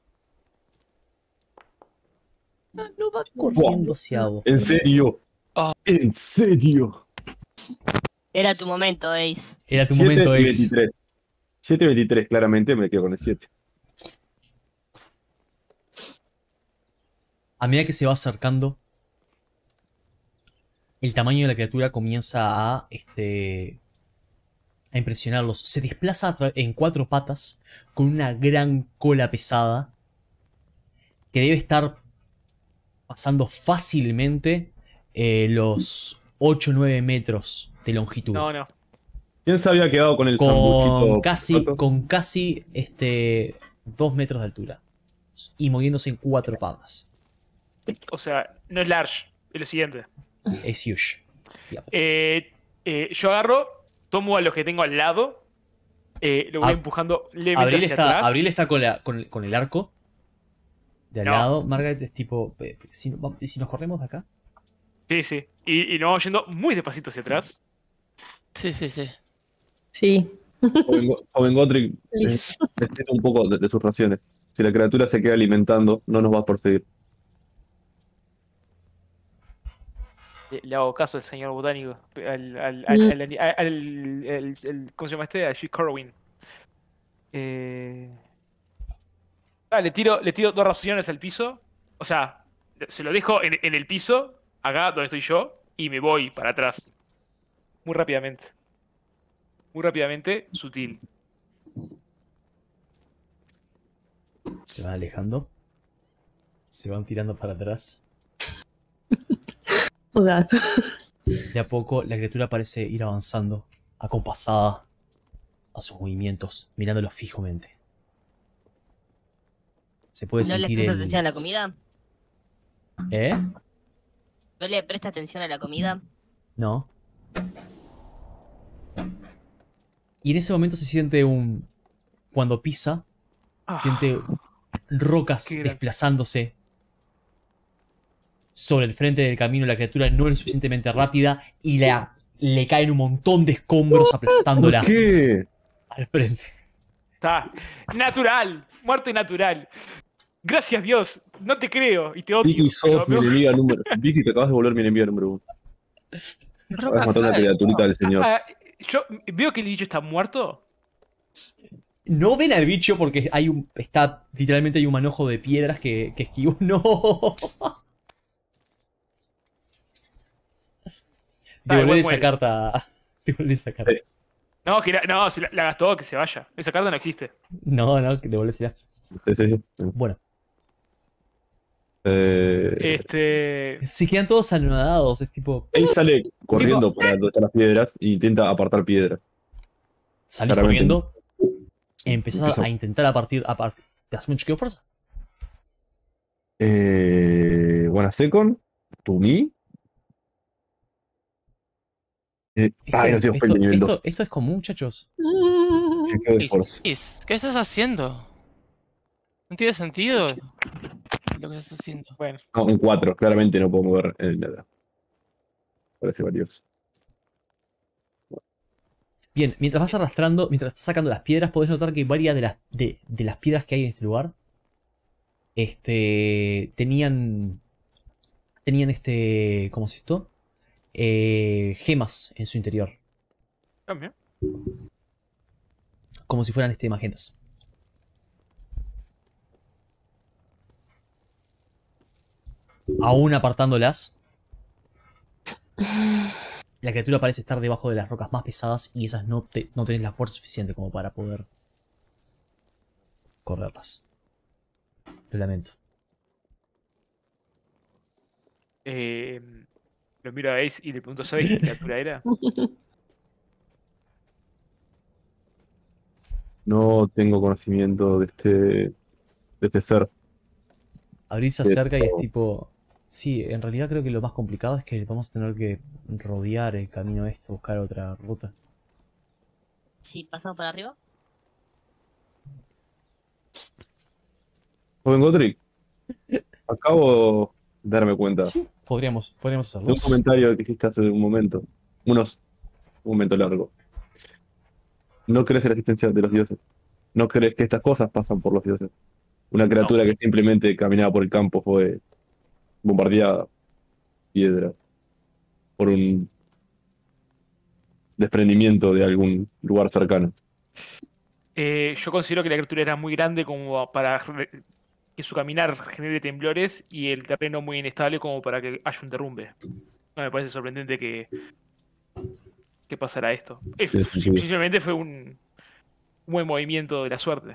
No va corriendo hacia vos. ¿En serio? Ah. ¿En serio? Era tu momento, Ace. Era tu siete momento, y Ace. veintitrés. siete y veintitrés, claramente me quedo con el siete. A medida que se va acercando, el tamaño de la criatura comienza a, este, a impresionarlos. Se desplaza a tra- en cuatro patas con una gran cola pesada que debe estar pasando fácilmente eh, los ocho o nueve metros de longitud. No, no. ¿Quién se había quedado con el con sambuchito? casi, pato? con casi este, dos metros de altura. Y moviéndose en cuatro patas. O sea, no es large. Es lo siguiente. Es huge. Yep. Eh, eh, yo agarro, tomo a los que tengo al lado, eh, lo voy Ab- empujando levemente Abril hacia está, atrás. Abril está con, la- con el, con el arco de al No. lado. Margaret es tipo. eh, Si, no- vamos- si nos corremos de acá. Sí, sí. Y, y nos vamos yendo muy despacito hacia atrás. Sí, sí, sí. Sí. Joven, Go- joven Gotrek, Please. necesita un poco de, de sus raciones. Si la criatura se queda alimentando, no nos va a perseguir. Le, le hago caso al señor botánico. Al. al, al, Mm. al, al- al- el- el- ¿Cómo se llama este? A G. Corwin. Eh... Ah, le tiro, le tiro dos raciones al piso. O sea, se lo dejo en, en el piso, acá donde estoy yo, y me voy para atrás. Muy rápidamente. Muy rápidamente, sutil. Se van alejando. Se van tirando para atrás. Oh, God. De a poco la criatura parece ir avanzando, acompasada a sus movimientos, mirándolos fijamente. Se puede ¿No le sentir presta el... atención a la comida? ¿Eh? ¿No le presta atención a la comida? No. Y en ese momento se siente un... Cuando pisa, se Ah, siente rocas qué gran- desplazándose sobre el frente del camino. La criatura no es suficientemente rápida y la, le caen un montón de escombros aplastándola ¿Por qué? al frente. Está. Natural. Muerte natural. Gracias Dios. No te creo y te odio. Vicky, pero sos mi me- enemiga número... Vicky, te acabas de volver mi enemiga número uno. Roca, Vas a matar a una cae. criaturita del señor. Ah, yo veo que el bicho está muerto. No ven al bicho porque hay un. Está. Literalmente hay un manojo de piedras que, que esquivó. ¡No! Devolver igual esa muere. carta. Devolver esa carta. Sí. No, que la, no, se la, la gastó, que se vaya. Esa carta no existe. No, no, que devolvérsela. Sí, sí, sí. Bueno, Eh, Eh, Este. Si quedan todos anonadados, es tipo. él sale corriendo para donde están las piedras e intenta apartar piedras. Salís Claramente. corriendo, empezás Empiezo. a intentar a partir. A partir ¿te haces un chequeo de fuerza? Eh, one second. To me. Eh, Esto, ay, no tengo esto, fail de nivel esto, dos. esto es común, muchachos. Chequeo de Is, fuerza. Is, ¿qué estás haciendo? No tiene sentido lo que estás haciendo. Bueno, No, un cuatro. Claramente no puedo mover el nada. Parece valioso. Bien, mientras vas arrastrando, mientras estás sacando las piedras, podés notar que varias de las, de, de las piedras que hay en este lugar este, tenían. Tenían este. ¿Cómo es esto? Eh, gemas en su interior. también. Como si fueran este, magentas. Aún apartándolas, la criatura parece estar debajo de las rocas más pesadas y esas no, te, no tenés la fuerza suficiente como para poder correrlas. Lo lamento. Eh, lo miro a Ace y le pregunto: ¿sabes qué criatura era? No tengo conocimiento de este, de este ser. Abril se acerca y es tipo... Sí, en realidad creo que lo más complicado es que vamos a tener que rodear el camino este, buscar otra ruta. Si pasamos por arriba. Joven Godric, acabo de darme cuenta Sí, podríamos, podríamos de hacerlo. un comentario que hiciste hace un momento. Unos, un momento largo. No crees en la existencia de los dioses. No crees que estas cosas pasan por los dioses. Una criatura que simplemente caminaba por el campo fue bombardeada, piedra, por un desprendimiento de algún lugar cercano. Eh, yo considero que la criatura era muy grande como para re- que su caminar genere temblores y el terreno muy inestable como para que haya un derrumbe. No me parece sorprendente que, que pasara esto. Eh, Tiene sim- sentido. Simplemente fue un, un buen movimiento de la suerte.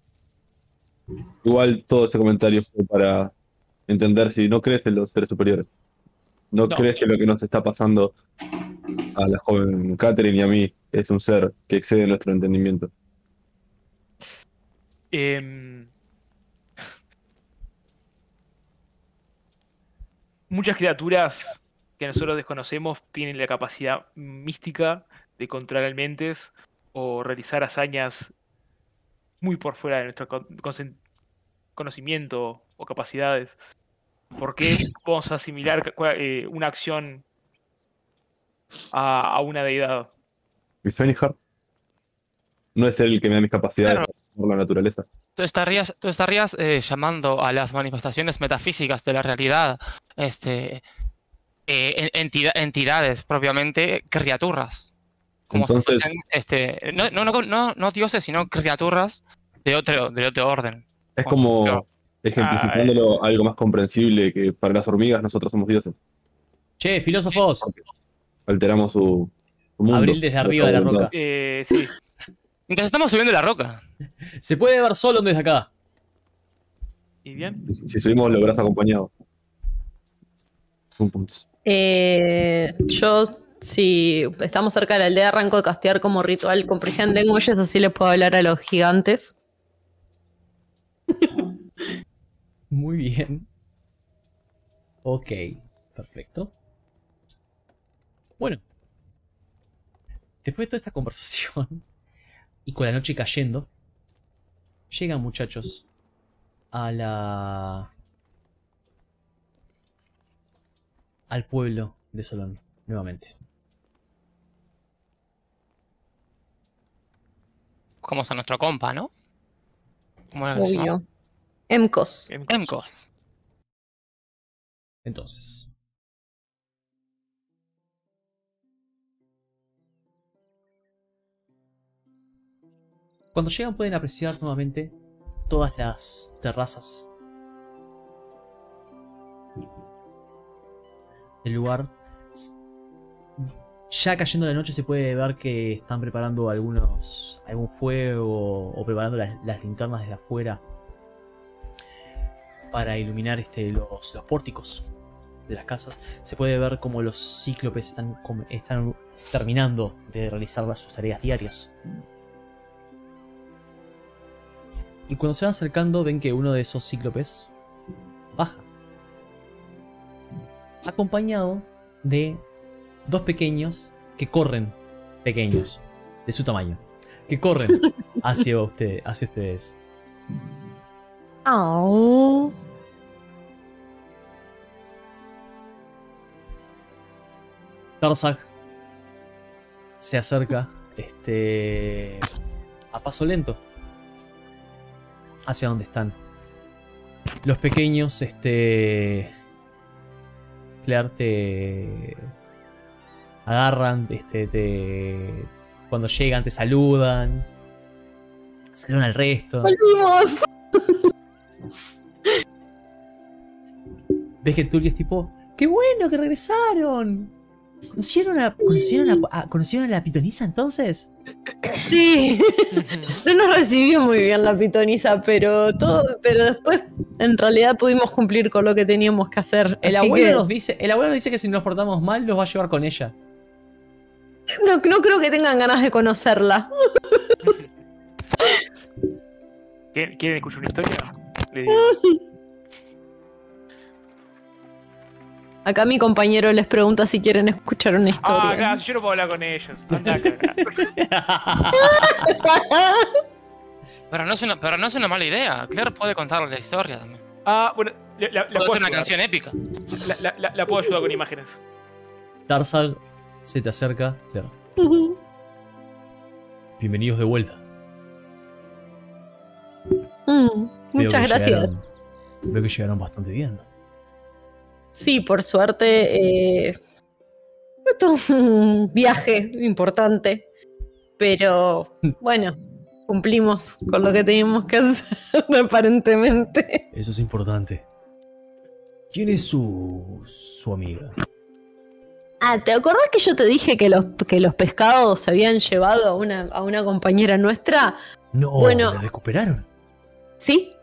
Igual todo ese comentario fue para entender si no crees en los seres superiores. No, No. crees que lo que nos está pasando a la joven Catherine y a mí es un ser que excede nuestro entendimiento. Em, muchas criaturas que nosotros desconocemos tienen la capacidad mística de controlar mentes o realizar hazañas muy por fuera de nuestro con- consen- conocimiento o capacidades. ¿Por qué vamos a asimilar ca- cua- eh, una acción a, a una deidad? ¿Mi Fenihar? No es él el que me da mis capacidades Claro. por la naturaleza. Tú estarías, tú estarías eh, llamando a las manifestaciones metafísicas de la realidad, este, eh, en- entida- entidades propiamente criaturas, como Entonces- si fuesen, este, no, no, no, no, no dioses, sino criaturas de otro, de otro orden. Es Como- como ejemplificándolo algo más comprensible que para las hormigas nosotros somos dioses. Che, filósofos. Alteramos su, su mundo. Abril desde arriba de la Nuestra roca. voluntad. Eh, sí, Mientras estamos subiendo la roca. Se puede ver solo desde acá. ¿y bien? Si, si subimos lo verás acompañado. Pum, pum, tss. Eh, yo, si estamos cerca de la aldea, arranco de castear como ritual Comprehend Languages, así les puedo hablar a los gigantes. Muy bien. Ok, perfecto. Bueno. Después de toda esta conversación y con la noche cayendo, llegan muchachos a la... al pueblo de Solón, nuevamente. Como a nuestro compa, ¿no? ¿Cómo era que se llamaba? Obvio. Emcos. Emcos. Entonces, cuando llegan pueden apreciar nuevamente todas las terrazas del lugar. Ya cayendo la noche se puede ver que están preparando algunos algún fuego o preparando las, las linternas desde afuera. para iluminar este, los, los pórticos de las casas, se puede ver como los cíclopes están, como- están terminando de realizar las- sus tareas diarias. Y cuando se van acercando ven que uno de esos cíclopes baja, acompañado de dos pequeños que corren, pequeños, de su tamaño, que corren hacia, usted, hacia ustedes. Au. Tarzak se acerca este, a paso lento hacia donde están. Los pequeños, este. Claire, te agarran, este, te. Cuando llegan, te saludan. Saludan al resto. ¡Volvimos! Ves que Tulio es tipo. ¡Qué bueno que regresaron! ¿Conocieron a, conocieron a, a- ¿conocieron a la pitonisa entonces? Sí. No nos recibió muy bien la pitonisa, pero todo, pero después en realidad pudimos cumplir con lo que teníamos que hacer. El Así abuelo que nos dice, el abuelo nos dice que si nos portamos mal los va a llevar con ella. no, no creo que tengan ganas de conocerla. ¿Quieren, quieren escuchar una historia? Le digo. Acá mi compañero les pregunta si quieren escuchar una Ah, historia. gracias, yo no puedo hablar con ellos. Andá a cagar. Pero no, es una, pero no es una mala idea. Claire puede contar la historia también. Ah, bueno, la, la- la Puede puedo ser una ayudar. canción épica. La, la- la- la puedo ayudar con imágenes. Tarzan se te acerca. Claire. Bienvenidos de vuelta. Mm, Veo muchas que gracias. llegaron- veo que llegaron bastante bien. Sí, por suerte. Eh, esto es un viaje importante. Pero bueno, cumplimos con lo que teníamos que hacer, aparentemente. Eso es importante. ¿Quién es su, su amiga? Ah, ¿te acordás que yo te dije que los, que los pescados se habían llevado a una, a una compañera nuestra? No, Bueno. ¿la recuperaron? ¿Sí?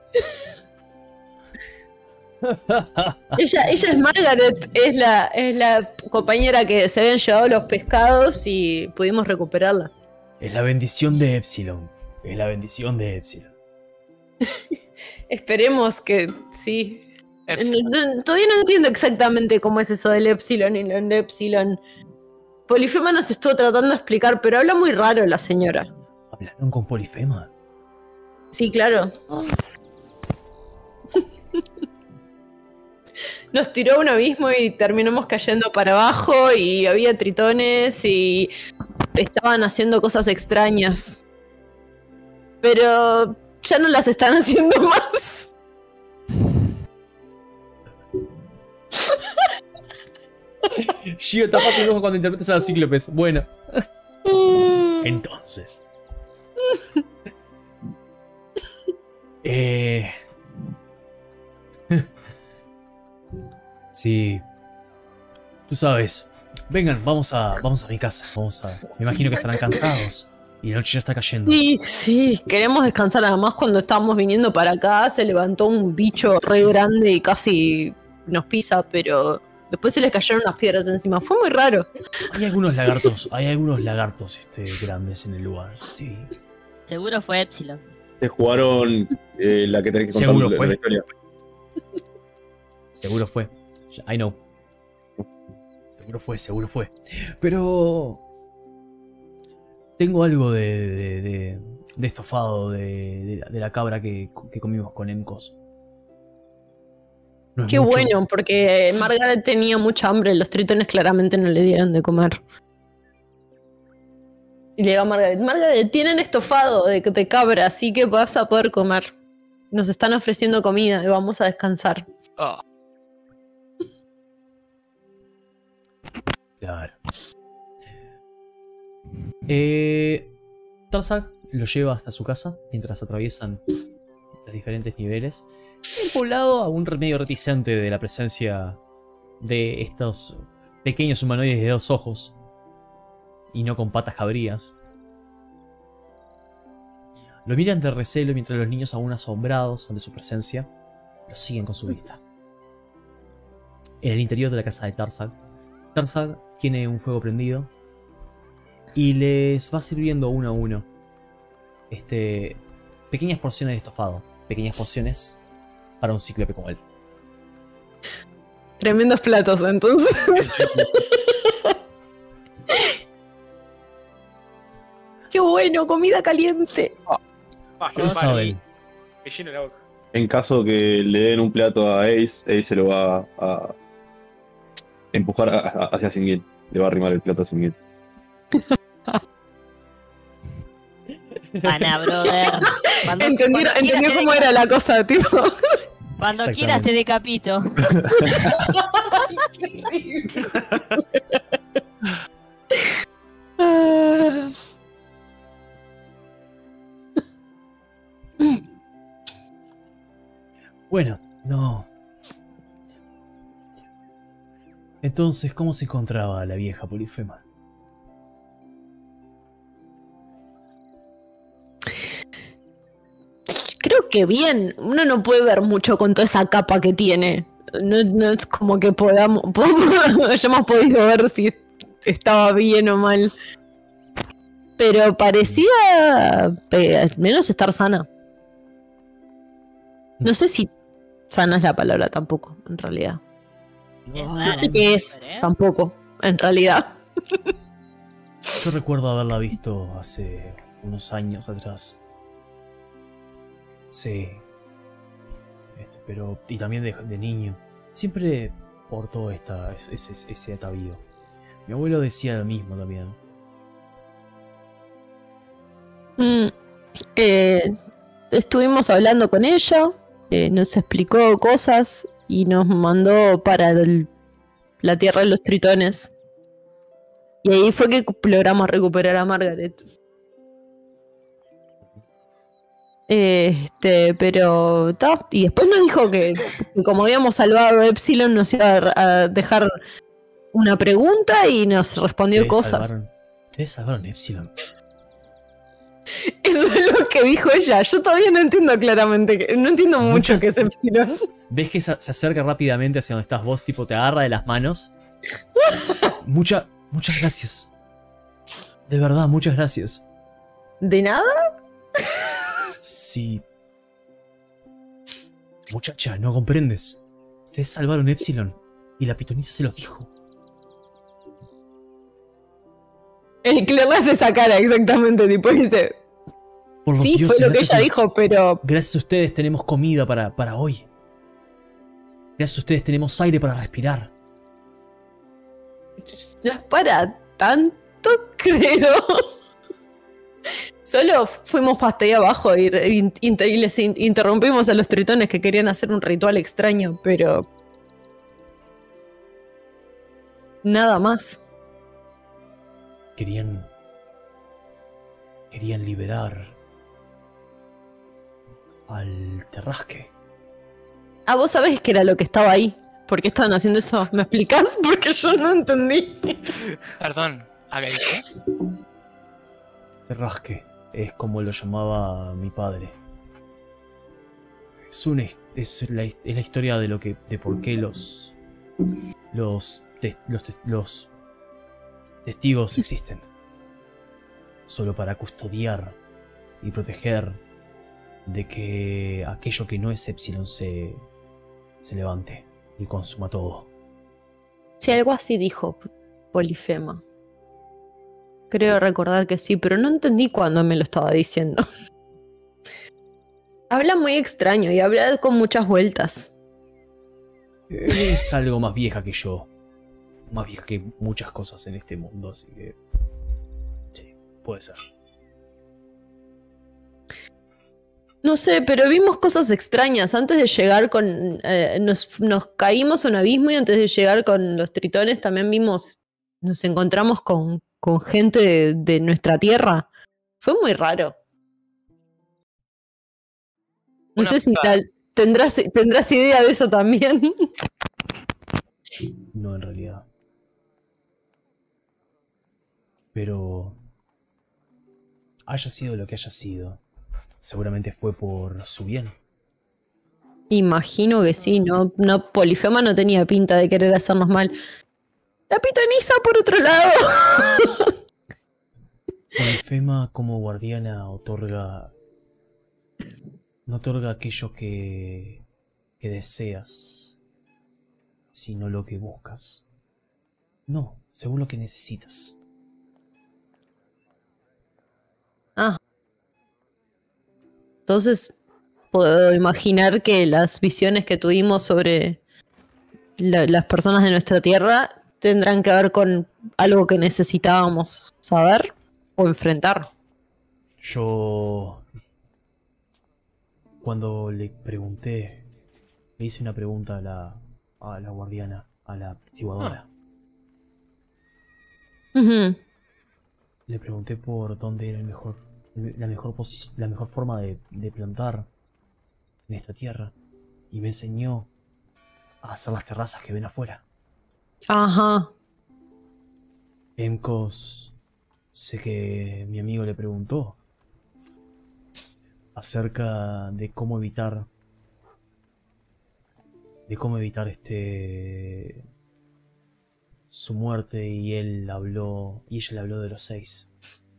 Ella, ella es Margaret, es la, es la compañera que se habían llevado los pescados y pudimos recuperarla. Es la bendición de Epsilon. Es la bendición de Epsilon. Esperemos que sí. Epsilon. No- no- todavía no entiendo exactamente cómo es eso del Epsilon y lo del Epsilon. Polifema nos estuvo tratando de explicar, pero habla muy raro la señora. ¿Hablaron con Polifema? Sí, claro. Nos tiró a un abismo y terminamos cayendo para abajo y había tritones y estaban haciendo cosas extrañas. Pero ya no las están haciendo más. Gio, tapate un ojo cuando interpretas a los cíclopes. Bueno. Entonces. Eh... Sí. Tú sabes. Vengan, vamos a, vamos a mi casa. Vamos a. Me imagino que estarán cansados. Y la noche ya está cayendo. Sí, sí, queremos descansar. Además, cuando estábamos viniendo para acá, se levantó un bicho re grande y casi nos pisa, pero después se les cayeron unas piedras encima. Fue muy raro. Hay algunos lagartos, hay algunos lagartos este, grandes en el lugar. Sí. Seguro fue Epsilon. Se jugaron eh, la que tenés que contar Seguro la, fue. la historia. Seguro fue. I know. Seguro fue, seguro fue. Pero... Tengo algo de, de, de, de estofado de, de, de la cabra que, que comimos con Emcos. No es Qué mucho. bueno, porque Margaret tenía mucha hambre. Los tritones claramente no le dieron de comer. Y le digo a Margaret, Margaret, tienen estofado de, de cabra, así que vas a poder comer. Nos están ofreciendo comida y vamos a descansar. Oh, Claro. Eh, Tarzan lo lleva hasta su casa mientras atraviesan los diferentes niveles. El poblado aún medio reticente de la presencia de estos pequeños humanoides de dos ojos y no con patas cabrías. Lo miran de recelo mientras los niños aún asombrados ante su presencia lo siguen con su vista. En el interior de la casa de Tarzan, Tarzan tiene un fuego prendido y les va sirviendo uno a uno este, pequeñas porciones de estofado, pequeñas porciones para un cíclope como él. Tremendos platos, entonces. ¡Qué bueno! Comida caliente. Ah, ¿Qué yo saben? me lleno la boca. En caso que le den un plato a Ace, Ace se lo va a empujar a- a- hacia Singil. Le va a arrimar el plato a Singil. Ana, brother. Cuando, Entendí, cuando entendió quieras te cómo deca- era la cosa, tipo. Cuando Exactamente. quieras te decapito. Ah. Bueno, no. Entonces, ¿cómo se encontraba la vieja Polifema? Creo que bien. Uno no puede ver mucho con toda esa capa que tiene. No, no es como que podamos, podamos hayamos podido ver si estaba bien o mal. Pero parecía eh, al menos estar sana. No sé si sana es la palabra tampoco, en realidad. Es No, rara No sé esa qué es mujer, ¿eh? tampoco, en realidad. Yo recuerdo haberla visto hace unos años atrás. Sí. Este, pero. Y también de, de niño. Siempre portó esta, ese, ese, ese atavío. Mi abuelo decía lo mismo también. Mm, eh, estuvimos hablando con ella, eh, nos explicó cosas y nos mandó para el- la tierra de los tritones. Y ahí fue que logramos recuperar a Margaret. Este, pero ta, y después nos dijo que, que como habíamos salvado a Epsilon nos iba a, a dejar una pregunta y nos respondió Ustedes cosas. salvaron. Ustedes salvaron Epsilon. Eso es lo que dijo ella. Yo todavía no entiendo claramente, que- no entiendo mucho Muchas- qué es Epsilon. ¿Ves que se, se acerca rápidamente hacia donde estás vos? Tipo, te agarra de las manos. Mucha, muchas gracias. De verdad, muchas gracias. ¿De nada? Sí. Muchacha, no comprendes. Ustedes salvaron Epsilon. Y la pitonisa se los dijo. El que le hace esa cara exactamente, tipo dice. Por los Sí, dioses, fue lo que gracias ella a- dijo, pero. Gracias a ustedes tenemos comida para, para hoy. Gracias a ustedes tenemos aire para respirar. No es para tanto, creo. Solo fuimos hasta ahí abajo y, y- y les in- interrumpimos a los tritones que querían hacer un ritual extraño, pero. Nada más. Querían... Querían liberar... al Terrasque. Ah, vos sabés que era lo que estaba ahí. ¿Por qué estaban haciendo eso? ¿Me explicás? Porque yo no entendí. Perdón, ¿a qué dije? Terrasque es como lo llamaba mi padre. Es una his- es la, his- es la historia de lo que de por qué los los tes- los, tes- los testigos existen. Solo para custodiar y proteger de que aquello que no es Epsilon se se levante y consuma todo. Sí, algo así dijo Polifema. Creo recordar que sí, pero no entendí cuándo me lo estaba diciendo. Habla muy extraño y habla con muchas vueltas. Es algo más vieja que yo. Más vieja que muchas cosas en este mundo, así que... Sí, puede ser. No sé, pero vimos cosas extrañas. Antes de llegar con... eh, nos, nos caímos a un abismo y antes de llegar con los tritones también vimos... Nos encontramos con, con gente de, de nuestra tierra. Fue muy raro. No Una sé si pregunta. tal, tendrás, tendrás idea de eso también. No, en realidad. Pero... Haya sido lo que haya sido. Seguramente fue por su bien. Imagino que sí, no, no, Polifema no tenía pinta de querer hacernos mal. La pitoniza por otro lado. Polifema como guardiana otorga... No otorga aquello que... que deseas, sino lo que buscas. No, según lo que necesitas. Ah. Entonces, puedo imaginar que las visiones que tuvimos sobre la- las personas de nuestra tierra tendrán que ver con algo que necesitábamos saber o enfrentar. Yo... Cuando le pregunté, le hice una pregunta a la, a la guardiana, a la testiguadora. Ujú. Le pregunté por dónde era el mejor, la mejor posi- la mejor forma de, de plantar en esta tierra. Y me enseñó a hacer las terrazas que ven afuera. Ajá. Emcos, sé que mi amigo le preguntó acerca de cómo evitar de cómo evitar este su muerte, y él habló y ella le habló de los seis.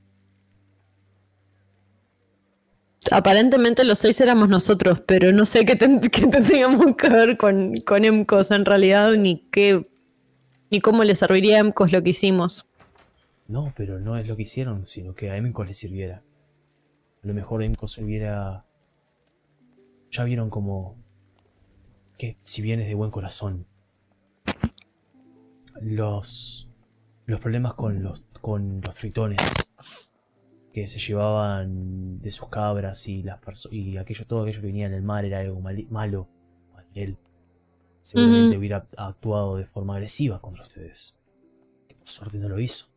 Aparentemente los seis éramos nosotros, pero no sé qué, ten- qué tendríamos que ver con, con Emcos en realidad, ni qué, ni cómo le serviría a Emcos lo que hicimos. No, pero no es lo que hicieron, sino que a Emcos le sirviera. A lo mejor Emcos hubiera... Ya vieron como... que si bien es de buen corazón, los... los problemas con los, con los tritones que se llevaban de sus cabras y las perso- y aquello, todo aquello que venía en el mar era algo mali- malo para él. Seguramente Ujú. hubiera actuado de forma agresiva contra ustedes. Que por suerte no lo hizo.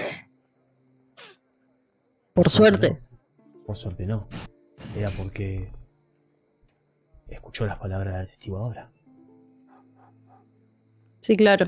Por suerte. no. Por suerte no. Era porque escuchó las palabras de la testiguadora. Sí, claro.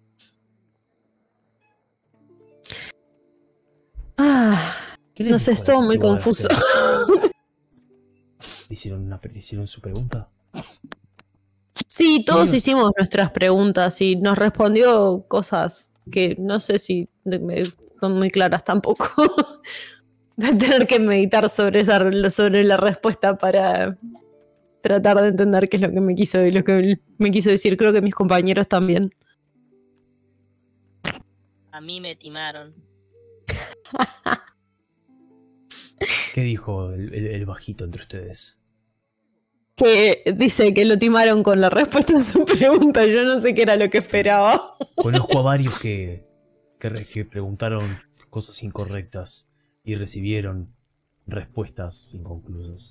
Ah, ¿Qué le no sé, dijo es la todo muy testiguadora a confuso. ustedes? ¿Le hicieron, una, ¿Le hicieron su pregunta? Sí, todos Sí. hicimos nuestras preguntas y nos respondió cosas que no sé si me- son muy claras tampoco. Voy a tener que meditar sobre esa sobre la respuesta para tratar de entender qué es lo que me quiso y lo que me quiso decir. Creo que mis compañeros también. A mí me timaron. ¿Qué dijo el, el- el bajito entre ustedes? Que dice que lo timaron con la respuesta a su pregunta. Yo no sé qué era lo que esperaba. Conozco a varios que, que, re- que preguntaron cosas incorrectas y recibieron respuestas inconclusas.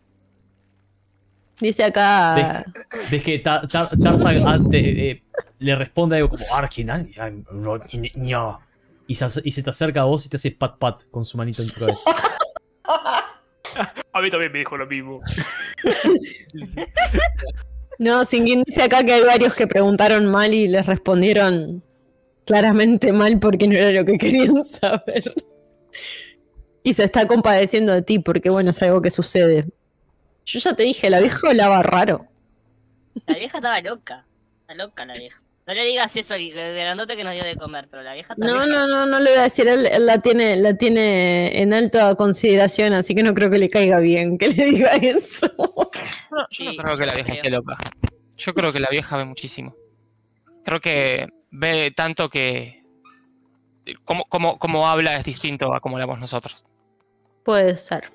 Dice acá. ¿Ves, ves que Ta- Ta- Tarzan ah, te- eh, le responde algo como Arkinan? Y se, ace- y se te acerca a vos y te hace pat pat con su manito en tu cabeza. A mí también me dijo lo mismo. No, Singuin dice acá que hay varios que preguntaron mal y les respondieron claramente mal porque no era lo que querían saber. Y se está compadeciendo de ti porque, bueno, es algo que sucede. Yo ya te dije, la vieja hablaba raro. La vieja estaba loca. Está loca la vieja. No le digas eso al grandote que nos dio de comer, pero la vieja está No, loca. no, no, no le voy a decir, él, él la tiene, la tiene en alta consideración, así que no creo que le caiga bien que le diga eso. No, yo Sí, no creo que la yo vieja creo. esté loca. Yo creo que la vieja ve muchísimo. Creo que ve tanto que... Como, como, como habla es distinto a como hablamos nosotros. Puede ser.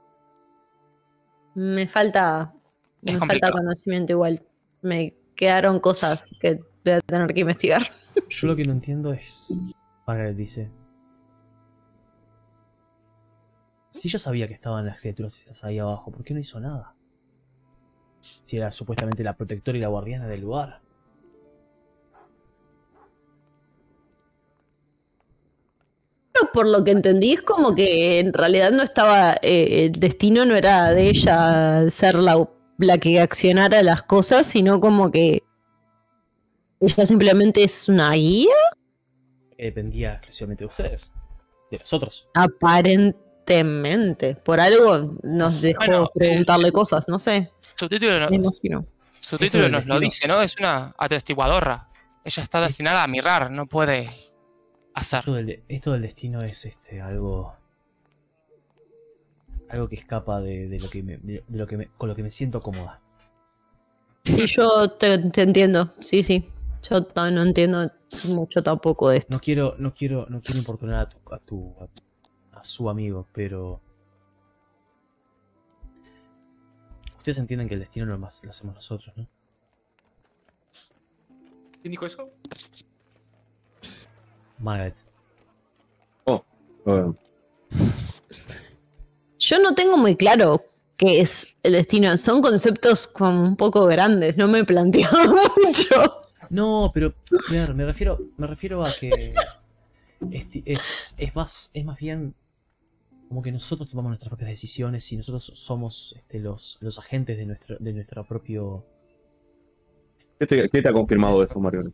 Me falta, Es me falta complicado. conocimiento igual. Me quedaron cosas que voy a tener que investigar. Yo lo que no entiendo es... Margaret dice... Si ella sabía que estaban las criaturas estas ahí abajo, ¿por qué no hizo nada? Si era supuestamente la protectora y la guardiana del lugar. Pero por lo que entendí es como que en realidad no estaba, eh, el destino no era de ella ser la, la que accionara las cosas, sino como que ella simplemente es una guía. Que dependía exclusivamente de ustedes. De nosotros. Aparent Tristemente. Por algo nos dejó Bueno, preguntarle cosas, no sé. Su título, no- Me imagino. su Esto título del nos lo destino. dice, ¿no? Es una atestiguadora. Ella está destinada a mirar, no puede hacer. Esto del, esto del destino es este algo. Algo que escapa de, de lo que me, de lo que me- con lo que me siento cómoda. Sí, yo te, te entiendo. Sí, sí. Yo ta- no entiendo mucho tampoco de esto. No quiero, no quiero, no quiero importunar a tu, a tu, a tu- a su amigo, pero ustedes entienden que el destino no lo, más, lo hacemos nosotros, ¿no? ¿Quién dijo eso? Margaret. Bueno, Yo no tengo muy claro qué es el destino. Son conceptos como un poco grandes. No me planteo mucho. No, pero claro, me refiero, me refiero a que esti- es, es más, es más bien como que nosotros tomamos nuestras propias decisiones y nosotros somos este, los, los agentes de nuestro, de nuestro propio. ¿Qué te, qué te ha confirmado eso, Mario?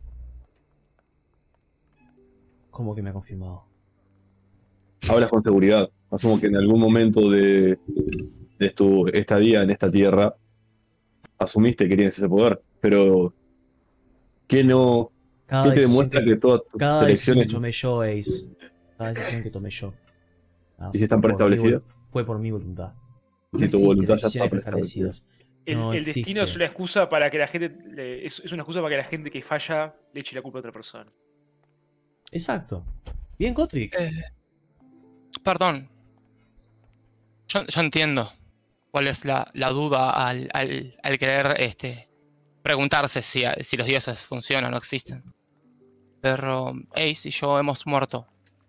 ¿Cómo que me ha confirmado? Hablas con seguridad. Asumo que en algún momento de, de tu estadía en esta tierra asumiste que tienes ese poder, pero ¿qué no? Cada ¿Qué te decisión demuestra que, que, todas tus cada decisión que elecciones tomé yo, Ace, cada decisión que tomé yo, ah, ¿Y si están fue por mi preestablecidas? vol- fue por mi voluntad. No Si tu existen voluntad ya está decisiones preestablecida. preestablecidas. El, No el destino es existe. una excusa para que la gente. le- es, es una excusa para que la gente que falla le eche la culpa a otra persona. Exacto. Bien, Gotrek. Eh, perdón. Yo, yo entiendo cuál es la, la duda al, al, al querer este, preguntarse si, si los dioses funcionan o existen. Pero Ace y yo hemos muerto.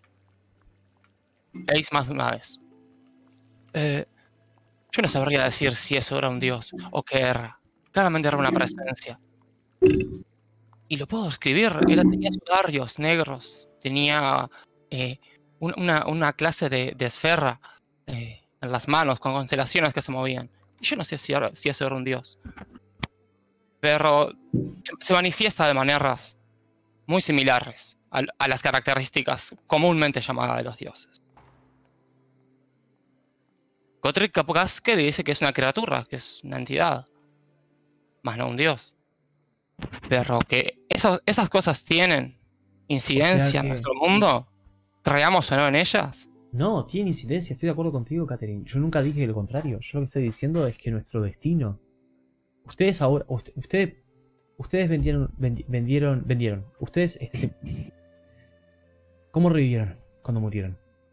Ace más de una vez. Eh, yo no sabría decir si eso era un dios o qué era. Claramente era una presencia. Y lo puedo escribir. Él tenía sudarios negros. Tenía eh, un- una, una clase de, de esfera eh, en las manos con constelaciones que se movían. Y yo no sé si, era- si eso era un dios. Pero se- se manifiesta de maneras muy similares a, a las características comúnmente llamadas de los dioses. Gotrek Kapkaske le dice que es una criatura, que es una entidad, más no un dios. Pero que eso- esas cosas tienen incidencia que- en nuestro mundo, creamos o no en ellas. No, tiene incidencia, estoy de acuerdo contigo, Catherine. Yo nunca dije lo contrario. Yo lo que estoy diciendo es que nuestro destino. Ustedes ahora. Usted, usted- ustedes vendieron. vendi- vendieron. Vendieron. Ustedes. Este, se- ¿Cómo revivieron cuando murieron?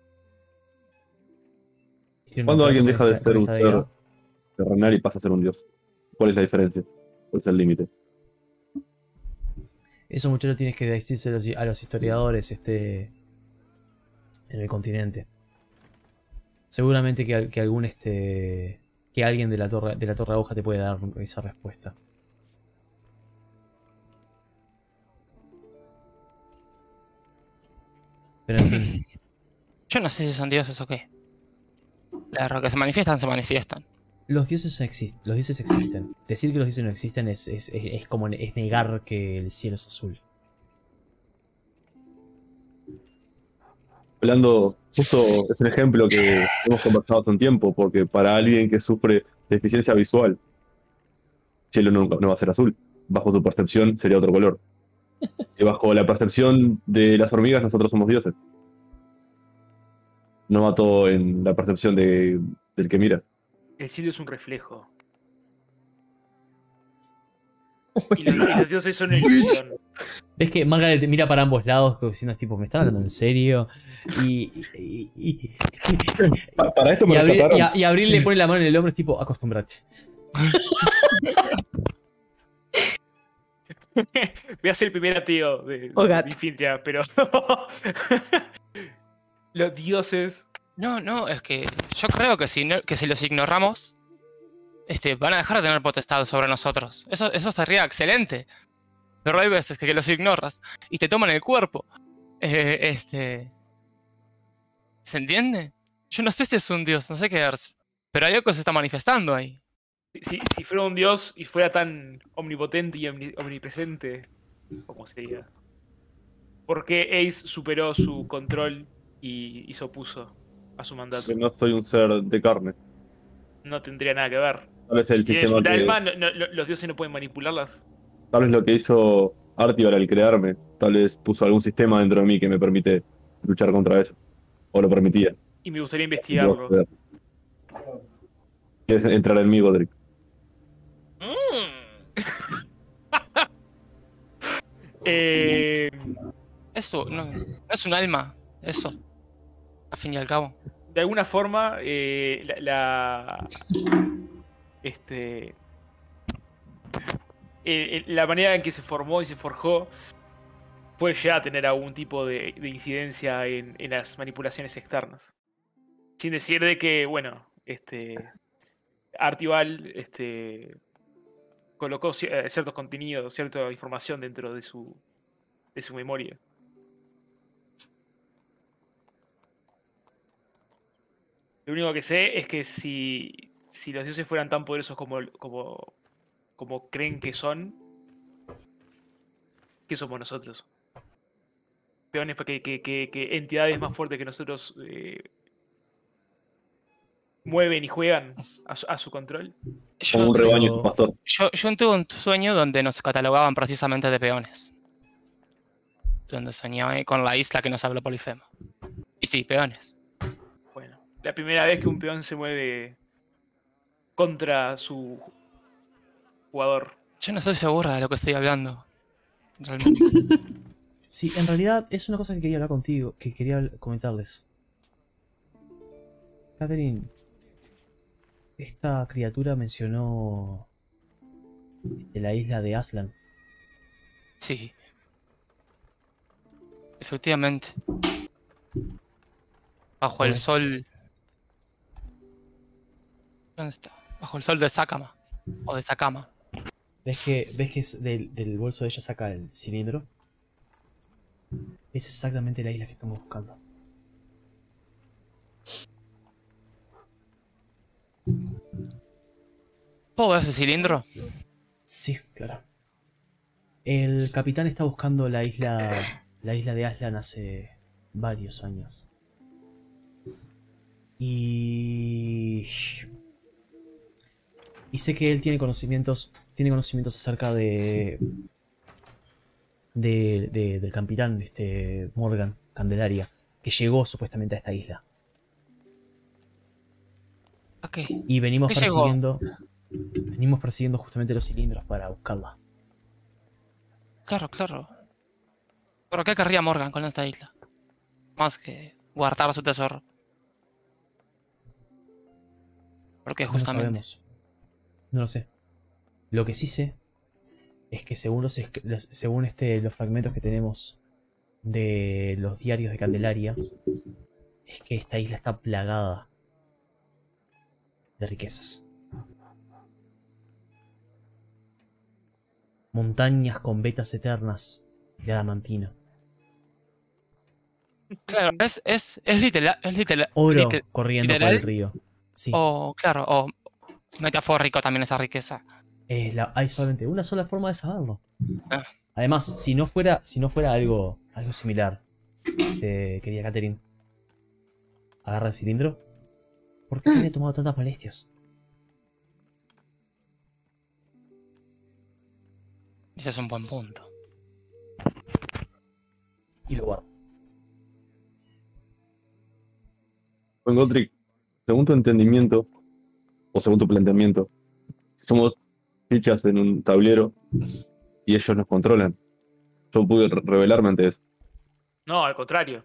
Hicieron ¿Cuándo un alguien trazo deja de con ser esta- un con ser esta deidad. terrenal y pasa a ser un dios? ¿Cuál es la diferencia? ¿Cuál es el límite? Eso, muchachos, tienes que decirse a los, a los historiadores este, en el continente. Seguramente que, al- que algún este que alguien de la torre de la torre de hoja te puede dar esa respuesta. Pero en fin, Yo no sé si son dioses o qué. Claro, que se manifiestan, se manifiestan. los dioses existen. Los dioses existen. Decir que los dioses no existen es, es, es- es como es negar que el cielo es azul. Hablando, justo es un ejemplo que hemos conversado hace un tiempo, porque para alguien que sufre deficiencia visual, el cielo nunca no va a ser azul. Bajo su percepción sería otro color. Y bajo la percepción de las hormigas nosotros somos dioses. No va todo en la percepción de, del que mira. El cielo es un reflejo. Y los, y los dioses son ilusión. Es que Margaret te mira para ambos lados, como diciendo tipo, ¿me están hablando en serio? Y. y, y, y- Pa- Para esto y me Abril, rescataron. y a- y Abril le pone la mano en el hombro, es tipo, acostúmbrate. Voy a ser el primer ateo de, Oh, de gato. Infiltria, pero. Los dioses. No, no, es que yo creo que si, no- que si los ignoramos, este, van a dejar de tener potestad sobre nosotros. Eso, eso sería excelente. Pero hay veces que los ignoras y te toman el cuerpo. Eh, este. ¿Se entiende? Yo no sé si es un dios, no sé qué es. Pero hay algo que se está manifestando ahí. Si, si fuera un dios y fuera tan omnipotente y omni- omnipresente, ¿cómo sería? ¿Por qué Ace superó su control y, y se opuso? a su mandato. Que no soy un ser de carne. No tendría nada que ver. Tal vez el Tienes sistema un que, alma, no- no- lo- los dioses no pueden manipularlas. tal vez lo que hizo Artival al crearme, tal vez puso algún sistema dentro de mí que me permite luchar contra eso. O lo permitía. Y me gustaría investigarlo. ¿Quieres entrar en mí, Godric? Mm. Eh, Eso no, no es un alma, eso. A fin y al cabo. de alguna forma, eh, la, la- este, eh, eh, la manera en que se formó y se forjó puede llegar a tener algún tipo de, de incidencia en, en las manipulaciones externas. Sin decir de que, bueno, este, Artival este, colocó ci- eh, ciertos contenidos, cierta información dentro de su, de su memoria. Lo único que sé es que si, si los dioses fueran tan poderosos como, como, como creen que son, ¿qué somos nosotros? Peones, que, que, que, que entidades más fuertes que nosotros eh, mueven y juegan a su, a su control. Yo, Como un Pero- rebaño y su pastor. yo, yo tuve un sueño donde nos catalogaban precisamente de peones. Donde soñaba con la isla que nos habló Polifemo. Y sí, peones. Bueno, la primera vez que un peón se mueve contra su jugador. Yo no estoy segura de lo que estoy hablando. Realmente. Sí, en realidad es una cosa que quería hablar contigo, que quería habl- comentarles. Catherine, esta criatura mencionó de la isla de Aslan. Sí. Efectivamente. Bajo el Pues- sol. ¿Dónde está? Bajo el sol de Sakama. O de Sakama. ¿Ves que, ves que es del, del bolso de ella saca el cilindro? Es exactamente la isla que estamos buscando. ¿Puedo ver ese cilindro? Sí, claro. El capitán está buscando la isla, la isla de Aslan hace varios años. Y... Y sé que él tiene conocimientos, tiene conocimientos acerca de... de, de- del capitán este, Morgan Candelaria, que llegó supuestamente a esta isla. Ok. Y venimos ¿Qué llegó? persiguiendo... Venimos persiguiendo justamente los cilindros para buscarla. Claro, claro. ¿Pero qué querría Morgan con esta isla? Más que guardar su tesoro. Porque No lo justamente... sabemos. No lo sé. Lo que sí sé es que según los, esc- los- según este, los fragmentos que tenemos de los diarios de Candelaria, es que esta isla está plagada de riquezas. Montañas con vetas eternas de adamantina. Claro, es, es, es literal... Es literal, Oro liter- corriendo por ¿literal? el río. Sí. O, claro, o metafórico también esa riqueza. Es la- hay solamente una sola forma de saberlo. Ah. Además, si no fuera, si no fuera algo, algo similar, este, querida Catherine, agarra el cilindro. ¿Por qué se había tomado tantas molestias? Ese es un buen punto. Y lo guarda. Buen Godric, según tu entendimiento, o según tu planteamiento, somos fichas en un tablero y ellos nos controlan. Yo pude re- rebelarme ante eso. No, al contrario.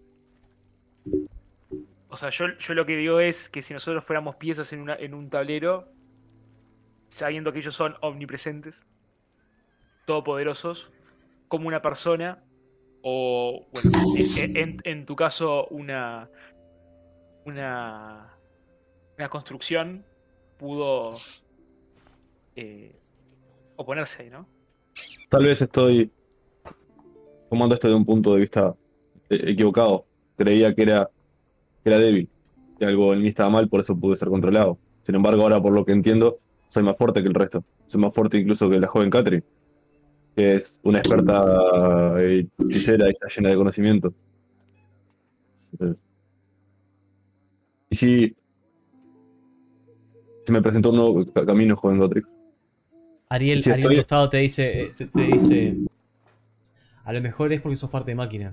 O sea, yo, yo lo que digo es que si nosotros fuéramos piezas en, una, en un tablero, sabiendo que ellos son omnipresentes, todopoderosos, como una persona, o, bueno, en, en- en tu caso, una, una, una construcción, pudo eh, oponerse ahí, ¿no? Tal vez estoy tomando esto de un punto de vista eh, equivocado. Creía que era, que era débil, que algo en mí estaba mal, por eso pude ser controlado. Sin embargo, ahora por lo que entiendo, soy más fuerte que el resto. Soy más fuerte incluso que la joven Catherine, que es una experta eh, hechicera y está llena de conocimiento. Entonces, Y si se me presentó un nuevo ca- camino, joven Gotrek. Ariel, Sí, Ariel estoy- Tostado te dice, eh, te, te dice, a lo mejor es porque sos parte de máquina.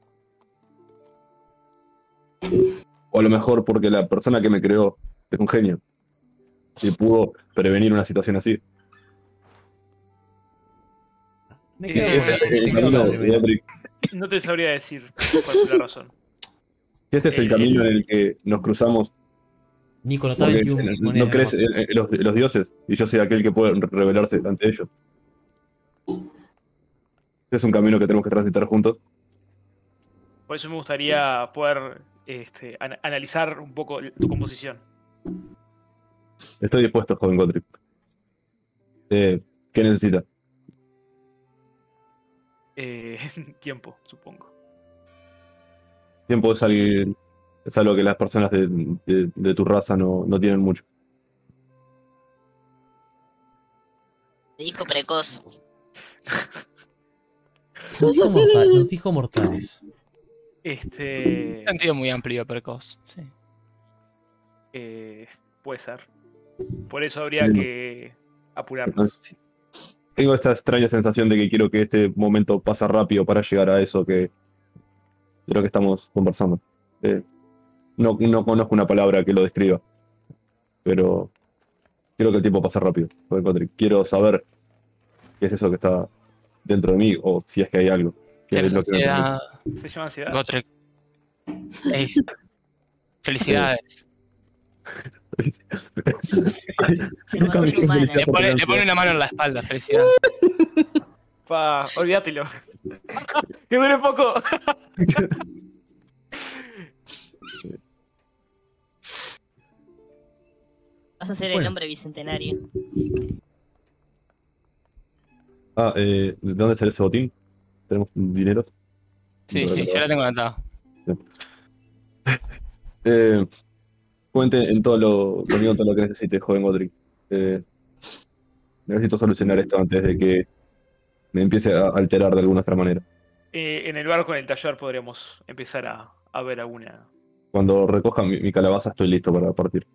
O a lo mejor porque la persona que me creó es un genio. Y pudo prevenir una situación así. Me Sí, quedo sí, con la- sí, me el quedo con camino, la primera. Gotrek, No te sabría decir cuál es la razón. si este es el El- camino el- en el que nos cruzamos, Nico, no está porque veintiuna no monedas de crees más. en, en los, en los dioses, y yo soy aquel que puede revelarse ante ellos. Este es un camino que tenemos que transitar juntos. Por eso me gustaría poder este, an- analizar un poco tu composición. Estoy dispuesto, joven Gotrek. Eh, ¿Qué necesita? Eh, tiempo, supongo. Tiempo es algo, es algo que las personas de, de- de tu raza no, no tienen mucho. Te dijo precoz. Nos dijo, mortal- nos dijo mortales. Este. Sentido muy amplio, precoz. Sí. eh, puede ser. Por eso habría Bien. que apurarnos. Entonces, tengo esta extraña sensación de que quiero que este momento pase rápido para llegar a eso que de lo que estamos conversando. Eh, no, no conozco una palabra que lo describa, pero quiero que el tiempo pase rápido. joven Gotrek. Quiero saber qué es eso que está dentro de mí, o si es que hay algo. que Tienes es lo que no ansiedad, Se llama ansiedad. Gotrek. Ace. Felicidades. Nunca me Humana. felicidad Le por pone, tener le pone ansiedad. una mano en la espalda, felicidades. Pa, olvídatelo. Que dure poco. Vas a ser Bueno. el hombre bicentenario. Ah, eh, ¿de dónde sale ese botín? ¿Tenemos dinero? Sí, sí, yo la tengo anotado. Eh, cuente en todo lo, conmigo en todo lo que necesite, joven Gotrek. Eh, necesito solucionar esto antes de que me empiece a alterar de alguna otra manera. Eh, en el barco, en el taller, podríamos empezar a, a ver alguna. Cuando recoja mi, mi calabaza estoy listo para partir.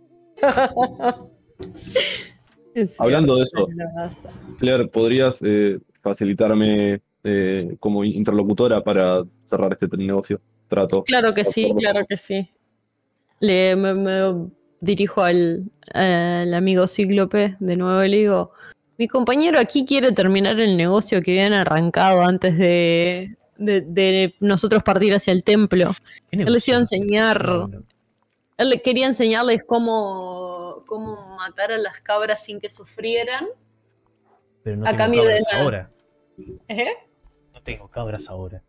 Es Hablando de cierto, eso, la calabaza. Claire, ¿podrías eh, facilitarme eh, como interlocutora para cerrar este negocio? Trato. Claro que Por sí, favor. claro que sí. Le, me, me dirijo al, al amigo Cíclope de nuevo y le digo, mi compañero aquí quiere terminar el negocio que habían arrancado antes de, de, de nosotros partir hacia el templo. ¿Qué Él les iba a negocio? enseñar, No, no. él le quería enseñarles cómo, cómo matar a las cabras sin que sufrieran. Pero no A tengo cambio de cabras nada. ahora. ¿Eh? No tengo cabras ahora.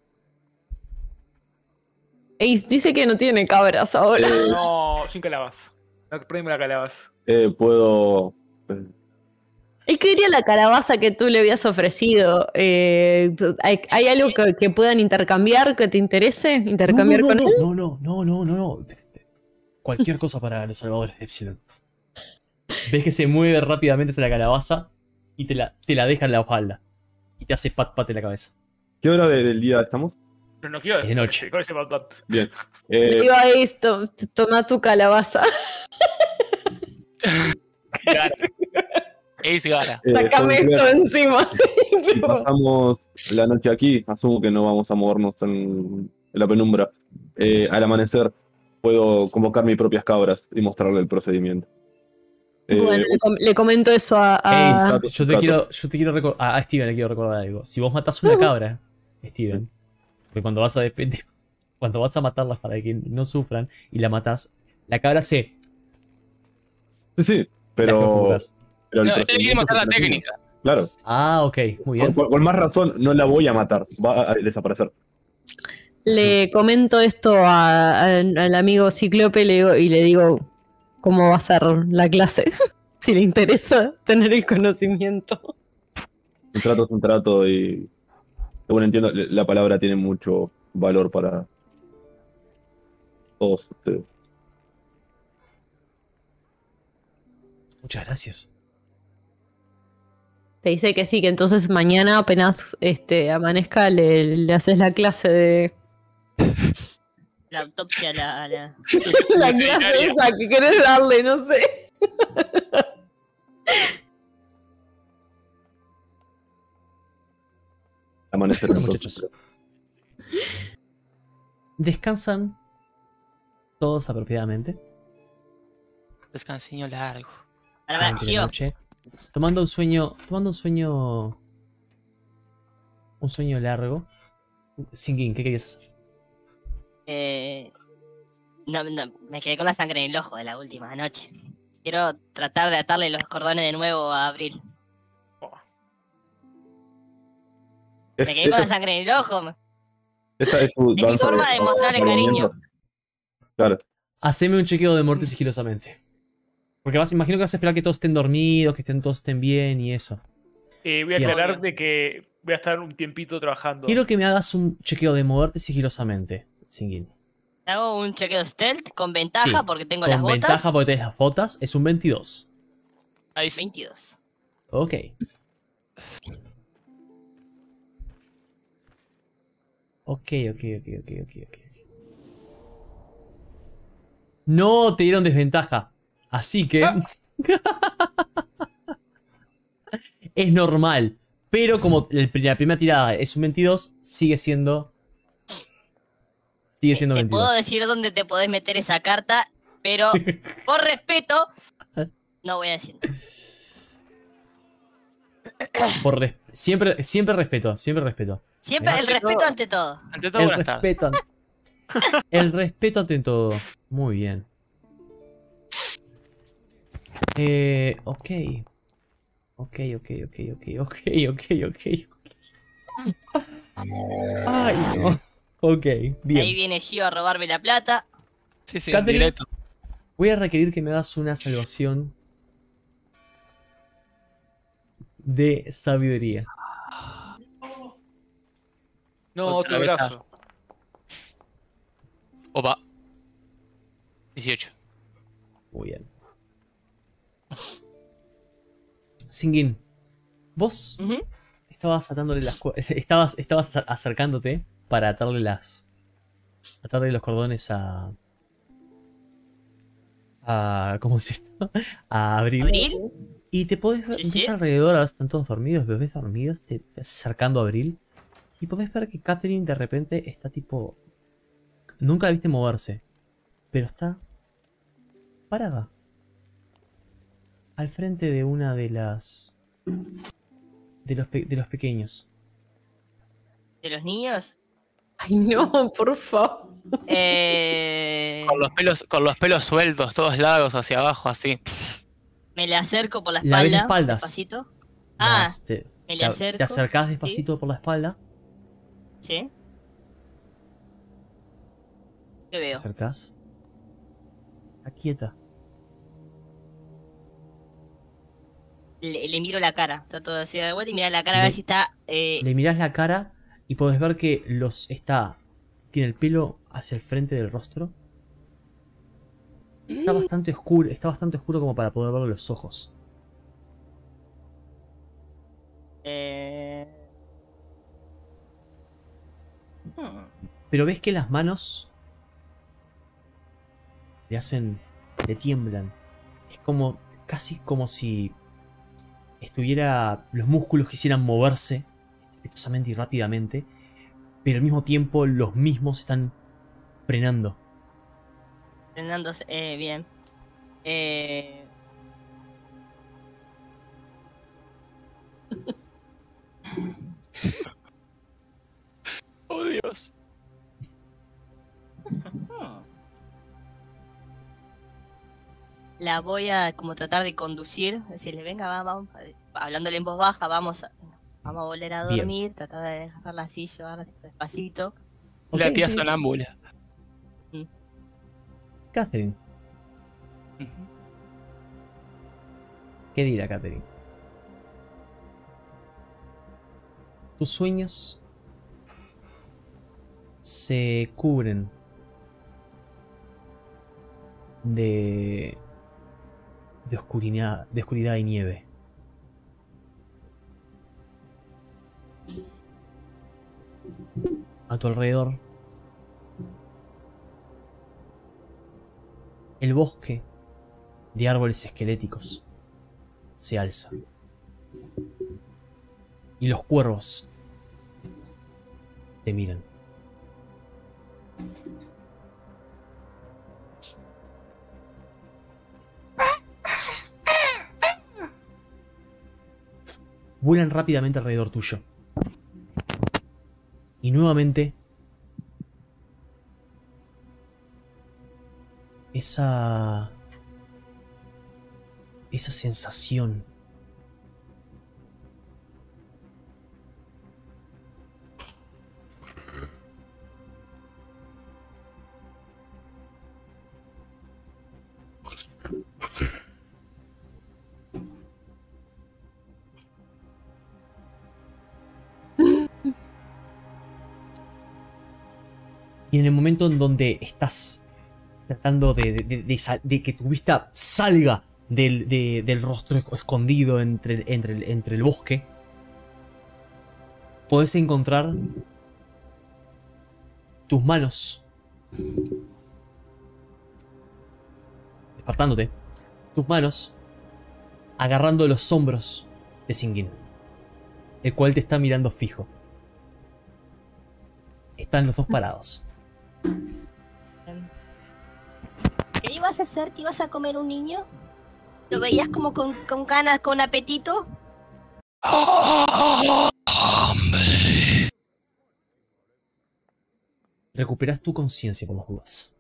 Ace dice que no tiene cabras ahora. Eh, No, sin calabaza. No, prendeme la calabaza. eh, puedo. eh, Él quería la calabaza que tú le habías ofrecido. Eh, ¿hay, hay algo que, que puedan intercambiar que te interese? ¿Intercambiar no, con no, él? no, no, no, no, no, no. Cualquier cosa para los salvadores de Epsilon. Ves que se mueve rápidamente hacia la calabaza y te la, te la deja en la espalda. Y te hace pat pat en la cabeza. ¿Qué hora de- del día estamos? Pero no quiero Es de noche. con ese batman. Bien. Le Eh, digo a Ace, to- toma tu calabaza. Gara. Ace Gara. eh, Sácame joven esto Claire, de encima. si pasamos la noche aquí, asumo que no vamos a movernos en, en la penumbra. Eh, al amanecer, puedo convocar mis propias cabras y mostrarle el procedimiento. Eh, Bueno, le, com- le comento eso a... a- Ace, trato, yo te trato. quiero, yo te quiero recordar. A Steven le quiero recordar algo. Si vos matás una cabra, Steven, porque cuando vas a depender, cuando vas a matarlas para que no sufran y la matás, la cabra se. sí, sí, las pero. conjugas. pero el No, él quiere procedimiento mostrar la es el mismo. técnica. Claro. Ah, ok, muy Con, bien. con- con más razón, no la voy a matar. Va a desaparecer. Le comento esto a- a- al amigo Cíclope le digo- y le digo cómo va a ser la clase. Si le interesa tener el conocimiento. Un trato es un trato y. Según entiendo, la palabra tiene mucho valor para todos ustedes. Muchas gracias. Te dice que sí, que entonces mañana apenas este, amanezca le, le haces la clase de... la autopsia a la... a la- La clase esa que querés darle, no sé. Amanecer Bueno, muchachos. Descansan todos apropiadamente. Descansiño largo. Para ver, durante la Gio, noche, tomando un sueño, tomando un sueño, un sueño largo. Singin, ¿qué querías hacer? eh, no, no, me quedé con la sangre en el ojo de la última noche. Quiero tratar de atarle los cordones de nuevo a Abril. Es, Me quedé con esa, la sangre en el ojo. esa es su Es mi danza forma de mostrarle cariño. Claro. Haceme un chequeo de muerte sigilosamente. Porque vas, imagino que vas a esperar que todos estén dormidos, que estén, todos estén bien y eso. Eh, voy a Bien. aclarar de que voy a estar un tiempito trabajando. Quiero que me hagas un chequeo de moverte sigilosamente, Singin. Hago un chequeo stealth con ventaja Sí, porque tengo Con las botas. ventaja porque tenés las botas, es un veintidós. Ahí sí. veintidós. Ok. Ok, ok, ok, ok, ok, ok. No te dieron desventaja. Así que... es normal. Pero como el- la primera tirada es un veintidós, sigue siendo... Sigue siendo Te veintidós. puedo decir dónde te podés meter esa carta, pero por respeto, no voy a decir. Por res- siempre, siempre respeto, siempre respeto. Siempre el Ante respeto todo. ante todo. Ante todo, El buenas tardes. respeto. an- El respeto ante todo. Muy bien. Eh, ok. Ok, ok, ok, ok, ok, ok, ok. Ay, no. Ok, Ahí bien. viene Gio a robarme la plata. Sí, sí, Catherine. directo. Voy a requerir que me hagas una salvación de sabiduría. No, Otra otro vez a- brazo. Opa. dieciocho. Muy bien. Singin, vos Ujú. estabas atándole las cue- estabas, estabas a- acercándote para atarle las atarle los cordones a a ¿cómo se llama? A Abril. ¿Abril? Y te podés ver, Sí, ves sí. alrededor, ahora están todos dormidos, bebés dormidos, te, te vas acercando a Abril y podés ver que Catherine de repente está tipo, nunca la viste moverse, pero está parada al frente de una de las de los pe- de los pequeños. ¿De los niños? Ay, no, por favor. Eh, Con los pelos, con los pelos sueltos, todos largos hacia abajo, así. me le acerco por la La ves de espalda. espaldas. Despacito. Ah, Las- te, me le te- acerco, te acercás ¿sí? despacito por la espalda, ¿sí? ¿Qué te veo? acercás. Está quieta. Le, le miro la cara. Trato de hacer de vuelta y mirar la cara a ver Le- si está. eh, Le mirás la cara y podés ver que los está. Tiene el pelo hacia el frente del rostro. Está bastante oscuro. Está bastante oscuro como para poder ver los ojos. eh, hmm, Pero ves que las manos le hacen. Le tiemblan. Es como. Casi como si estuviera. Los músculos quisieran moverse estrepitosamente y rápidamente. Pero al mismo tiempo los mismos están frenando. frenándose, eh, bien. Eh, Oh, Dios. la voy a como tratar de conducir, decirle, venga, va- vamos, hablándole en voz baja, vamos a, vamos a volver a Bien. dormir, tratar de agarrarla así, llevarla despacito. La Ok, tía ok. sonámbula. Catherine. Ujú. ¿Qué dirá Catherine? Tus sueños se cubren de, de oscuridad, de oscuridad y nieve. A tu alrededor el bosque de árboles esqueléticos se alza. Y los cuervos te miran. Vuelan rápidamente alrededor tuyo. Y nuevamente esa esa sensación y en el momento en donde estás tratando de, de, de, de, sal- de que tu vista salga del, de- del rostro escondido entre, el- entre, el- entre el bosque, podés encontrar tus manos despertándote, tus manos agarrando los hombros de Singuin, el cual te está mirando fijo. Están los dos parados. ¿Qué ibas a hacer? ¿Te ibas a comer un niño? ¿Lo veías como con, con ganas, con apetito? ¡Hambre! Recuperas tu conciencia como dudas.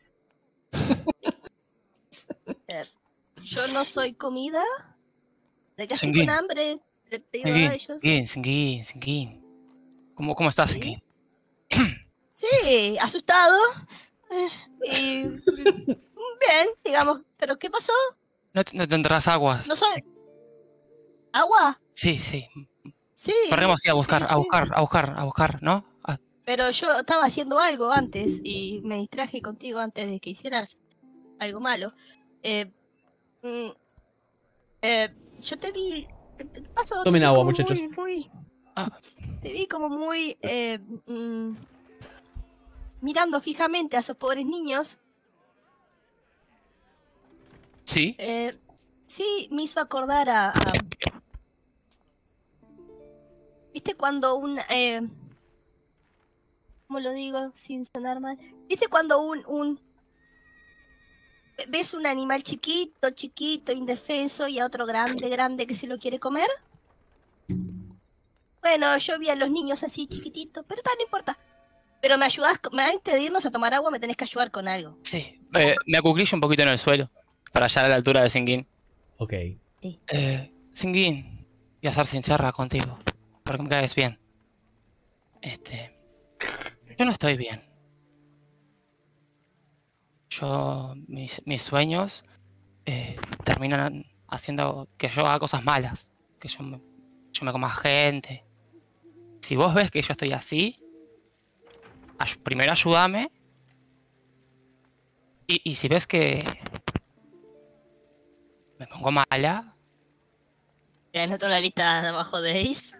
Eh, yo no soy comida. ¿De qué estoy Singuin. con hambre? Le pido a Singuin, ellos. Singuin, Singuin, Singuin. ¿Cómo, cómo estás, ¿Sí? Singuin? Sí, asustado. Eh, y bien, digamos. ¿Pero qué pasó? ¿No, te- no tendrás aguas? No soy. ¿Agua? Sí, sí. Sí. Corremos sí, a buscar, sí, a sí. buscar, a buscar, a buscar, ¿no? Ah, Pero yo estaba haciendo algo antes y me distraje contigo antes de que hicieras algo malo. Eh, mm, eh, yo te vi. ¿Qué te pasó? Te Tomen vi agua, como muchachos. muy- muy- Ah. Te vi como muy. eh, mm, mirando fijamente a esos pobres niños. sí. Eh, sí, me hizo acordar a. a- ¿Viste cuando un. Eh, ¿Cómo lo digo sin sonar mal? ¿Viste cuando un, un. ¿Ves un animal chiquito, chiquito, indefenso y a otro grande, grande que se lo quiere comer? Bueno, yo vi a los niños así chiquititos, pero tal, no importa. Pero me ayudás, con- antes de irnos a tomar agua me tenés que ayudar con algo. Sí. Eh, me acuclillo un poquito en el suelo para llegar a la altura de Singuin. Ok. Eh, Singuin, voy a ser sincera contigo, porque me caes bien. Este, yo no estoy bien. Yo, mis, mis sueños eh, terminan haciendo que yo haga cosas malas, que yo me, yo me coma gente. Si vos ves que yo estoy así, ay- primero ayúdame. Y, y si ves que me pongo mala, Te anoto la lista de abajo de Ace.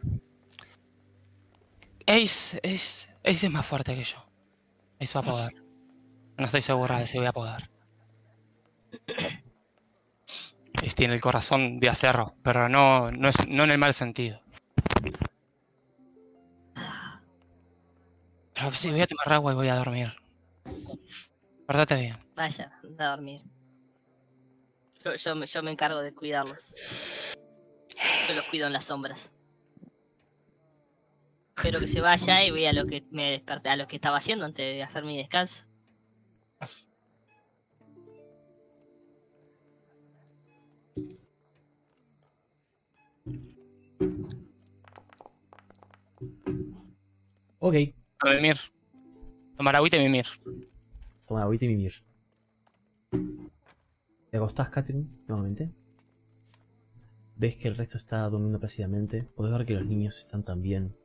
Ace, Ace, Ace es más fuerte que yo. Ace va a poder. No estoy segura de si voy a poder. Ace tiene el corazón de acero, pero no, no, es, no en el mal sentido. Pero sí, voy a tomar agua y voy a dormir. Pórtate bien. Vaya, anda a dormir. Yo, yo, me, yo me encargo de cuidarlos. Yo los cuido en las sombras. Espero que se vaya y voy a lo que me desperté, a lo que estaba haciendo antes de hacer mi descanso. Ok. A mimir. Tomar agüita y mimir. Toma agüita y mimir. Te acostás, Catherine, nuevamente. Ves que el resto está durmiendo plácidamente. Podés ver que los niños están también.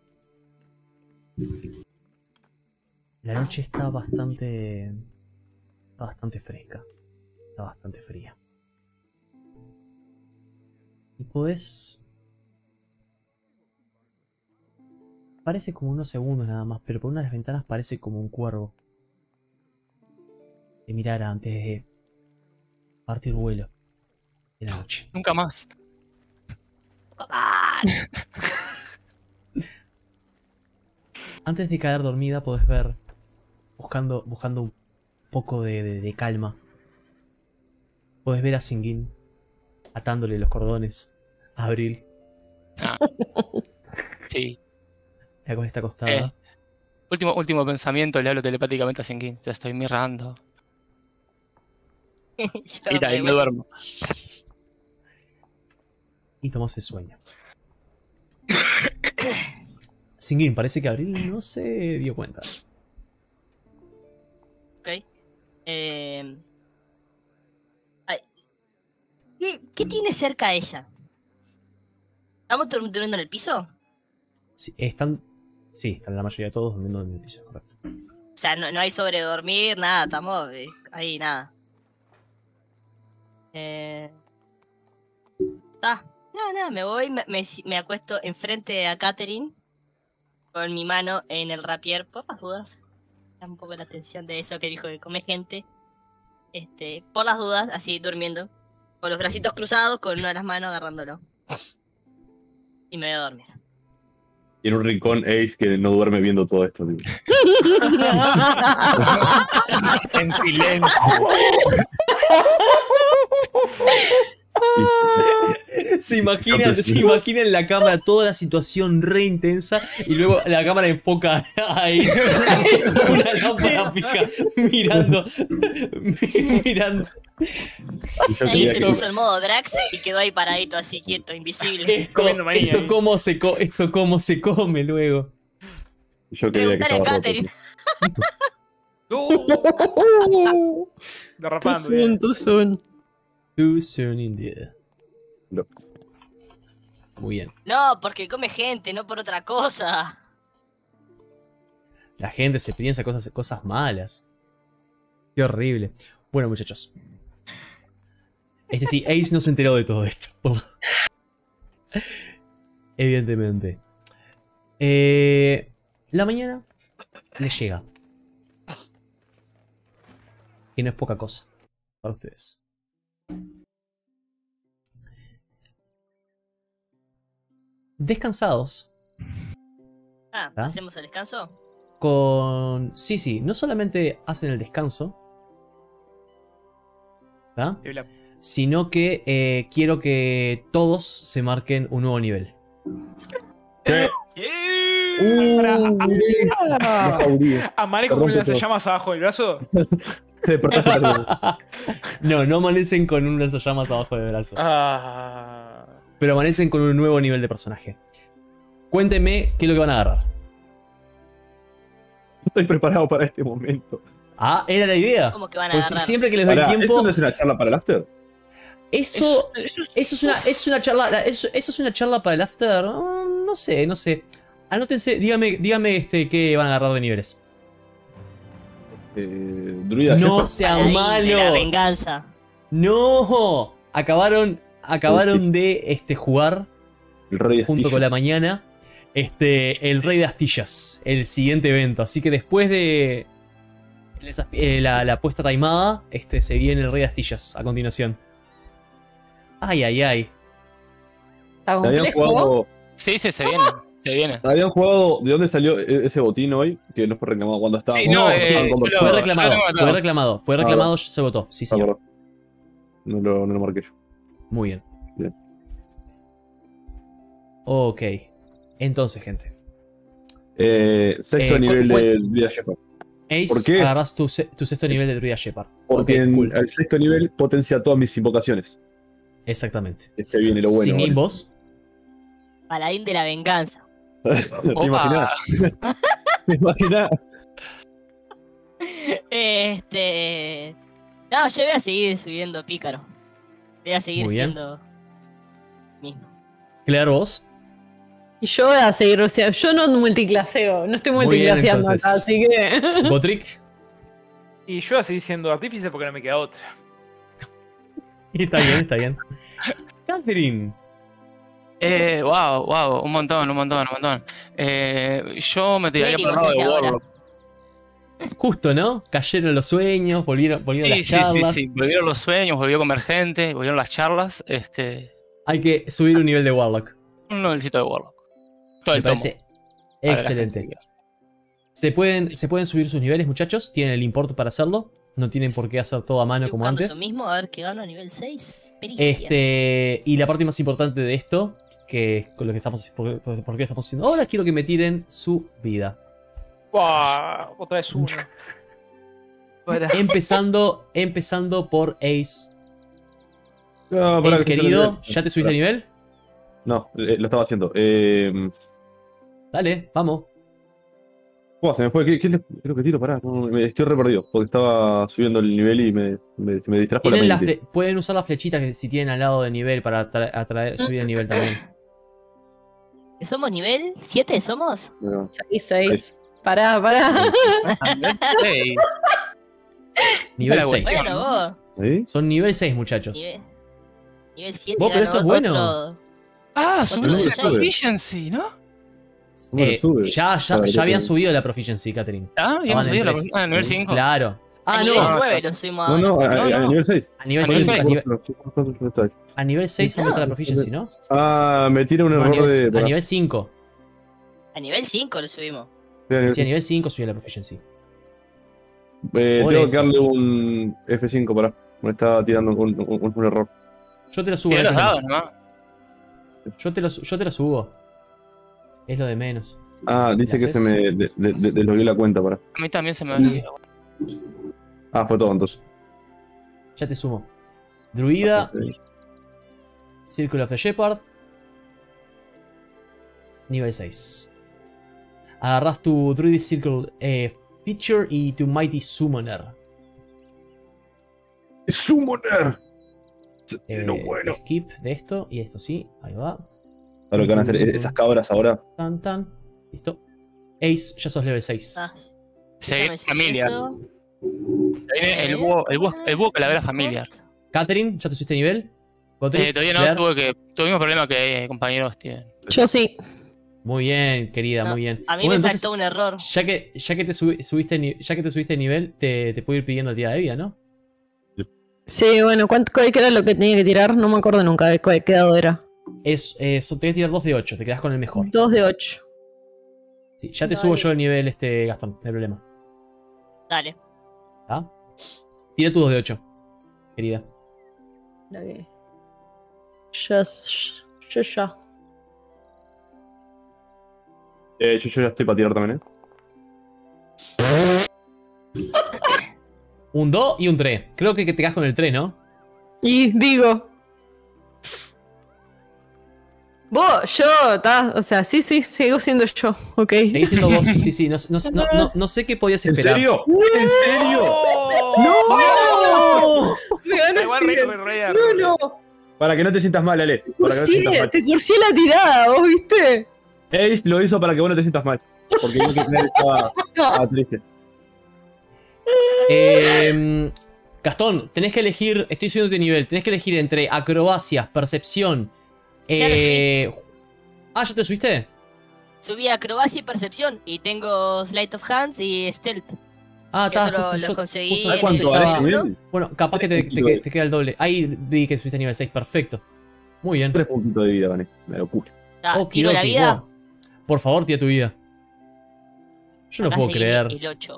La noche está bastante... Está bastante fresca. Está bastante fría. Y podés... Parece como unos segundos nada más, pero por una de las ventanas parece como un cuervo. Te mirara antes de Partir vuelo. De la noche. Nunca más. Antes de caer dormida podés ver, buscando, buscando un poco de, de, de calma, podés ver a Singuin atándole los cordones a Abril. Ah. Sí. La cosa está acostada. Eh, último, último pensamiento, le hablo telepáticamente a Sinkin. Te estoy mirando. Yo Y ahí me me voy. duermo. Y tomás el sueño. Singuin, parece que Abril no se dio cuenta. Ok. Eh... ay, ¿Qué, qué tiene cerca ella? ¿Estamos dur- durmiendo en el piso? Sí, están, sí, están la mayoría de todos durmiendo en el piso, correcto. O sea, no, no hay sobredormir, nada, estamos eh, ahí, nada. Eh... Ah, no, no, me voy, me, me, me acuesto enfrente a Catherine con mi mano en el rapier, por las dudas. Da un poco la atención de eso que dijo de come gente. Este, por las dudas, así durmiendo. Con los bracitos cruzados, con una de las manos agarrándolo. Y me voy a dormir. Y en un rincón Ace que no duerme viendo todo esto. Tío. En silencio. Se imaginan, se imaginan en la cámara toda la situación re intensa y luego la cámara enfoca ahí una lámpara fija mirando, mirando. Y yo Ahí quería se que- puso el modo Drax y quedó ahí paradito así quieto, invisible. Esto, Comiendo maní esto ahí. cómo se co- esto cómo se come luego. yo quería que Preguntale a estaba roto. Catherine. Uh, Too derrapando. soon, bien. too soon. Too soon indeed. No. Muy bien. No, porque come gente, no por otra cosa. La gente se piensa cosas, cosas malas. Qué horrible. Bueno, muchachos. Este sí, Ace no se enteró de todo esto. Evidentemente. Eh, la mañana le llega. Y no es poca cosa para ustedes. Descansados. Ah, ¿Ah? ¿hacemos el descanso? Con... Sí, sí, no solamente hacen el descanso, ¿tá? Y la- Sino que eh, quiero que todos se marquen un nuevo nivel. ¿Qué? Sí. No jauríes. Amanezco con las llamas abajo del brazo. Se despertó solo. No, no amanecen con un lanzallamas abajo del brazo. Ah. Pero amanecen con un nuevo nivel de personaje. Cuéntenme qué es lo que van a agarrar. No estoy preparado para este momento. Ah, era la idea. ¿Cómo que van a Pues agarrar? siempre que les doy Pará, tiempo. ¿eso no es una charla para el after? Eso, eso es una, es una charla. Eso, eso es una charla para el after. Mm, No sé, no sé. Anótense, dígame, dígame este, qué van a agarrar de niveles. Eh, Druida No Shepard. sean Paladín de la malos. venganza. No. Acabaron, acabaron de este, jugar El rey de junto con la Astillas. mañana. Este, el Rey de Astillas, el siguiente evento. Así que después de el desaf- eh, la, la apuesta taimada, este, se viene el Rey de Astillas a continuación. Ay, ay, ay. Está Habían complejo. jugado, Sí, sí, se viene. Se viene. habían jugado. ¿De dónde salió e- ese botín hoy? Que no fue reclamado cuando estaba. Sí, no, No, eh, sí, yo lo- fue yo lo reclamado, tengo fue anotado. reclamado, fue reclamado, se votó. Sí, señor. No lo, no lo marqué yo. Muy bien. Bien. Ok. Entonces, gente. Eh, sexto Eh, nivel cu- cu- del Druida Shepard. Ace, ¿Por qué? agarras tu, se- tu sexto nivel de Druida Shepard. Porque Ok, en cool. el sexto nivel potencia todas mis invocaciones. Exactamente. Que se viene lo bueno. Sin ¿vale? vos. Paladín de la venganza. ¿Te Opa. imaginás? ¿Te imaginás? Este. No, yo voy a seguir subiendo pícaro. Voy a seguir Muy bien. siendo. Mismo. Claire, vos. Y yo voy a seguir, o sea, yo no multiclaseo, no estoy Muy bien, multiclaseando entonces. acá, así que. Botrick. Y yo así siendo artífice porque no me queda otra. Está bien, está bien. Catherine. Eh, wow, wow, un montón, un montón, un montón. Eh, yo me tiraría Mira por que el lado de vos haces ahora. Warlock. Justo, ¿no? Cayeron los sueños, volvieron, volvieron Sí, las sí, charlas. sí, sí. Volvieron los sueños, volvió a comer gente, volvieron las charlas. Este. Hay que subir un nivel de Warlock. Un novelcito de Warlock. Todo Me el tomo. parece para la excelente. gente. Se pueden, se pueden subir sus niveles, muchachos. Tienen el import para hacerlo. No tienen por qué hacer todo a mano Estoy como buscando antes. eso mismo, a ver qué gano a nivel seis. Pericia. Este, y la parte más importante de esto, que es con lo que estamos, por, por- por qué estamos haciendo ahora, quiero que me tiren su vida. Buah, otra vez uno. Para. Empezando, empezando por Ace. No, pará, Ace que estoy querido, haciendo nivel. ¿ya te subiste a nivel? No, eh, lo estaba haciendo. Eh, Dale, vamos. oh, se me fue. ¿Qué, qué es lo- qué es lo que tiro? Pará, no, me estoy re perdido. Porque estaba subiendo el nivel y me, me, me distrajo la Tienen la mente. fle- pueden usar las flechitas que si tienen al lado de nivel para atra- atraer, subir el nivel también. ¿Somos nivel siete? ¿Somos? No. seis, seis. Pará, pará. Ey, Nivel Dale, güey. seis. Bueno, vos. ¿Ahí? Son nivel seis, muchachos. Nivel, nivel siete. Vos, pero gano esto es bueno. otro- Ah, Otro subimos nivel el seis. proficiency, ¿no? ¿Cómo lo Eh, sube? ya, ya, Ah, ya ya habían te- subido la proficiency, Catherine. Ah, Estaban habíamos en subido la tres. ah, nivel cinco. Claro. a Ah, nivel no. nueve lo subimos No, ahora. no, a, No, a- a no. nivel seis. A nivel A nivel seis. A seis. nivel, nivel... a nivel seis No. aumenta la proficiency, ¿no? Ah, me tira un No, a error nivel, de. a nivel cinco. A nivel cinco lo subimos. Sí, a nivel- Sí, a nivel cinco subió la proficiency. Eh, Por tengo eso. que darle un F cinco para. Me estaba tirando un, un- un error. Yo te lo subo. Tiene los Catherine. dados nomás. Yo te lo, su- yo te lo subo. Es lo de menos. Ah, dice ¿Qué que se haces? me de- de- de- deslogué la cuenta para. A mí también se me ha Sí. subido. Ah, fue todo entonces. Ya te sumo. Druida, Ok. Circle of the Shepherd. Nivel seis. Agarras tu Druid Circle eh, Feature y tu Mighty Summoner. ¡Summoner! Eh, Lo bueno. Skip de esto y esto sí. Ahí va. A lo que van a hacer esas cabras ahora. Tan, tan. Listo. Ace, ya sos level seis. Ah, Seguir déjame decir familia. eso. Ahí viene el búho, el búho, el búho calavera familiar. Catherine, ¿ya te subiste nivel? Godric, Eh, todavía no, Claire. tuve que. Tuvimos problemas que compañeros tienen. Yo sí. Muy bien, querida, No, muy bien. A mí Bueno, me entonces, saltó un error. ya que, ya que te subi- subiste ni- ya que te subiste de nivel, te, te puedo ir pidiendo el día de vida, ¿no? Sí, bueno, ¿cuánto qué era lo que tenía que tirar? No me acuerdo nunca de qué qué dado era. Es, es, te voy a tirar dos de ocho, te quedas con el mejor. dos de ocho. Sí, ya te Dale. subo yo el nivel, este Gastón, no hay problema. Dale. ¿Tá? Tira tu dos de ocho, querida. Ok. Ya, ya, ya. Eh, yo, yo ya estoy para tirar también, ¿eh? Un dos y un tres. Creo que te quedas con el tres, ¿no? Y digo. Vos, yo, ta, o sea, sí, sí, sigo siendo yo, ok. Seguís siendo vos, sí, sí, sí. No, no, no, no, no sé qué podías ¿En esperar. serio? ¿En serio? ¡No! Me ganó Igual re, Steven. re, re, No, re. no. Para que no te sientas mal, Ale. Para que no te Cursé, sientas mal. te cursé la tirada, ¿vos viste? Ace lo hizo para que vos no te sientas mal. Porque yo que Claire estaba, estaba triste. Eh, Gastón, tenés que elegir. Estoy subiendo de nivel. Tenés que elegir entre acrobacia, percepción. Ya lo Eh... Ah, ¿ya te subiste? Subí acrobacia y percepción. Y tengo Sleight of Hands y Stealth. Ah, Que está. eso lo- justo lo yo- conseguí justo en ¿Sabes cuánto el- vale estaba- este nivel? Bueno, capaz que te, te, te queda el doble. Ahí vi que subiste a nivel seis. Perfecto. Muy bien. Tres puntitos de vida, gané. Me locura. Ah, Okidoki, tiro la vida. wow. Por favor, tira tu vida. Yo no Acá puedo seguí creer. El ocho.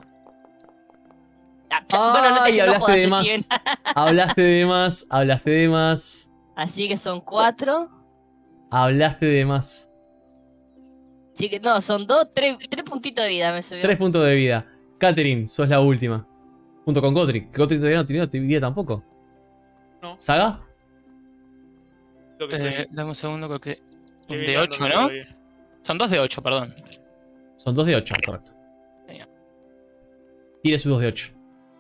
Ah, bueno, no te Ay, no hablaste jodas, de más. Steven. Hablaste de más. Hablaste de más. Así que son cuatro. Hablaste de más. Así que no, son dos, tres, tres puntitos de vida me subió. Tres puntos de vida. Catherine, sos la última. Junto con Godric. Que Godric todavía no tiene vida tampoco. No. ¿Saga? Lo que estoy Eh, dame un segundo, creo que. Un de evitando ocho, que ¿no? lo vea. Son dos de ocho, perdón. Son dos de ocho, correcto. Genial. Tire su dos de ocho.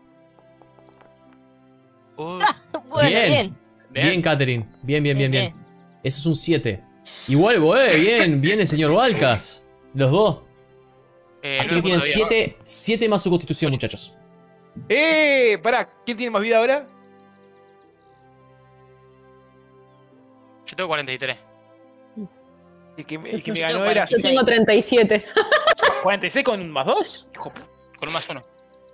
Uh, Bueno, Bien. bien. Bien, Bien. Catherine. Bien, bien, bien, bien. Eso es un siete. Y vuelvo, eh. Bien, bien el señor Valkas. Los dos. Eh, Así no que tienen todavía. siete, siete más su constitución, muchachos. ¡Eh! Pará, ¿quién tiene más vida ahora? Yo tengo cuarenta y tres. El que, el que me Yo ganó tengo era Yo tengo treinta y siete. cuarenta y seis con un más dos. Hijo, pu- Con un más uno.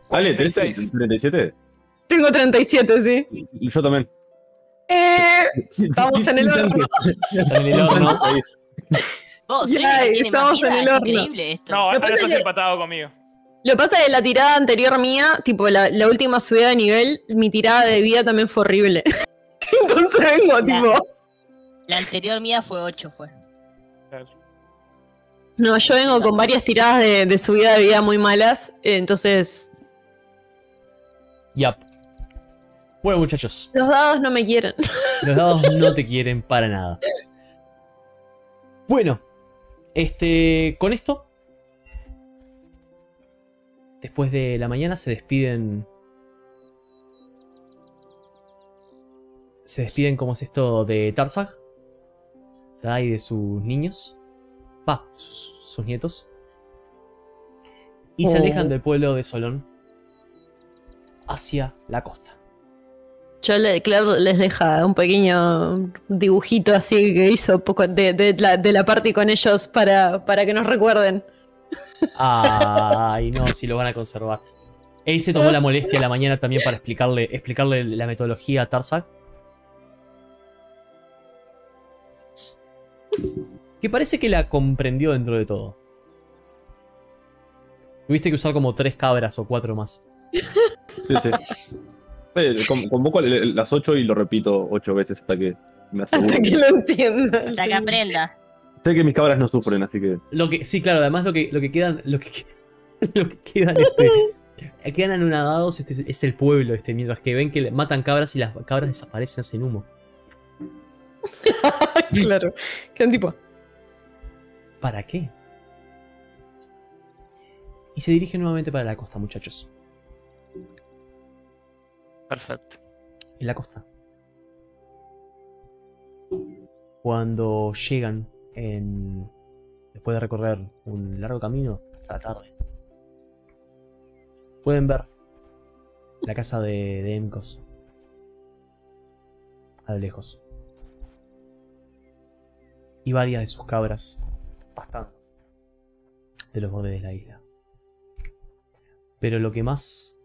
Ale, ¿tenés cuarenta y seis. treinta y siete? Tengo treinta y siete, sí. Y yo también. Eh, estamos en el horno. Está en el horno. Ahí. Vos, Ya, soy la que tiene más estamos en vida, el es horno. increíble esto. No, Lo ahora pasa estás que- empatado conmigo. Lo que pasa es que la tirada anterior mía, tipo la, la última subida de nivel, mi tirada de vida también fue horrible. Entonces vengo, La- tipo. La anterior mía fue ocho, fue. No, yo vengo con varias tiradas de, de subida de vida muy malas. eh, Entonces, Yep. Bueno, muchachos, los dados no me quieren. los dados no te quieren para nada. Bueno, este, con esto, después de la mañana se despiden. Se despiden, ¿cómo es esto? De Tarzag. ¿Verdad? Y de sus niños. Va, sus, sus nietos. Y se Oh. alejan del pueblo de Solón hacia la costa. Yo le, Claire les deja un pequeño dibujito así que hizo poco de, de la, de la party con ellos para, para que nos recuerden. Ay, no, si lo van a conservar. Él se tomó la molestia a la mañana también para explicarle, explicarle la metodología a Tarzak. Que parece que la comprendió dentro de todo. Tuviste que usar como tres cabras o cuatro más. Sí, sí. Eh, con- Convoco el- las ocho y lo repito ocho veces hasta que me aseguro. Hasta que lo entiendan. Hasta sí. que aprenda. Sé que mis cabras no sufren, así que. Lo que, sí, claro, además lo que, lo que quedan. Lo que, lo que quedan este, quedan anonadados este, es el pueblo, este, mientras que ven que le matan cabras y las cabras desaparecen en humo. Claro. ¿Qué tipo? ¿Para qué? Y se dirige nuevamente para la costa, muchachos. Perfecto. En la costa. Cuando llegan en... después de recorrer un largo camino hasta la tarde, pueden ver la casa de, de Emcos a lo lejos. Y varias de sus cabras pastando de los bordes de la isla. Pero lo que más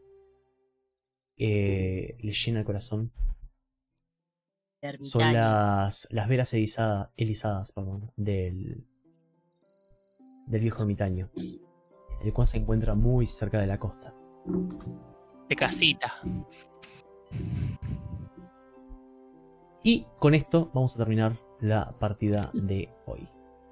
eh, le llena el corazón son Ermitaño. las, las velas erizadas, erizadas perdón, del, del viejo ermitaño, el cual se encuentra muy cerca de la costa. De casita. Y con esto vamos a terminar la partida de hoy.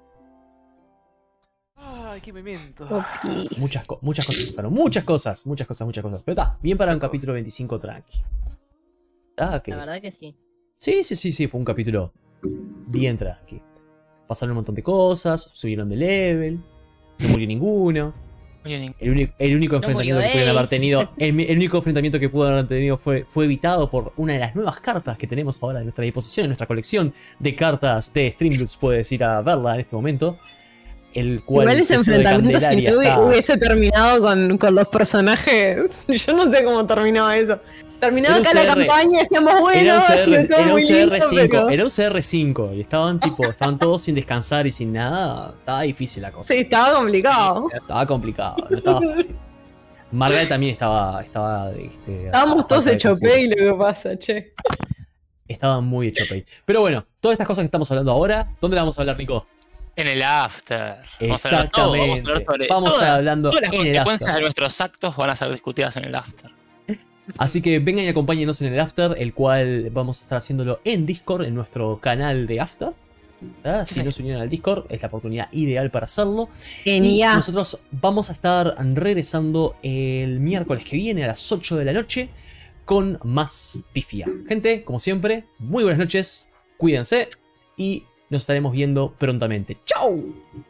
Ay, qué memento. Ok. Muchas, co- muchas cosas pasaron, muchas cosas, muchas cosas, muchas cosas. Pero está, bien para un capítulo veinticinco tranqui. Ah, que... La verdad que sí. Sí, sí, sí, sí, fue un capítulo bien tranqui. Pasaron un montón de cosas, subieron de level, no murió ninguno. Oye, ni- El único, el único No enfrentamiento murió que pudieron haber Ace. tenido, el, el único enfrentamiento que pudo haber tenido fue, fue evitado por una de las nuevas cartas que tenemos ahora a nuestra disposición, en nuestra colección de cartas de Streamloops. Puedes ir a verla en este momento. El cual Igual ese el precio de enfrentamiento, si Candelaria no hubi- está- hubiese terminado con, con los personajes, yo no sé cómo terminaba eso. Terminaba Era un acá la C R. campaña y decíamos, Era bueno, un ha sido C R, todo era un muy lindo, C R cinco, pero- era un C R cinco y estaban tipo, estaban todos sin descansar y sin nada. Estaba difícil la cosa. Sí, estaba complicado. Estaba complicado, no estaba fácil. Margaret también estaba, estaba este, Estábamos a todos falta de hechos confusos. pay lo que pasa, che. Estaban muy hecho pay. Pero bueno, todas estas cosas que estamos hablando ahora, ¿dónde las vamos a hablar, Nico? En el after. Vamos a hablar todo, Exactamente. Vamos a hablar sobre Vamos a todas, estar hablando todas las en el consecuencias after. de nuestros actos van a ser discutidas en el after. Así que vengan y acompáñenos en el after, el cual vamos a estar haciéndolo en Discord, en nuestro canal de after. ¿Verdad? Si no se unieron al Discord, es la oportunidad ideal para hacerlo. Y Genial. nosotros vamos a estar regresando el miércoles que viene a las ocho de la noche con más pifia. Gente, como siempre, muy buenas noches, cuídense y nos estaremos viendo prontamente. ¡Chau!